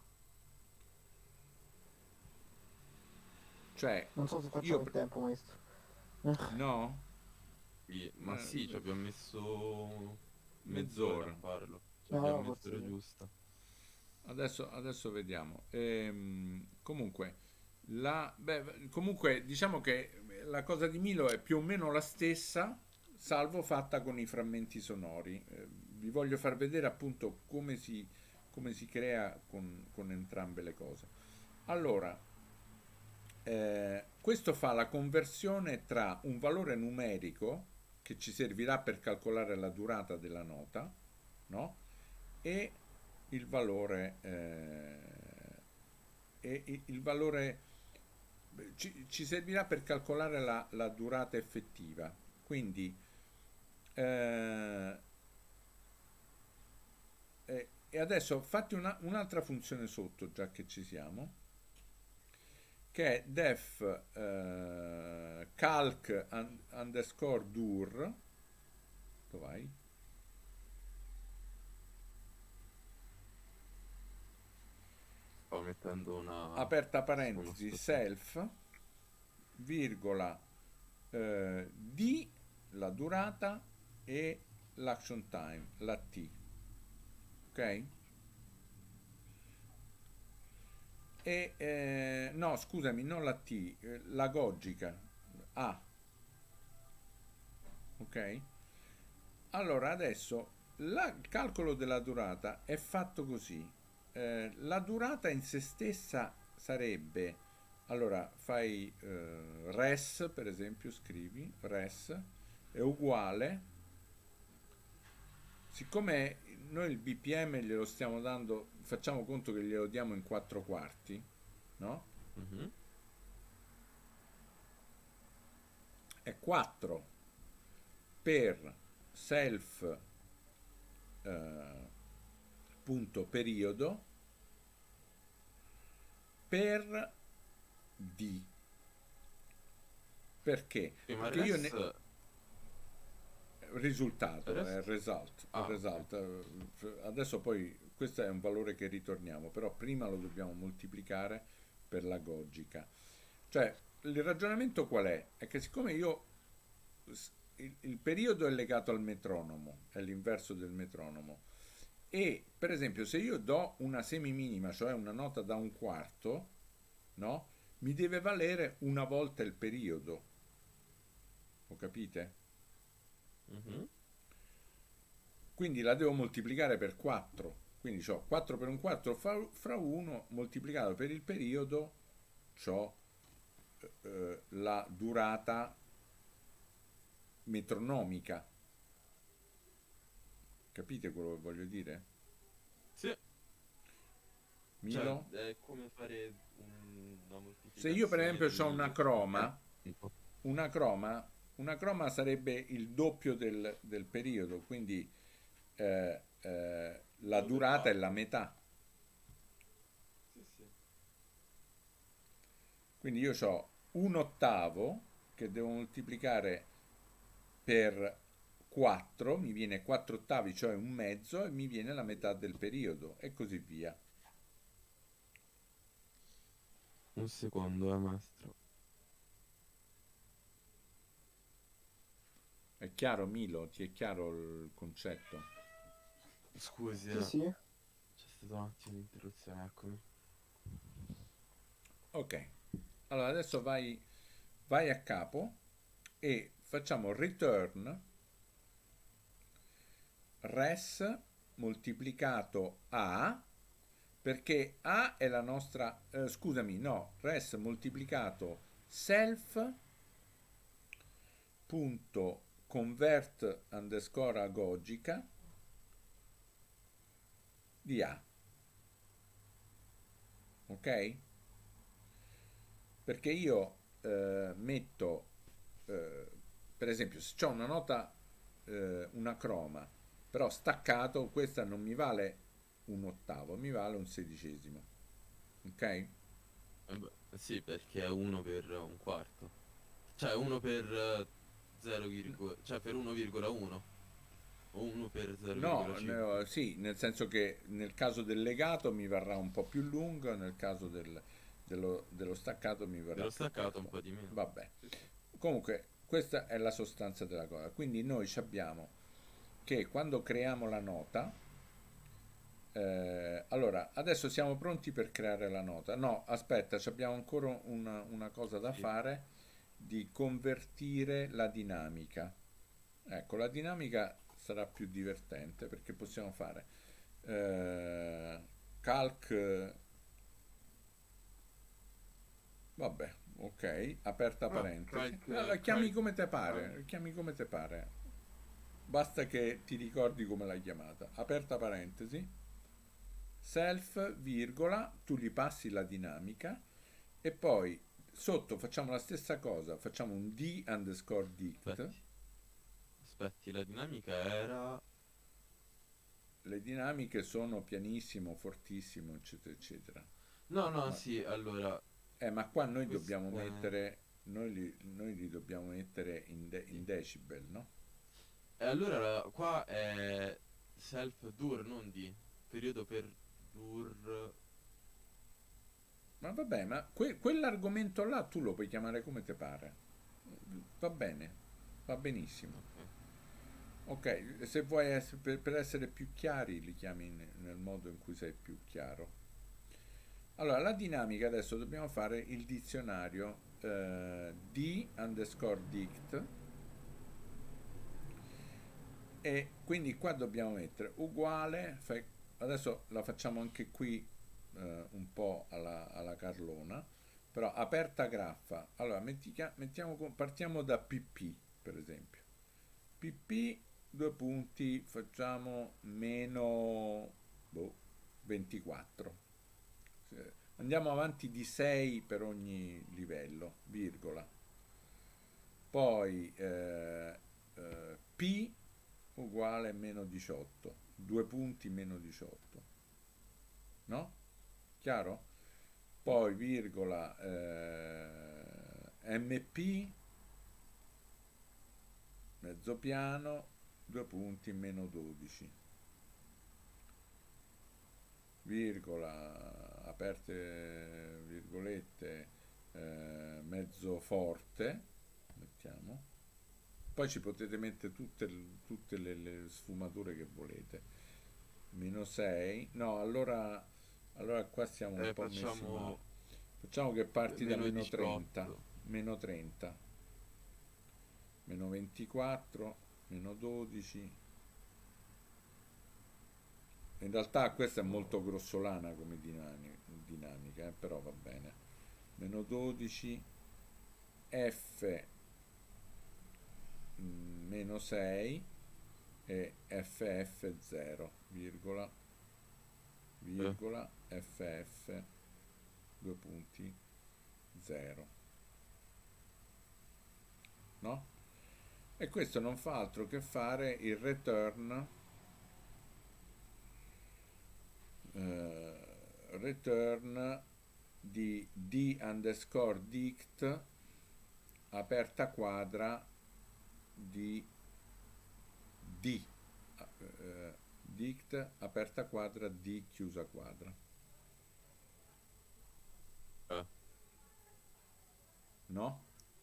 Cioè, Non so se io... facciamo in pre- tempo, maestro. No? Sì, ma Eh, sì, ci abbiamo messo mezz'ora mezz'ora. a farlo. Ci No, abbiamo no, forse mezz'ora sì. giusta. Adesso, adesso vediamo. Ehm, comunque, la, beh, comunque, diciamo che la cosa di Milo è più o meno la stessa, salvo fatta con i frammenti sonori. Eh, vi voglio far vedere appunto come si, come si crea con, con entrambe le cose. Allora, eh, questo fa la conversione tra un valore numerico che ci servirà per calcolare la durata della nota, no? E il valore, eh, e il il valore ci, ci servirà per calcolare la, la durata effettiva. Quindi, eh, eh, e adesso fatti una- un'altra funzione sotto, già che ci siamo, che è def eh, calc un- underscore dur, dov'hai? Sto mettendo una... Aperta uno parentesi, stop. self, virgola, eh, di la durata e l'action time, la T, ok? E eh, no, scusami, non la T, eh, la logica, A, ok? Allora adesso la- il calcolo della durata è fatto così. Eh, la durata in se stessa sarebbe, allora fai eh, res, per esempio, scrivi res è uguale, siccome noi il B P M glielo stiamo dando, facciamo conto che glielo diamo in quattro quarti, no? Mhm. È quattro per self eh, punto periodo per D. Perché? Sì, ma Perché io ne... res... risultato res- è result, Ah, ok. result. eh, adesso poi questo è un valore che ritorniamo, però prima lo dobbiamo moltiplicare per la logica. Cioè il ragionamento qual è? È che siccome io s- il, il periodo è legato al metronomo, è l'inverso del metronomo, e per esempio se io do una semiminima, cioè una nota da un quarto, no? Mi deve valere una volta il periodo. Ho capite? Mhm. Quindi la devo moltiplicare per quattro. Quindi ho quattro per un quattro fra, fra uno moltiplicato per il periodo, ho eh, la durata metronomica. Capite quello che voglio dire? Sì, cioè Milo? è come fare un- una Se io per moltiplicazione esempio ho una del croma, tempo. una croma, una croma sarebbe il doppio del, del periodo, quindi eh, eh, la Quello del durata è la quarto. metà. Sì, sì. Quindi io ho un ottavo che devo moltiplicare per quattro, mi viene quattro ottavi, cioè un mezzo, e mi viene la metà del periodo, e così via. Un secondo, eh, maestro. È chiaro, Milo? Ti è chiaro il concetto? Scusi, Sì, eh, sì. c'è stata un attimo di interruzione, eccomi. Ok, allora adesso vai, vai a capo e facciamo return res moltiplicato a, perché a è la nostra, eh, scusami, no, res moltiplicato self punto convert underscore agogica di a, ok? Perché io eh, metto, eh, per esempio, se ho una nota, eh, una croma, però staccato, questa non mi vale un ottavo, mi vale un sedicesimo, ok? Eh beh, sì, perché è uno per un quarto. Cioè uno per eh, zero, cioè per uno virgola uno o uno per No, zero virgola cinque. no, sì, nel senso che nel caso del legato mi varrà un po' più lungo, nel caso del- dello, dello staccato mi verrà Dello più staccato un corto. po' di meno. Vabbè, Sì, sì. comunque questa è la sostanza della cosa. Quindi noi ci abbiamo che quando creiamo la nota, eh, allora adesso siamo pronti per creare la nota. No, aspetta, ci abbiamo ancora una, una cosa da Sì. fare, di convertire la dinamica. Ecco, la dinamica sarà più divertente perché possiamo fare eh, calc, vabbè, ok, aperta Ah, parentesi. calc, Allora, chiami calc, come te ah, pare, chiami come te pare. Basta che ti ricordi come l'hai chiamata. Aperta parentesi, self, virgola, tu gli passi la dinamica e poi sotto facciamo la stessa cosa, facciamo un d underscore dict. aspetti. Aspetti, la dinamica era... Le dinamiche sono pianissimo, fortissimo, eccetera, eccetera. No, no, Ma, sì, allora... eh, ma qua noi dobbiamo Questa... mettere, noi li, noi li dobbiamo mettere in, de- in Sì. decibel, no? E allora la- qua è self dur, non di. Periodo per dur... Ma vabbè, ma que- quell'argomento là tu lo puoi chiamare come te pare. Va bene, va benissimo. Ok. Ok, se vuoi essere, per, per essere più chiari li chiami in- nel modo in cui sei più chiaro. Allora, la dinamica adesso dobbiamo fare il dizionario eh, d underscore dict e quindi qua dobbiamo mettere uguale, fai- adesso la facciamo anche qui eh, un po' alla, alla Carlona, però aperta graffa, allora mettica- mettiamo, con- partiamo da pp per esempio, pp due punti, facciamo meno boh, ventiquattro. Eh, andiamo avanti di sei per ogni livello, virgola. Poi eh, eh, P uguale meno diciotto, due punti meno diciotto, no? Chiaro? Poi virgola eh, M P mezzo piano, due punti meno dodici, virgola aperte virgolette eh, mezzo forte, mettiamo. Poi ci potete mettere tutte, tutte le, le sfumature che volete. Meno sei. No, allora, allora qua siamo un Eh, po' messi male. facciamo Facciamo che parti da meno meno trenta. diciotto. Meno trenta. Meno ventiquattro. Meno dodici. In realtà questa è molto grossolana come dinami- dinamica, eh, però va bene. Meno dodici. F mm, meno sei e F F zero, virgola, Eh, virgola, F F, due punti, zero, no? E questo non fa altro che fare il return, eh, return di d underscore dict aperta quadra di d eh, dict aperta quadra di chiusa quadra, eh. no?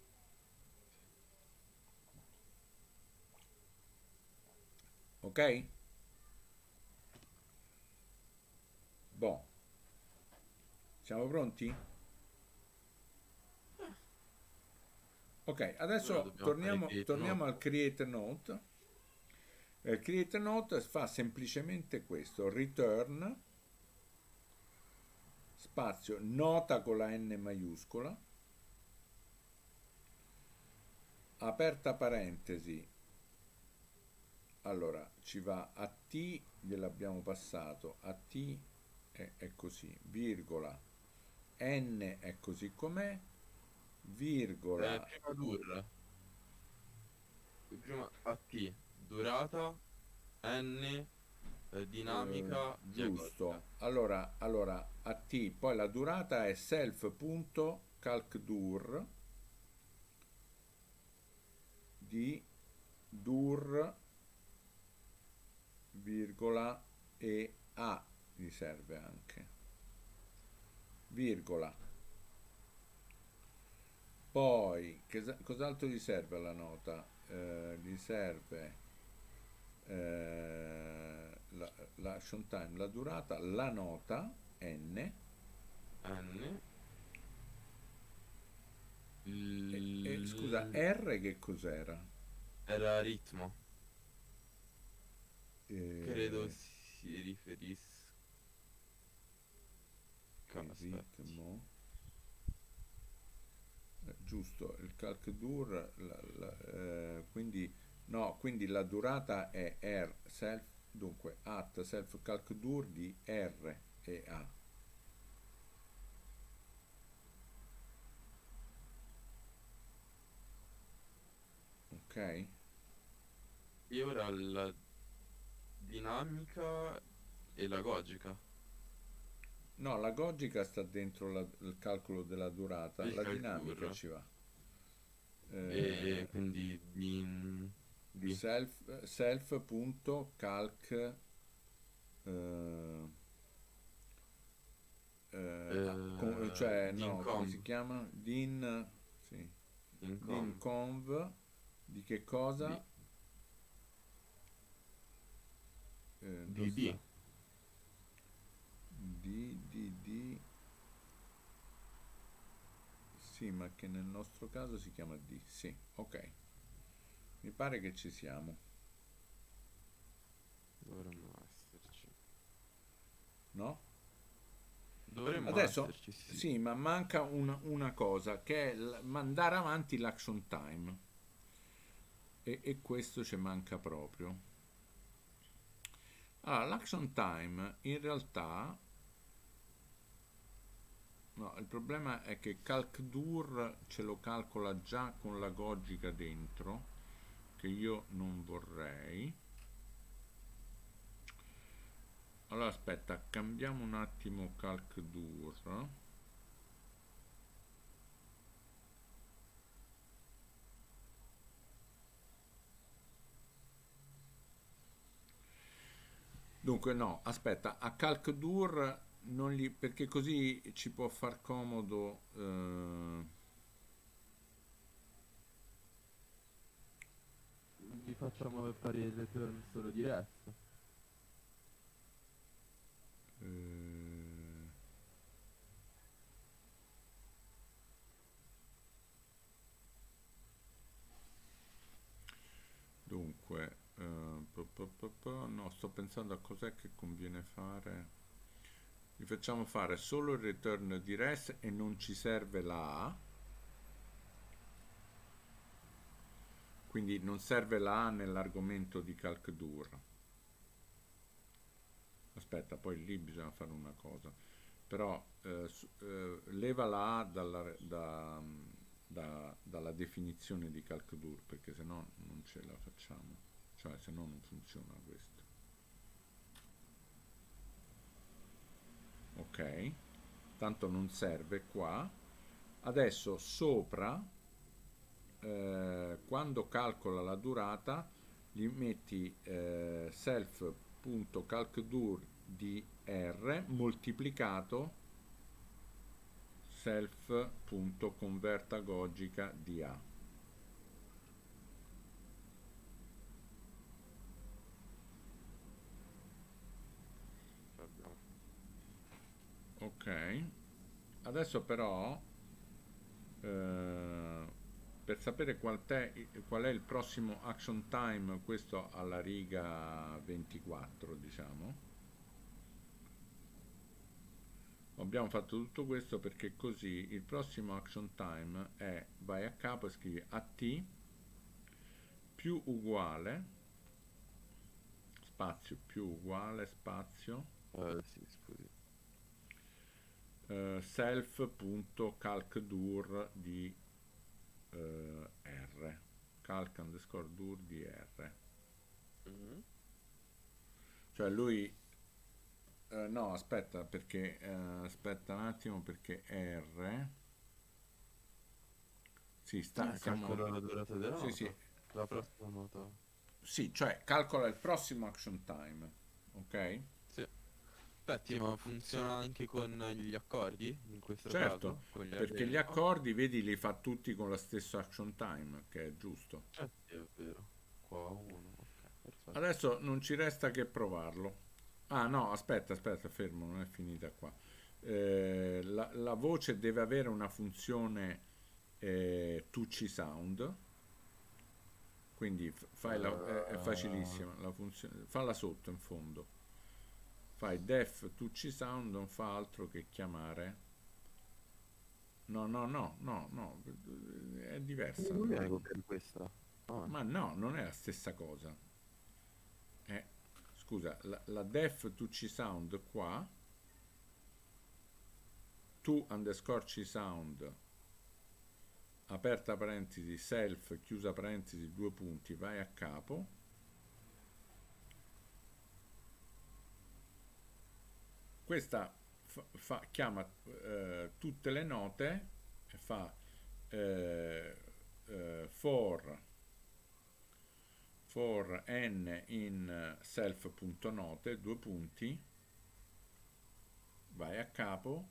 Ok? Boh, siamo pronti? Ok, Ora adesso dobbiamo fare torniamo, create torniamo note. al create note. Il create note fa semplicemente questo, return spazio nota con la n maiuscola, aperta parentesi, allora ci va a t, gliel'abbiamo passato, a t è, è così, virgola, n è così com'è, Eh, virgola, prima dur, prima a T, durata, N, eh, eh, dinamica, diagonica. giusto, allora, allora a t, poi la durata è self.calcdur di dur, virgola, e a gli serve anche, virgola. Poi, che- cos'altro gli serve alla nota? Eh, gli serve eh, la, la action time, la durata, la nota, n, e, N, e, scusa, l- R che cos'era? era ritmo. Credo Eh, si riferisca. il Aspetti. ritmo. Eh, giusto, il calcdur, la- la- eh, quindi no, quindi la durata è R self, dunque at self calcdur di R e A, ok? E ora la dinamica e la logica. No, la logica sta dentro la- il calcolo della durata, Il la dinamica calcur. ci va. E Eh, quindi bin, di bi- self, self.calc eh, eh, ah, con- eh, cioè din no, come si conv, chiama? Din, sì, din din conv conv di che cosa? di eh, D dove D. sta? D D D. Sì, ma che nel nostro caso si chiama D. Sì, ok. Mi pare che ci siamo, Dovremmo esserci. no? Dovremmo Adesso esserci, sì. sì, ma manca una, una cosa che è l- mandare avanti l'action time e, e questo ci manca proprio. Allora, l'action time in realtà, no, il problema è che CalcDur ce lo calcola già con la logica dentro, che io non vorrei. Allora aspetta, cambiamo un attimo CalcDur. Dunque no, aspetta, a CalcDur non gli, perché così ci può far comodo. eh, Vi facciamo fare il return solo diretto. eh, dunque, eh, po- po- po- po- no, sto pensando a cos'è che conviene fare. Gli facciamo fare solo il return di res e non ci serve la A. Quindi non serve la A nell'argomento di CalcDur. Aspetta, poi lì bisogna fare una cosa. Però eh, s- eh, leva la A dalla, da- da- dalla definizione di CalcDur, perché se no non ce la facciamo. Cioè, se no non funziona questo. Ok? Tanto non serve qua. Adesso sopra, eh, quando calcola la durata, gli metti eh, self.calcdur di R moltiplicato self.convertagogica di A. Ce l'abbiamo. Ok, adesso però eh, per sapere qual è, qual è il prossimo action time, questo alla riga ventiquattro, diciamo. Abbiamo fatto tutto questo perché così il prossimo action time è, vai a capo e scrivi at più uguale, spazio più uguale, spazio, Eh, sì, scusi. eh, self.calcdur di eh, R, calc underscore dur di R. Mhm. Cioè lui, eh, no, aspetta perché, eh, aspetta un attimo perché R, sì, sta, Eh, stiamo, calcola la durata della sì, nota. sì, La prossima nota. sì, cioè calcola il prossimo action time, ok? Sì. Aspetti, ma funziona anche con gli accordi, in questo Certo, caso? Con gli perché gli array? Ah, accordi, vedi, li fa tutti con la stessa action time, che è giusto. eh sì, è vero. Qua uno, ok, perfetto. Adesso non ci resta che provarlo. Ah no, aspetta, aspetta, fermo, non è finita qua. Eh, la, la voce deve avere una funzione eh, Tucci Sound, quindi f- fai la, è, è Eh, facilissima, la funzione, falla sotto in fondo. Fai def Tucci Sound, non fa altro che chiamare. No, no, no, no, no, è diversa. non No. è per questa. Ah, Ma no, non è la stessa cosa. Eh, scusa, la, la def to C sound qua, to underscore C sound, aperta parentesi, self, chiusa parentesi, due punti, vai a capo. Questa fa, fa- chiama eh, tutte le note e fa eh, eh, for for n in self.note, due punti, vai a capo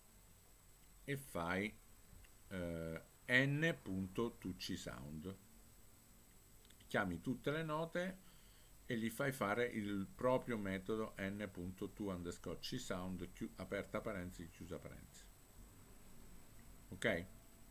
e fai eh, n.tuccisound. chiami tutte le note e gli fai fare il proprio metodo n.to underscore csound, chi- aperta parentesi, chiusa parentesi. Ok?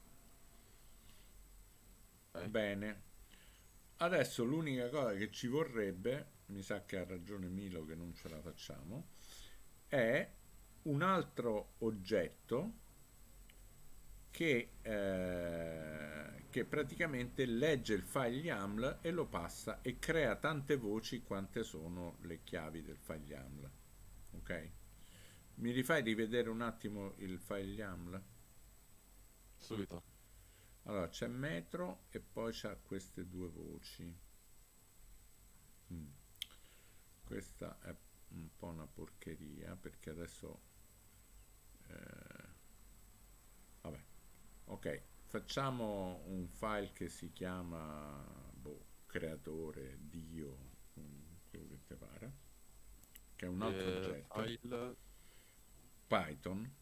Ok. Bene. Adesso l'unica cosa che ci vorrebbe, mi sa che ha ragione Milo che non ce la facciamo, è un altro oggetto che, eh, che praticamente legge il file YAML e lo passa e crea tante voci quante sono le chiavi del file YAML. Ok? Mi rifai rivedere un attimo il file YAML? Subito. Allora c'è metro e poi c'ha queste due voci. Mm. Questa è un po' una porcheria perché adesso eh, vabbè, ok, facciamo un file che si chiama boh, creatore dio, mm, quello che ti pare, che è un altro Eh, oggetto file Python.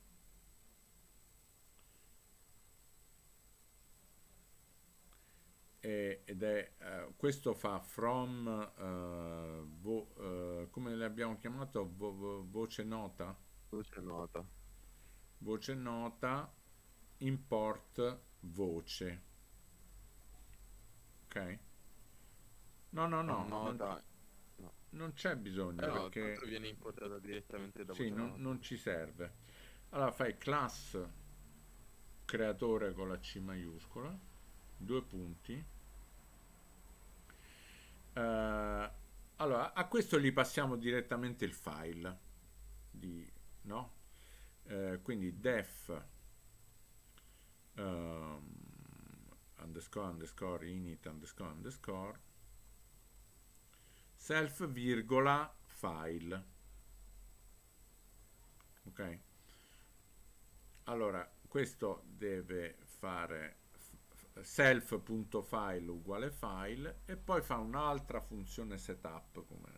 E- ed è eh, questo fa from eh, vo- eh, come l'abbiamo chiamato, Vo- vo- voce nota, Voce nota. voce nota import voce. Ok, no no no non, nota. No. non c'è bisogno Eh no, perché tanto viene importata direttamente da sì, voce non, nota. non ci serve. Allora fai class creatore con la C maiuscola, due punti. Eh, allora a questo gli passiamo direttamente il file di, no? Eh, quindi def um, underscore underscore init underscore underscore self virgola file. Ok, allora questo deve fare self.file uguale file e poi fa un'altra funzione setup come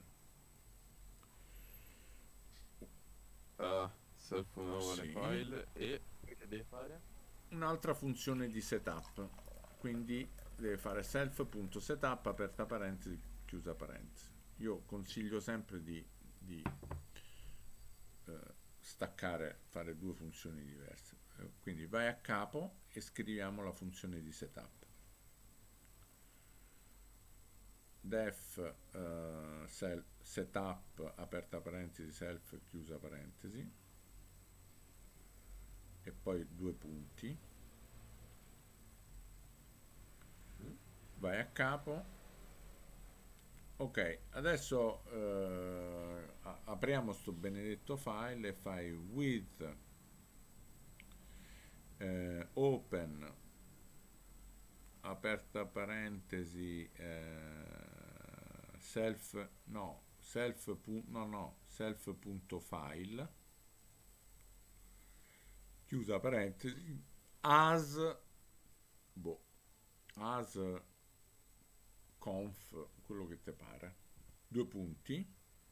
Uh, self uguale sì, file e che deve fare? un'altra funzione di setup, quindi deve fare self.setup aperta parentesi chiusa parentesi. Io consiglio sempre di, di eh, staccare, fare due funzioni diverse. Eh, quindi vai a capo e scriviamo la funzione di setup. Def uh, sel, setup aperta parentesi self chiusa parentesi e poi due punti. Vai a capo. Ok, adesso eh, apriamo sto benedetto file e fai with eh, open aperta parentesi eh, self no self no no self.file chiusa parentesi as boh as conf quello che ti pare, due punti.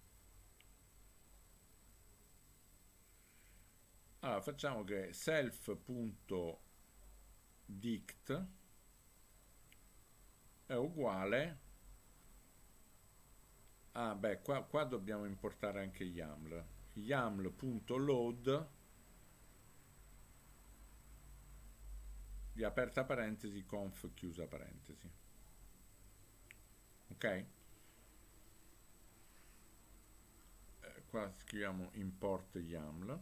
Allora facciamo che self.dict è uguale ah beh qua, qua dobbiamo importare anche YAML, YAML.load di aperta parentesi conf chiusa parentesi. Ok, eh, qua scriviamo import YAML.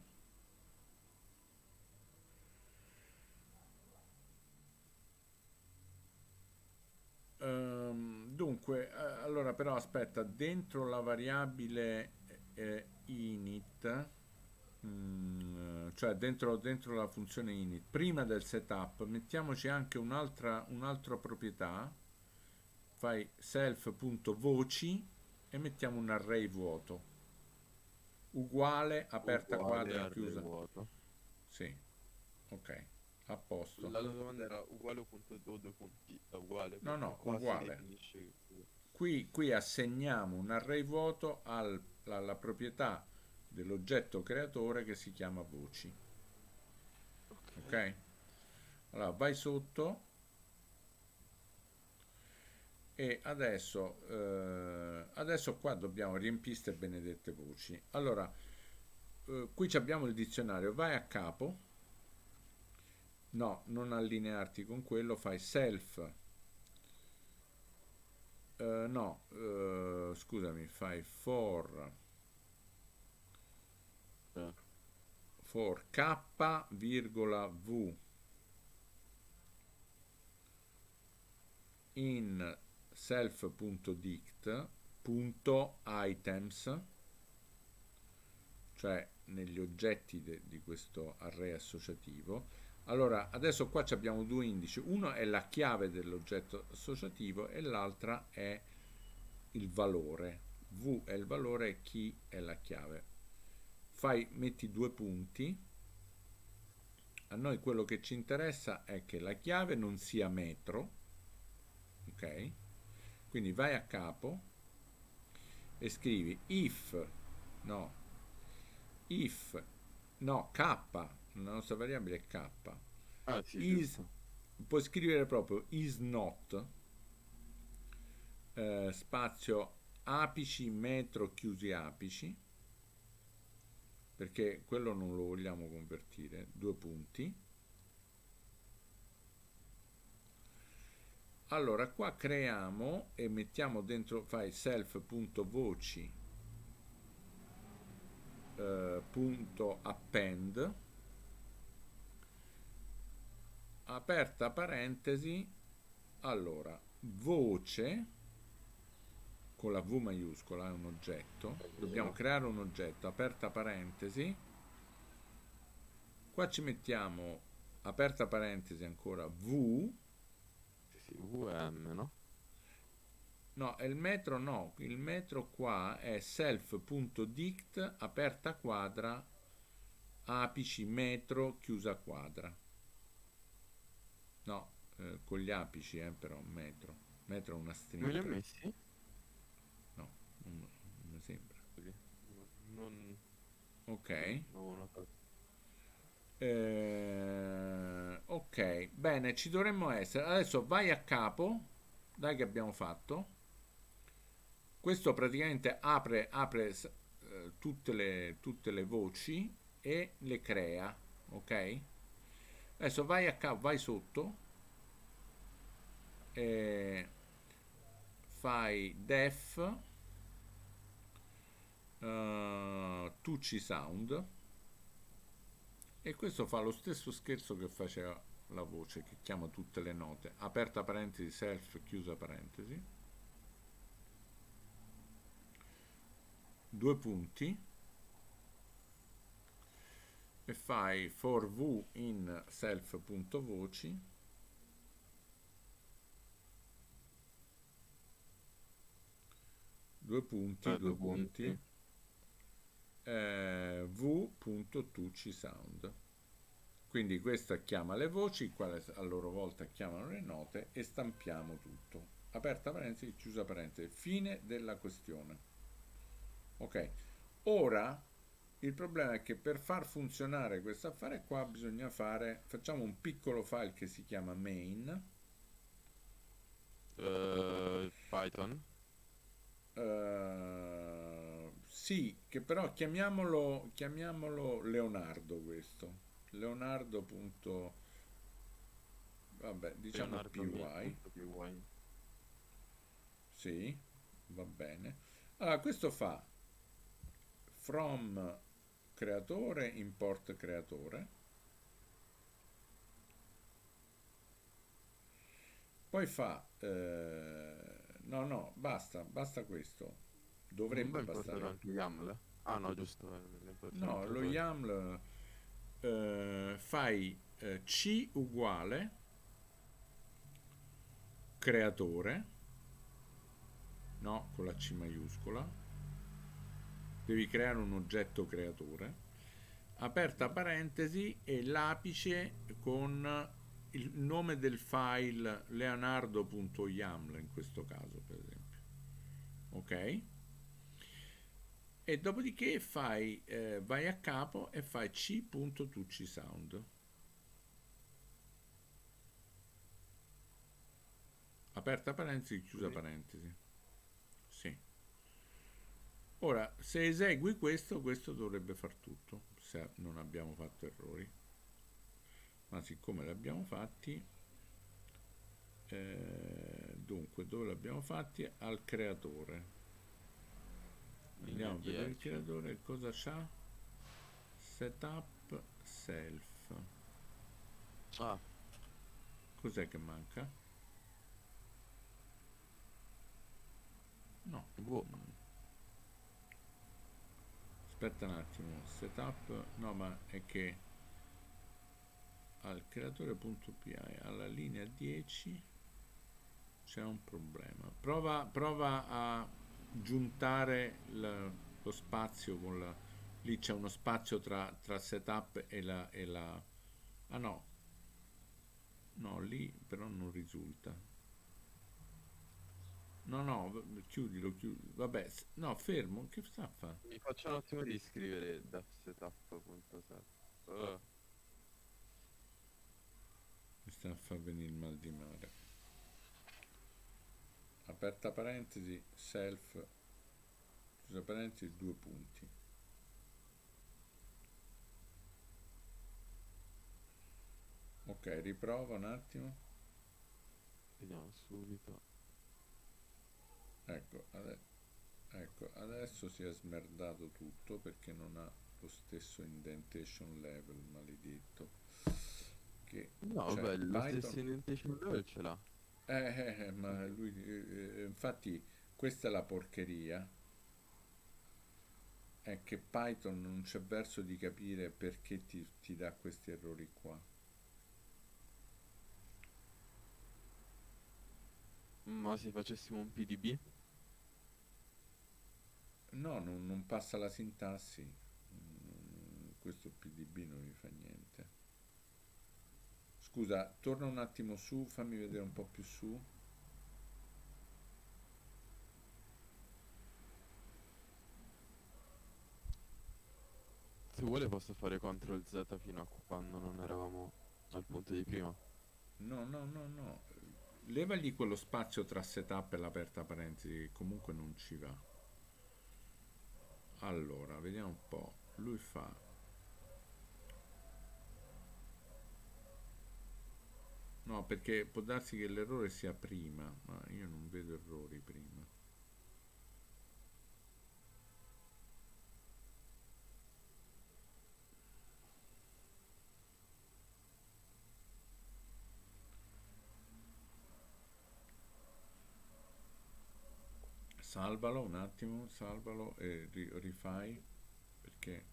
Um, dunque eh, allora però aspetta, dentro la variabile eh, init mm, cioè dentro, dentro la funzione init prima del setup mettiamoci anche un'altra un'altra proprietà, fai self.voci e mettiamo un array vuoto uguale aperta Uguale quadra array chiusa vuoto. sì, ok, a posto. La domanda era uguale o punto o due punti? È uguale No, perché no, qua si uguale. definisce. Qui, qui assegniamo un array vuoto al, alla proprietà dell'oggetto creatore che si chiama voci. Ok? Allora vai sotto e adesso, eh, adesso qua dobbiamo riempire queste benedette voci. Allora, eh, qui ci abbiamo il dizionario, vai a capo, no, non allinearti con quello, fai self, eh, no, eh, scusami, fai for, Eh, for k, virgola v in self.dict.items, cioè negli oggetti de- di questo array associativo. Allora, adesso qua ci abbiamo due indici, uno è la chiave dell'oggetto associativo e l'altra è il valore. V è il valore e key è la chiave. Fai, metti due punti. A noi quello che ci interessa è che la chiave non sia metro, ok? Quindi vai a capo e scrivi if, no, if, no, k, la nostra variabile è k, Ah, sì, is, giusto. puoi scrivere proprio is not, eh, spazio apici, metro, chiusi apici, perché quello non lo vogliamo convertire, due punti. Allora qua creiamo e mettiamo dentro, fai self.voci eh, punto append, aperta parentesi, allora voce con la V maiuscola è un oggetto, dobbiamo creare un oggetto, aperta parentesi, qua ci mettiamo aperta parentesi ancora V, Sì, sì, V e M, no? no, è il metro no, il metro qua è self.dict aperta quadra apici metro chiusa quadra, no, eh, con gli apici eh, però metro, metro è una Come li ho stringa, messi? no, non, non mi sembra, Così. Non, ok. non avevo notato. Eh, ok, bene, ci dovremmo essere. Adesso vai a capo, dai che abbiamo fatto. Questo praticamente apre, apre s- eh, tutte le, tutte le voci e le crea, ok? Adesso vai a capo, vai sotto, e fai def uh, tucci sound. E questo fa lo stesso scherzo che faceva la voce, che chiama tutte le note, aperta parentesi, self, chiusa parentesi, due punti, e fai for v in self.voci, due punti, Eh, due due punti, punti. eh, v.tuccisound. Quindi questa chiama le voci, quale a loro volta chiamano le note, e stampiamo tutto. Aperta parentesi, chiusa parentesi, fine della questione. Ok, ora il problema è che per far funzionare questo affare qua bisogna fare, facciamo un piccolo file che si chiama main, Eh, Python. eh, sì, che però chiamiamolo, chiamiamolo Leonardo questo. Leonardo. punto- vabbè, diciamo Leonardo py, Py. sì, va bene. Allora, questo fa from creatore import creatore, poi fa eh, no no basta basta questo, Non dovrebbe puoi importare bastare. anche YAML? Ah no, giusto. eh, lo importi No, anche lo poi. YAML eh, fai eh, c uguale creatore, no, con la C maiuscola, devi creare un oggetto creatore, aperta parentesi e l'apice con il nome del file leonardo.yaml in questo caso, per esempio, ok? E dopodiché fai eh, vai a capo e fai c.tuccisound. Aperta parentesi, chiusa Così. parentesi. Sì. Ora, se esegui questo, questo dovrebbe far tutto, se non abbiamo fatto errori. Ma siccome li abbiamo fatti, eh, dunque, dove li abbiamo fatti? Al creatore. Linea Andiamo a vedere il dieci. creatore, cosa c'ha? Setup self. Ah, Cos'è che manca? No. boh. Mm. Aspetta un attimo, setup, no, ma è che al creatore.py alla linea dieci c'è un problema. Prova, prova a giuntare il- lo spazio con la... Lì c'è uno spazio tra, tra setup e la, e la... Ah no, no, lì però non risulta. No, no, v- chiudilo, chiudi. Vabbè, s- no, fermo, che sta a fare? Mi faccio un attimo di scrivere defsetup.set. Uh, Mi sta a far venire il mal di mare. Aperta parentesi, self, chiusa parentesi, due punti. Ok, riprova un attimo. vediamo subito. Ecco, ade- ecco, adesso si è smerdato tutto perché non ha lo stesso indentation level, maledetto. Che No, cioè vabbè, lo stesso Python. indentation level ce l'ha. Eh, eh, eh, ma lui, eh, eh, infatti, questa è la porcheria. È che Python non c'è verso di capire perché ti, ti dà questi errori qua. Ma se facessimo un P D B? No, non, non passa la sintassi. Mm, questo P D B non gli fa niente. Scusa, torna un attimo su, fammi vedere un po' più su. Se vuole posso fare control Z fino a quando non eravamo al punto di prima. No, no, no, no. Levagli quello spazio tra setup e l'aperta parentesi, che comunque non ci va. Allora, vediamo un po'. Lui fa... No, perché può darsi che l'errore sia prima, ma io non vedo errori prima. Salvalo un attimo, salvalo e ri- rifai, perché...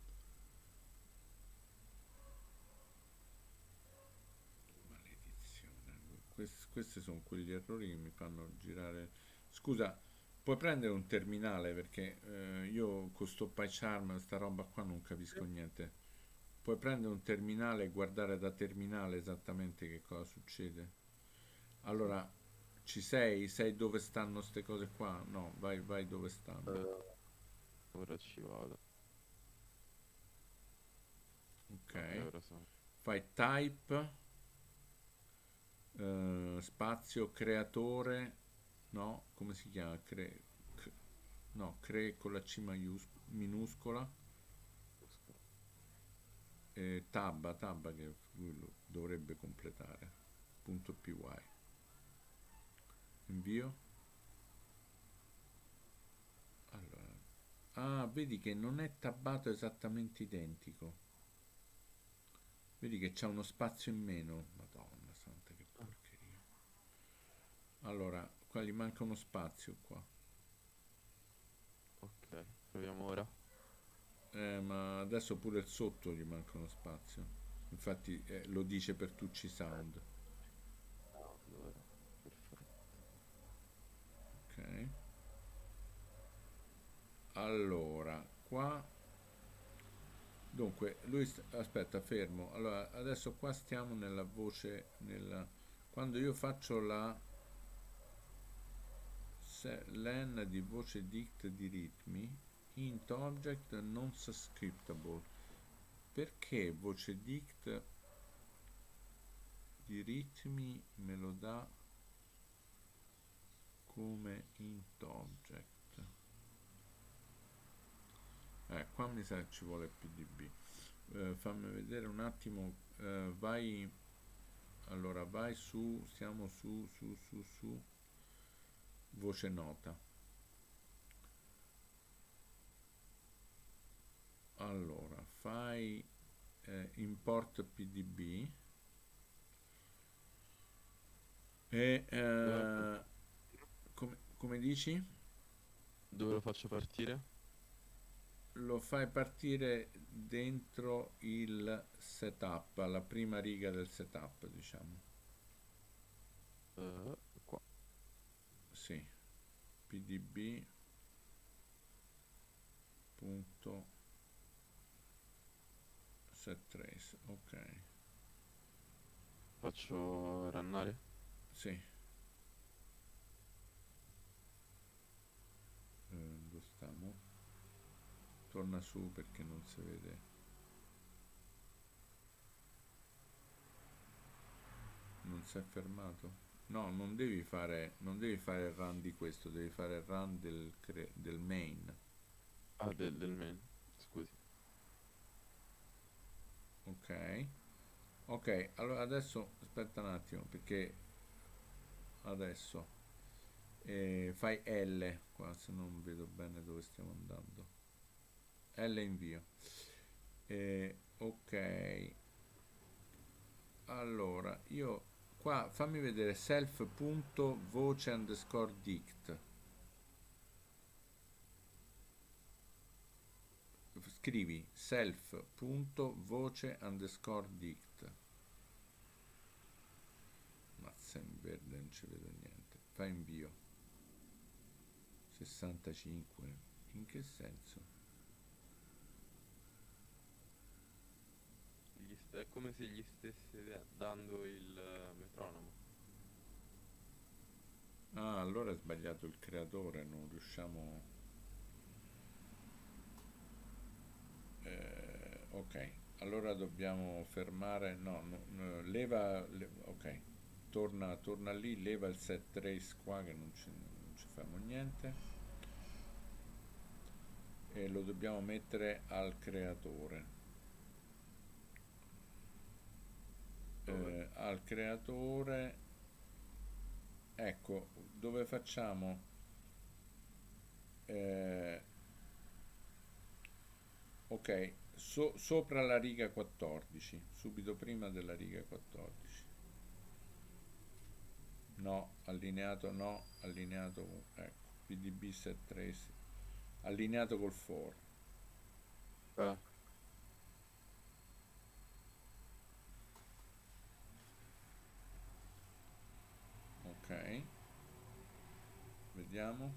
Maledizione. Questi, questi sono quegli errori che mi fanno girare... Scusa, puoi prendere un terminale perché eh, io con sto PyCharm, sta roba qua non capisco niente. Puoi prendere un terminale e guardare da terminale esattamente che cosa succede? Allora, ci sei? Sai dove stanno queste cose qua? No, vai, vai dove stanno. Eh, ora ci vado. Ok. Ok, ora sono. Fai type, eh, spazio, creatore, no? Come si chiama? Cre, c- no, cre con la C maius- minuscola, e tabba, tabba che lui lo dovrebbe completare. Punto py. Invio. Allora, ah, vedi che non è tabbato esattamente identico. Vedi che c'è uno spazio in meno. Madonna santa, che Ah, porcheria. Allora, qua gli manca uno spazio qua. ok, proviamo ora. Eh, ma adesso pure il sotto gli manca uno spazio. Infatti eh, lo dice per Tucci Sound. Allora, perfetto. Ok. Allora, qua... Dunque, lui... sta- aspetta, fermo. Allora, adesso qua stiamo nella voce... Nella... Quando io faccio la... se- len di voce dict di ritmi, int object non scriptable. Perché voce dict di ritmi me lo dà come int object. Eh, qua mi sa che ci vuole P D B. Eh, fammi vedere un attimo. Eh, vai. Allora, vai su. Siamo su, su, su, su. Voce nota. Allora, fai eh, import P D B. E eh, come, come dici? Dove lo faccio partire? Lo fai partire dentro il setup, alla prima riga del setup, diciamo. Uh, qua. Sì. pdb punto settrace, ok. Faccio rannare? Sì. Eh, dove stiamo? Torna su perché non si vede. Non si è fermato? No, non devi fare, non devi fare il run di questo, devi fare il run del, cre- del main. Ah, del, del main, scusi. Ok. Ok, allora adesso aspetta un attimo perché adesso eh, fai L qua, se non vedo bene dove stiamo andando. L invio. Eh, ok. Allora, io qua fammi vedere self.voce underscore dict. Scrivi self.voce underscore dict. Mazza in verde, non ci vedo niente. Fai invio. sessantacinque. In che senso? Gli st- è come se gli stesse da- dando il eh, metronomo. Ah, allora è sbagliato il creatore, non riusciamo... Eh, ok, allora dobbiamo fermare... No, no, no, leva... le- ok, torna, torna lì, leva il set trace qua che non ci, non ci fanno niente. E lo dobbiamo mettere al creatore. Dove? Eh, al creatore... Ecco, dove facciamo... Eh, ok, so- sopra la riga quattordici, subito prima della riga quattordici. No, allineato no, allineato, ecco, pdb set trace, allineato col for. Ah, Ok, vediamo.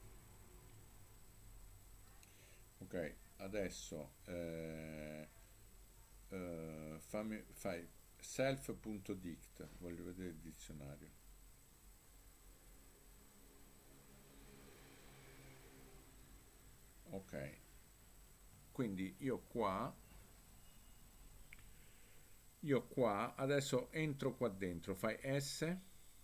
Ok, adesso eh, eh, fammi, fai self.dict, voglio vedere il dizionario. Ok, quindi io qua, io qua, adesso entro qua dentro, fai S.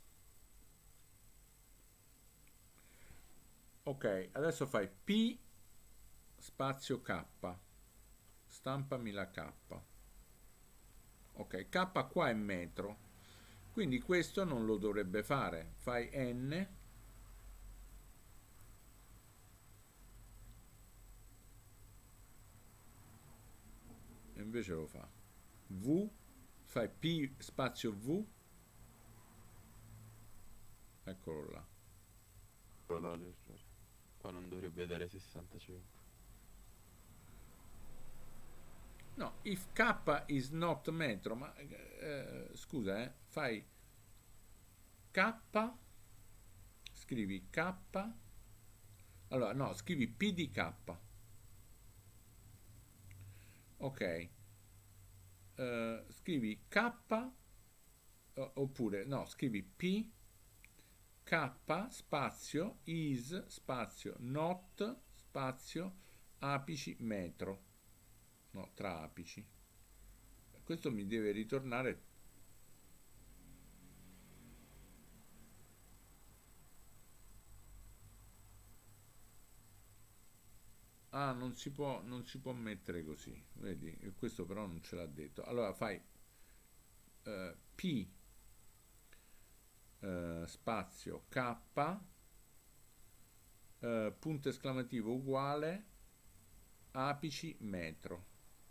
Ok, adesso fai P spazio K, stampami la K. Ok, K qua è metro, quindi questo non lo dovrebbe fare. Fai N, e invece lo fa. V, fai P spazio V, eccolo là. quello là l'errore. Qua non dovrebbe dare sessantacinque. No, if K is not metro, ma eh, scusa, eh, fai K, scrivi K, allora no, scrivi P di K. Ok, eh, scrivi K, eh, oppure no, scrivi P, K, spazio, is, spazio, not, spazio, apici, metro. No, tra apici. Questo mi deve ritornare Ah, non si può, non si può mettere così, vedi? E questo però non ce l'ha detto. Allora fai eh, P eh, spazio K eh, punto esclamativo uguale apici metro.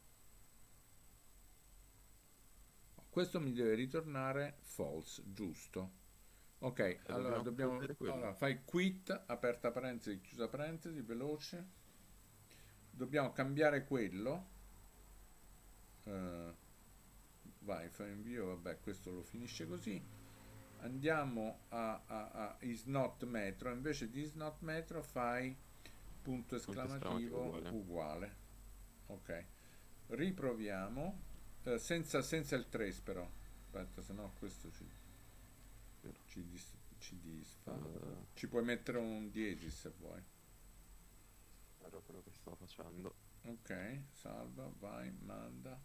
Questo mi deve ritornare false, giusto? Ok, Eh, allora dobbiamo dobbiamo... togliere quello. Allora, fai quit, aperta parentesi, chiusa parentesi, veloce. Dobbiamo cambiare quello. Eh, vai, fai invio, vabbè, questo lo finisce così. Andiamo a, a, a is not metro, invece di is not metro fai punto Punto esclamativo esclamativo uguale. uguale. Ok, riproviamo, eh, senza, senza il trace però. Aspetta, se no questo ci, Vero. ci, dis, ci disfa. Eh, Ci puoi mettere un diesis se vuoi. era quello che stavo facendo. Ok, salva, vai, manda.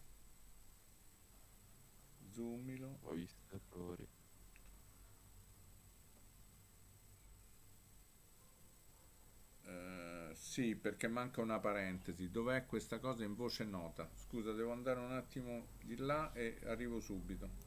Zoomilo. Ho visto errori. Eh, sì, perché manca una parentesi. Dov'è questa cosa in voce nota? Scusa, devo andare un attimo di là e arrivo subito.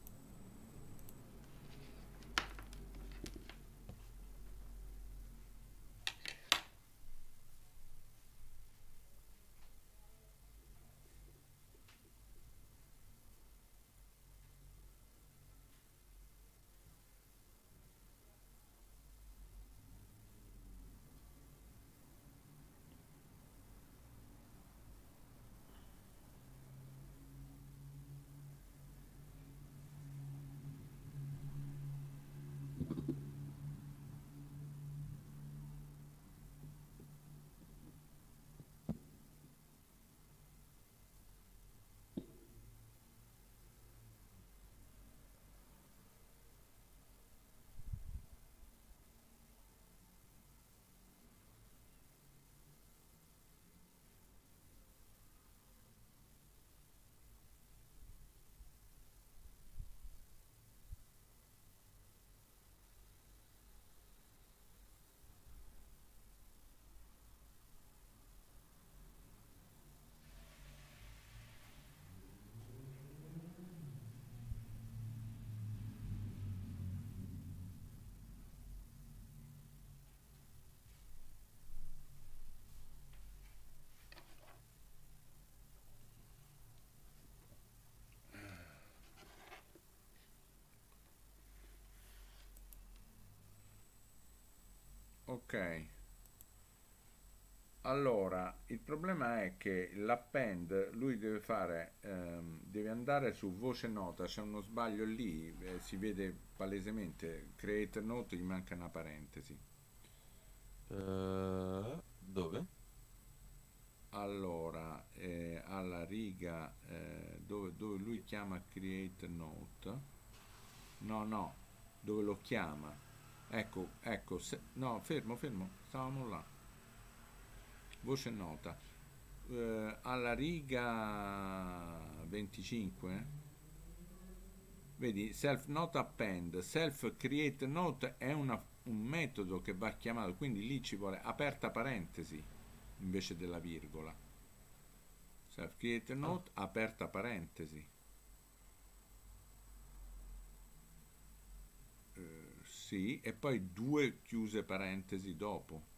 Ok, allora il problema è che l'append lui deve fare, ehm, deve andare su voce nota, c'è uno sbaglio lì, eh, si vede palesemente, create note, gli manca una parentesi. Eh, dove? Allora, eh, alla riga eh, dove, dove lui chiama create note, no, no, dove lo chiama, ecco, ecco, se, no, fermo, fermo, stavamo là. Voce nota eh, alla riga venticinque, vedi self note append, self create note è una, un metodo che va chiamato, quindi lì ci vuole aperta parentesi invece della virgola. Self create note Ah, aperta parentesi. Eh, sì, e poi due chiuse parentesi dopo.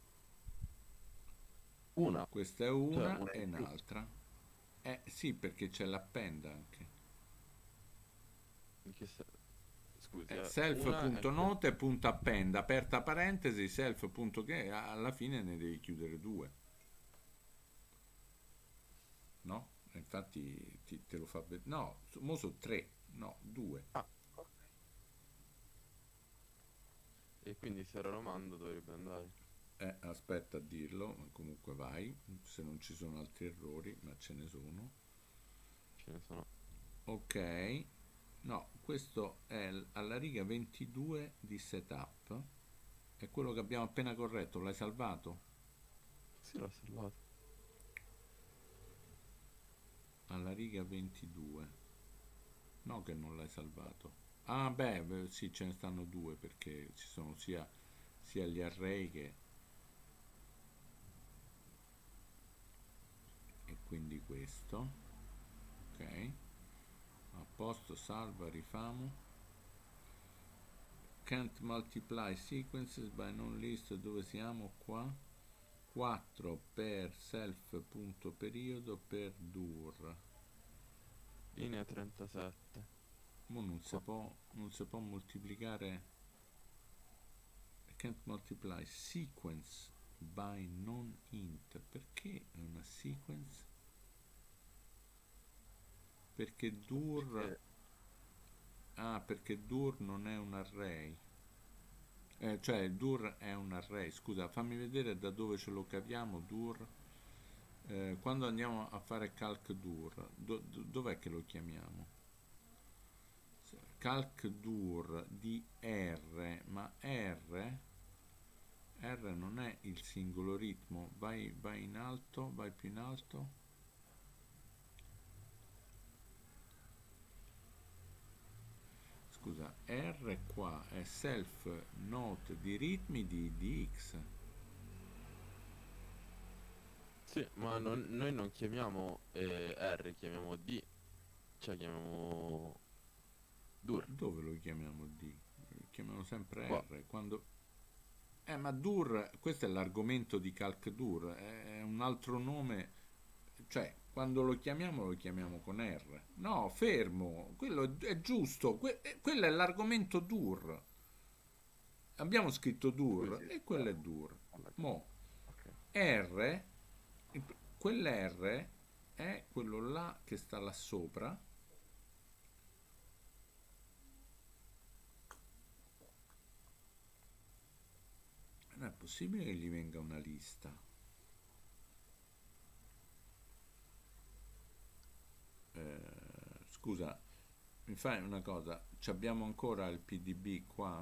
una. Questa è Cioè, una una e in più. un'altra. Eh sì, perché c'è l'append anche. In che se- Scusi, Eh, eh, una è quella. self.note punto append, aperta parentesi, self. Che alla fine ne devi chiudere due, no? Infatti ti- te lo fa vedere. No, mo sono tre, no, due. Ah, ok. E quindi se ora lo mando dovrebbe andare. Eh, aspetta a dirlo, ma comunque vai, se non ci sono altri errori, ma ce ne sono. Ce ne sono. Ok, no, questo è l- alla riga ventidue di setup, è quello che abbiamo appena corretto, l'hai salvato? Sì, l'ho salvato. Alla riga ventidue, no che non l'hai salvato. Ah beh, beh, sì, ce ne stanno due perché ci sono sia, sia gli array che... quindi questo, ok, a posto, salva, rifamo. Can't multiply sequences by non list, dove siamo qua? quattro per self punto periodo per dur. Linea trentasette. Mo non si può, non si può moltiplicare. Can't multiply sequence by non int. Perché è una sequence? Perché dur... Perché Ah, perché dur non è un array. Eh, cioè, dur è un array. Scusa, fammi vedere da dove ce lo caviamo, dur. Eh, quando andiamo a fare calc dur, do, do, dov'è che lo chiamiamo? Calc dur di R, ma R, R non è il singolo ritmo. Vai, vai in alto, vai più in alto. Scusa, R qua è self note di ritmi di, di X. sì, ma non- noi non chiamiamo eh, R, chiamiamo D, cioè chiamiamo dur. Dove lo chiamiamo D? Lo chiamiamo sempre Qua. R. Quando... Eh, ma dur, questo è l'argomento di calc dur, è un altro nome, cioè quando lo chiamiamo lo chiamiamo con R. No, fermo, quello è giusto, que- eh, quello è l'argomento dur. Abbiamo scritto dur Così, e quello è eh, dur. vabbè, Mo, ok. R, il- quell'R è quello là che sta là sopra. Non è possibile che gli venga una lista. Eh, scusa, mi fai una cosa? Ci abbiamo ancora il P D B qua?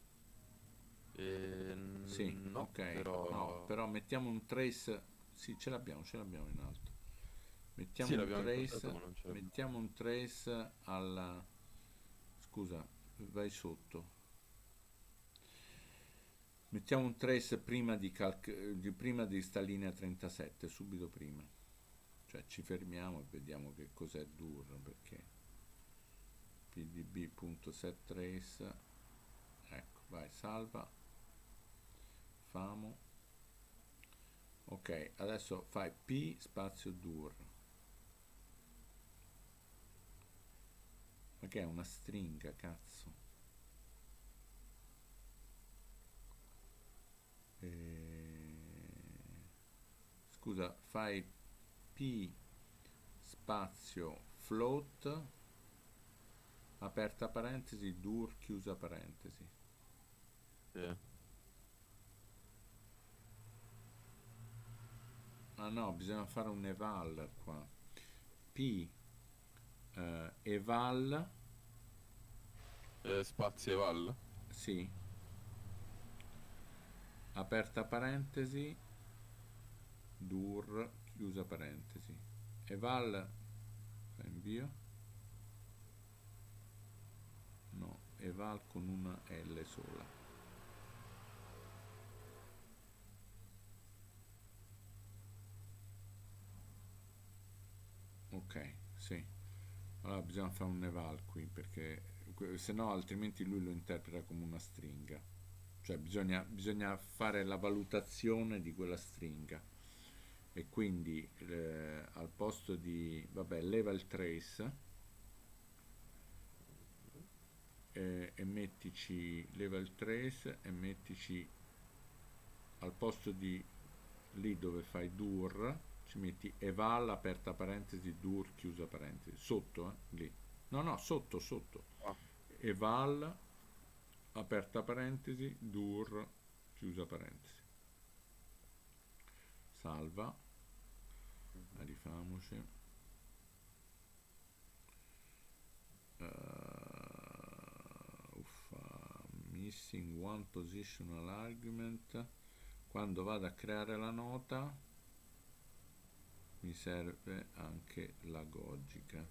Eh, Sì, no, ok. però... No, però mettiamo un trace. Sì, ce l'abbiamo, ce l'abbiamo in alto. Mettiamo Sì, un l'abbiamo trace. importato, ma non ce l'abbiamo. Mettiamo un trace alla. Scusa, vai sotto. Mettiamo un trace prima di, calc- di prima di sta linea trentasette, subito prima. Cioè ci fermiamo e vediamo che cos'è dur, perché pdb.setTrace, ecco, vai, salva, famo. Ok, adesso fai p spazio dur. Ma che è una stringa, cazzo? E... Scusa, fai p spazio float, aperta parentesi, dur, chiusa parentesi. Sì. Ah no, bisogna fare un eval qua. P eh, eval, Eh, spazio eval. sì, aperta parentesi, dur, chiusa parentesi. Eval, fa invio. No, eval con una L sola. Ok, sì. Allora bisogna fare un eval qui perché que- se no altrimenti lui lo interpreta come una stringa. Cioè bisogna, bisogna fare la valutazione di quella stringa. E quindi eh, al posto di, vabbè, leva il trace eh, e mettici, leva il trace e mettici al posto di lì dove fai dur, ci metti eval, aperta parentesi, dur, chiusa parentesi, sotto, eh, lì. No, no, sotto, sotto. Ah, Eval, aperta parentesi, dur, chiusa parentesi. Salva, mhm. rifamoci. Uh, uffa, missing one positional argument. Quando vado a creare la nota mi serve anche la logica.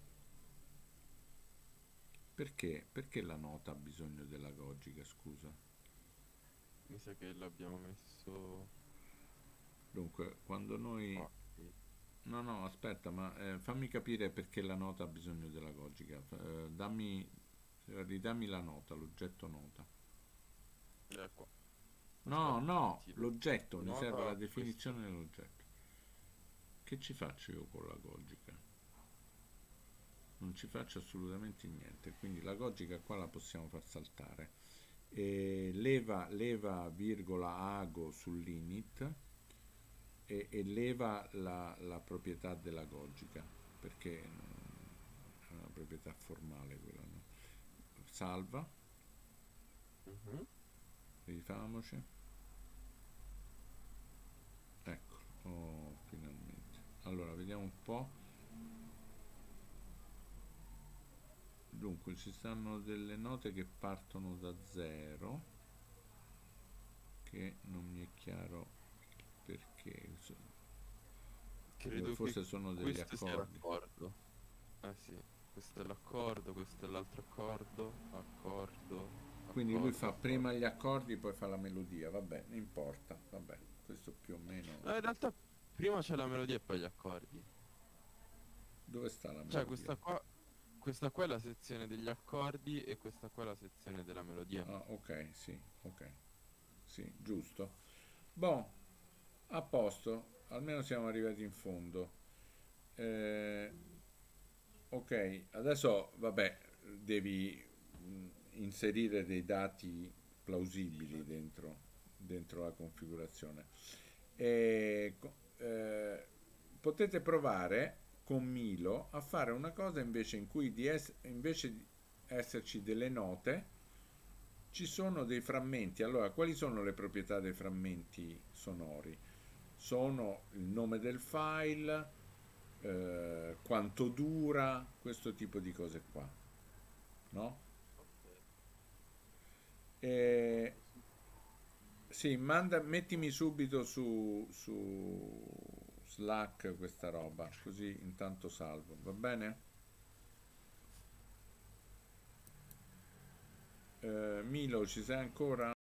Perché? Perché la nota ha bisogno della logica, scusa? Mi sa che l'abbiamo messo Dunque, quando noi Qua, sì. No, no, aspetta, ma eh, fammi capire perché la nota ha bisogno della logica. Eh, dammi, ridammi la nota, l'oggetto nota. Eh, qua. No, Aspetta, no, ti- l'oggetto, mi serve la nota definizione dell'oggetto. Che ci faccio io con la logica? Non ci faccio assolutamente niente, quindi la logica qua la possiamo far saltare. E leva, leva virgola ago sull'init e, e leva la, la proprietà della logica, perché mm, è una proprietà formale quella, no? Salva, Mhm. rifamoci. Ecco, oh, finalmente. Allora, vediamo un po'. Dunque, ci stanno delle note che partono da zero, che non mi è chiaro il perché. so- Credo Forse che sono degli questo sia accordi. l'accordo. Ah sì, questo è l'accordo, questo è l'altro accordo, accordo, Quindi lui accordo, fa accordo. prima gli accordi, poi fa la melodia. Vabbè, non importa. Vabbè, questo più o meno. No, in realtà prima c'è la melodia e poi gli accordi. Dove sta la Cioè melodia? questa qua, questa qua è la sezione degli accordi e questa qua è la sezione della melodia. Ah, ok, sì, ok. Sì, giusto. Boh, a posto. Almeno siamo arrivati in fondo. Eh, ok, adesso, vabbè, devi mh, inserire dei dati plausibili dentro, dentro la configurazione. E, co- eh, potete provare con Milo a fare una cosa invece in cui di es- invece di esserci delle note, ci sono dei frammenti. Allora, quali sono le proprietà dei frammenti sonori? Sono il nome del file, eh, quanto dura, questo tipo di cose qua, no? E, sì, manda, mettimi subito su, su Slack questa roba, così intanto salvo, va bene? Eh, Milo, ci sei ancora?